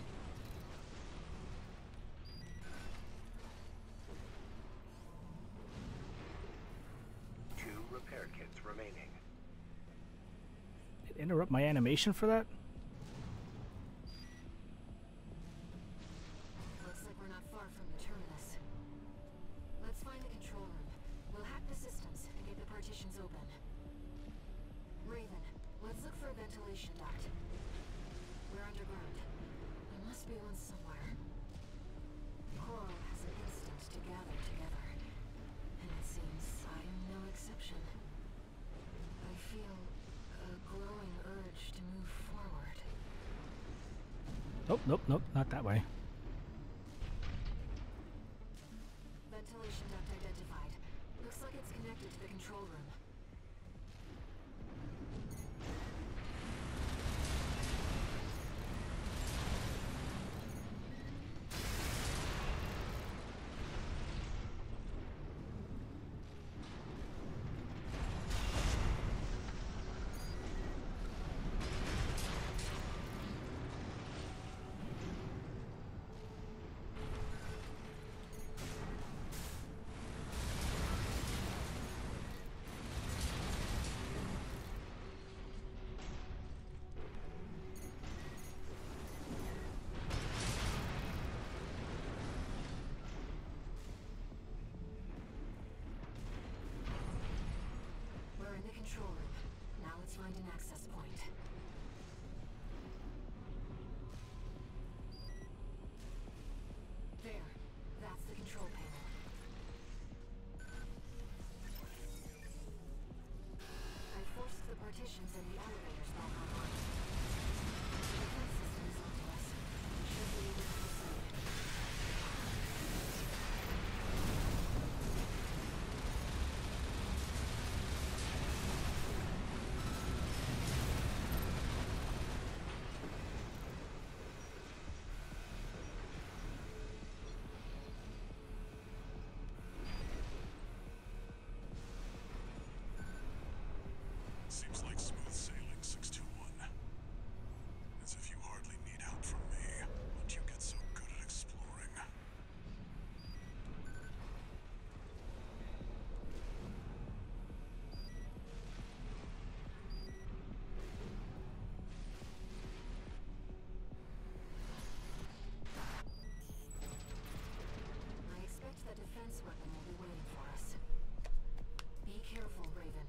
S3: Two repair kits remaining.
S1: Interrupt my animation for that?
S5: Looks like we're not far from the terminus. Let's find the control room. We'll hack the systems and get the partitions open. Raven, let's look for a ventilation duct. We're underground. There must be one somewhere. Coral has an instinct to gather together, and it seems I am no exception. I feel a growing urge to move forward.
S1: Nope, nope, nope, not that way.
S5: Ventilation duct identified. Looks like it's connected to the control room. We're in the control room. Now let's find an access point. There. That's the control panel. I forced the partitions and the elevators back online. The defense system is onto us. We should be able to proceed.
S8: Seems like smooth sailing, 621. As if you hardly need help from me, but you get so good at exploring.
S5: I expect that defense weapon will be waiting for us. Be careful, Raven.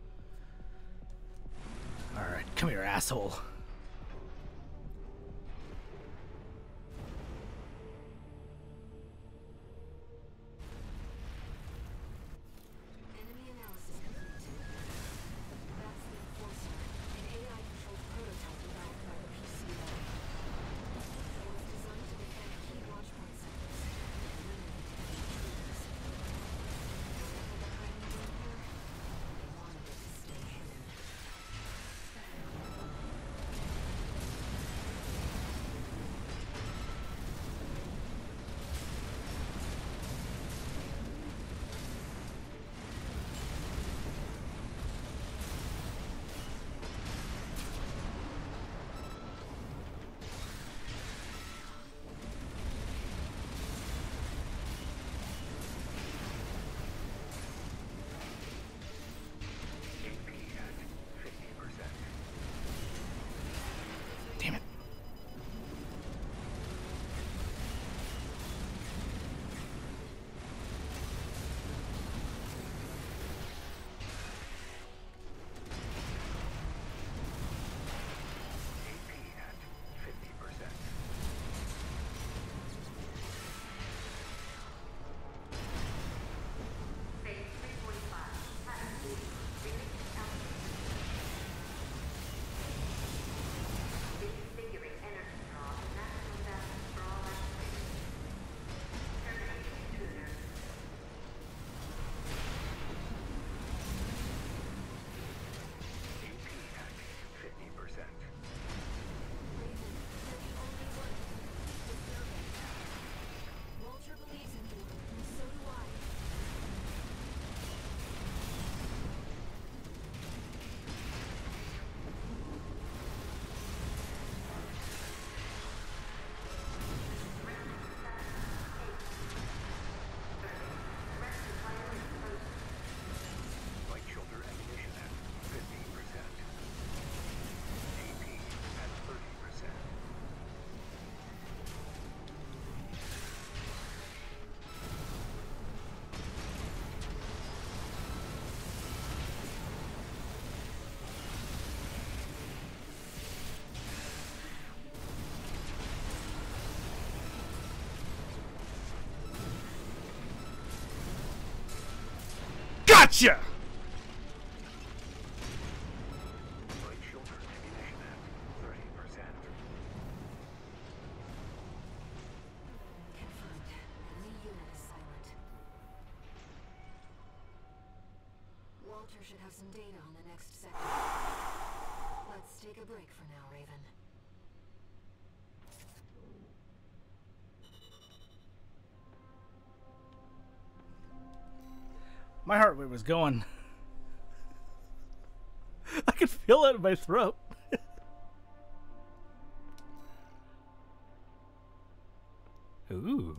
S1: Alright, come here, asshole.
S5: Enemy analysis complete. That's the Enforcer, an AI-controlled prototype developed by the PCA. It was designed to defend key watchpoint sectors and eliminate enemy intruders. Whatever they're hiding in here, they wanted it to stay hidden.
S1: Gotcha!
S3: Right shoulder ammunition at 30%.
S5: Confirmed. Enemy unit is silent. Walter should have some data on the next sector. Let's take a break for now, Raven.
S1: My heart rate was going. I could feel it in my throat. Ooh.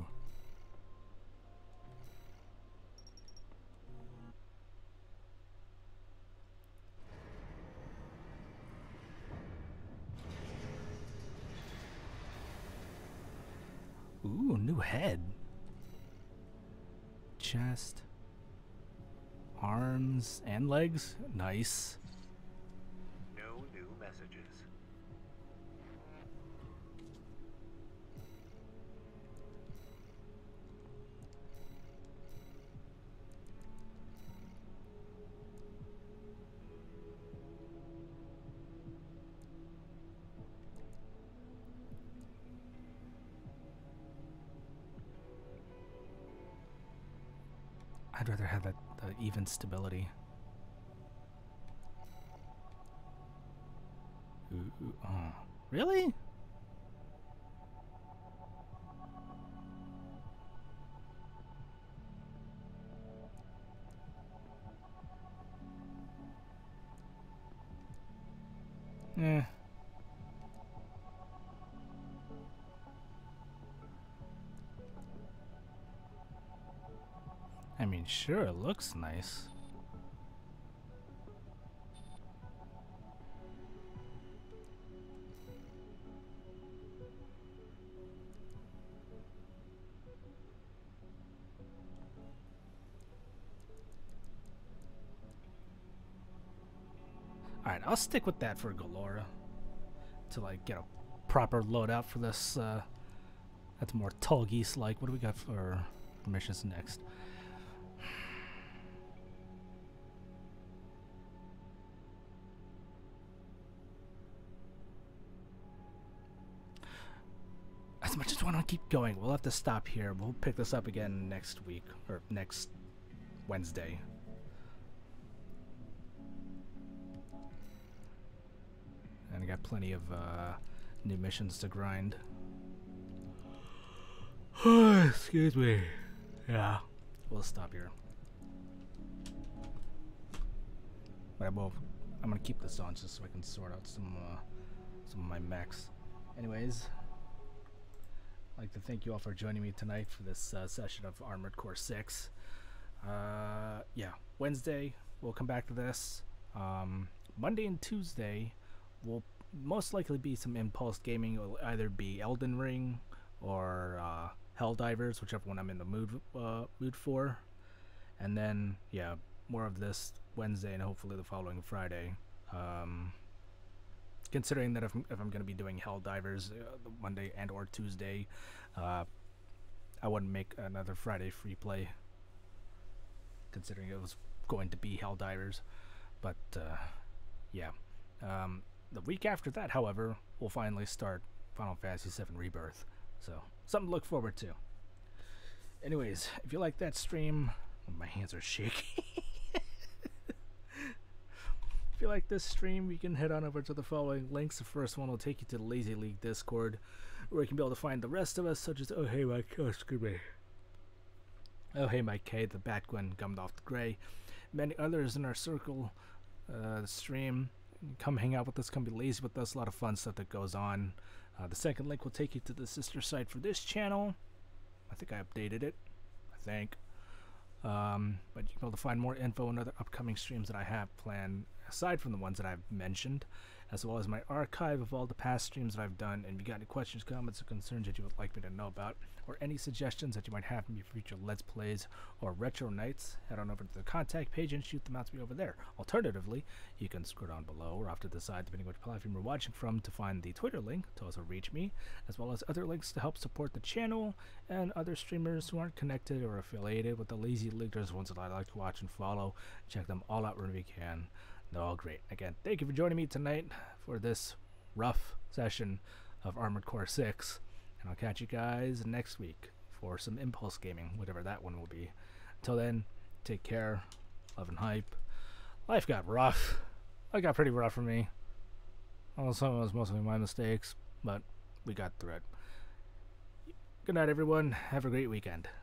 S1: Ooh, new head. Chest. Arms and legs. Nice.
S3: No new messages.
S1: I'd rather have that even stability. Ooh, oh. Really? Eh. I mean, sure, it looks nice. Alright, I'll stick with that for Galora. Till I get a proper loadout for this, that's more Tallgeese-like. What do we got for missions next? As much as I want to keep going, we'll have to stop here. We'll pick this up again next week, or next Wednesday. And I got plenty of new missions to grind. Excuse me. Yeah, we'll stop here. But I'm gonna keep this on just so I can sort out some of my mechs. Anyways, I'd like to thank you all for joining me tonight for this session of Armored Core 6. Yeah, Wednesday we'll come back to this. Monday and Tuesday will most likely be some Impulse gaming. It will either be Elden Ring or Helldivers, whichever one I'm in the mood for. And then, yeah, more of this Wednesday and hopefully the following Friday. Considering that if I'm going to be doing Helldivers Monday and or Tuesday, I wouldn't make another Friday free play, considering it was going to be Helldivers. But yeah, the week after that, however, we'll finally start Final Fantasy VII Rebirth, so something to look forward to. Anyways, if you like that stream, my hands are shaky. If you like this stream, you can head on over to the following links. The first one will take you to the Lazy League Discord, where you can be able to find the rest of us, such as Oh Hey Mike, oh excuse me, Oh Hey Mike K, the Batgwen, Gumdolph the Grey, many others in our circle stream. Come hang out with us, come be lazy with us, a lot of fun stuff that goes on. The second link will take you to the sister site for this channel. I think I updated it, I think. But you can be able to find more info and other upcoming streams that I have planned, aside from the ones that I've mentioned. as well as my archive of all the past streams that I've done. And if you got any questions, comments, or concerns that you would like me to know about, or any suggestions that you might have for me for future Let's Plays or Retro Nights, head on over to the contact page and shoot them out to me over there. Alternatively, you can scroll down below or off to the side, depending on which platform you're watching from, to find the Twitter link to also reach me, as well as other links to help support the channel and other streamers who aren't connected or affiliated with the Lazy Leaguers, ones that I like to watch and follow. Check them all out whenever you can. They're all great. Again, thank you for joining me tonight for this rough session of Armored Core 6. And I'll catch you guys next week for some Impulse Gaming, whatever that one will be. Until then, take care, love and hype. Life got rough. It got pretty rough for me. Also, it was mostly my mistakes, but we got through it. Good night, everyone. Have a great weekend.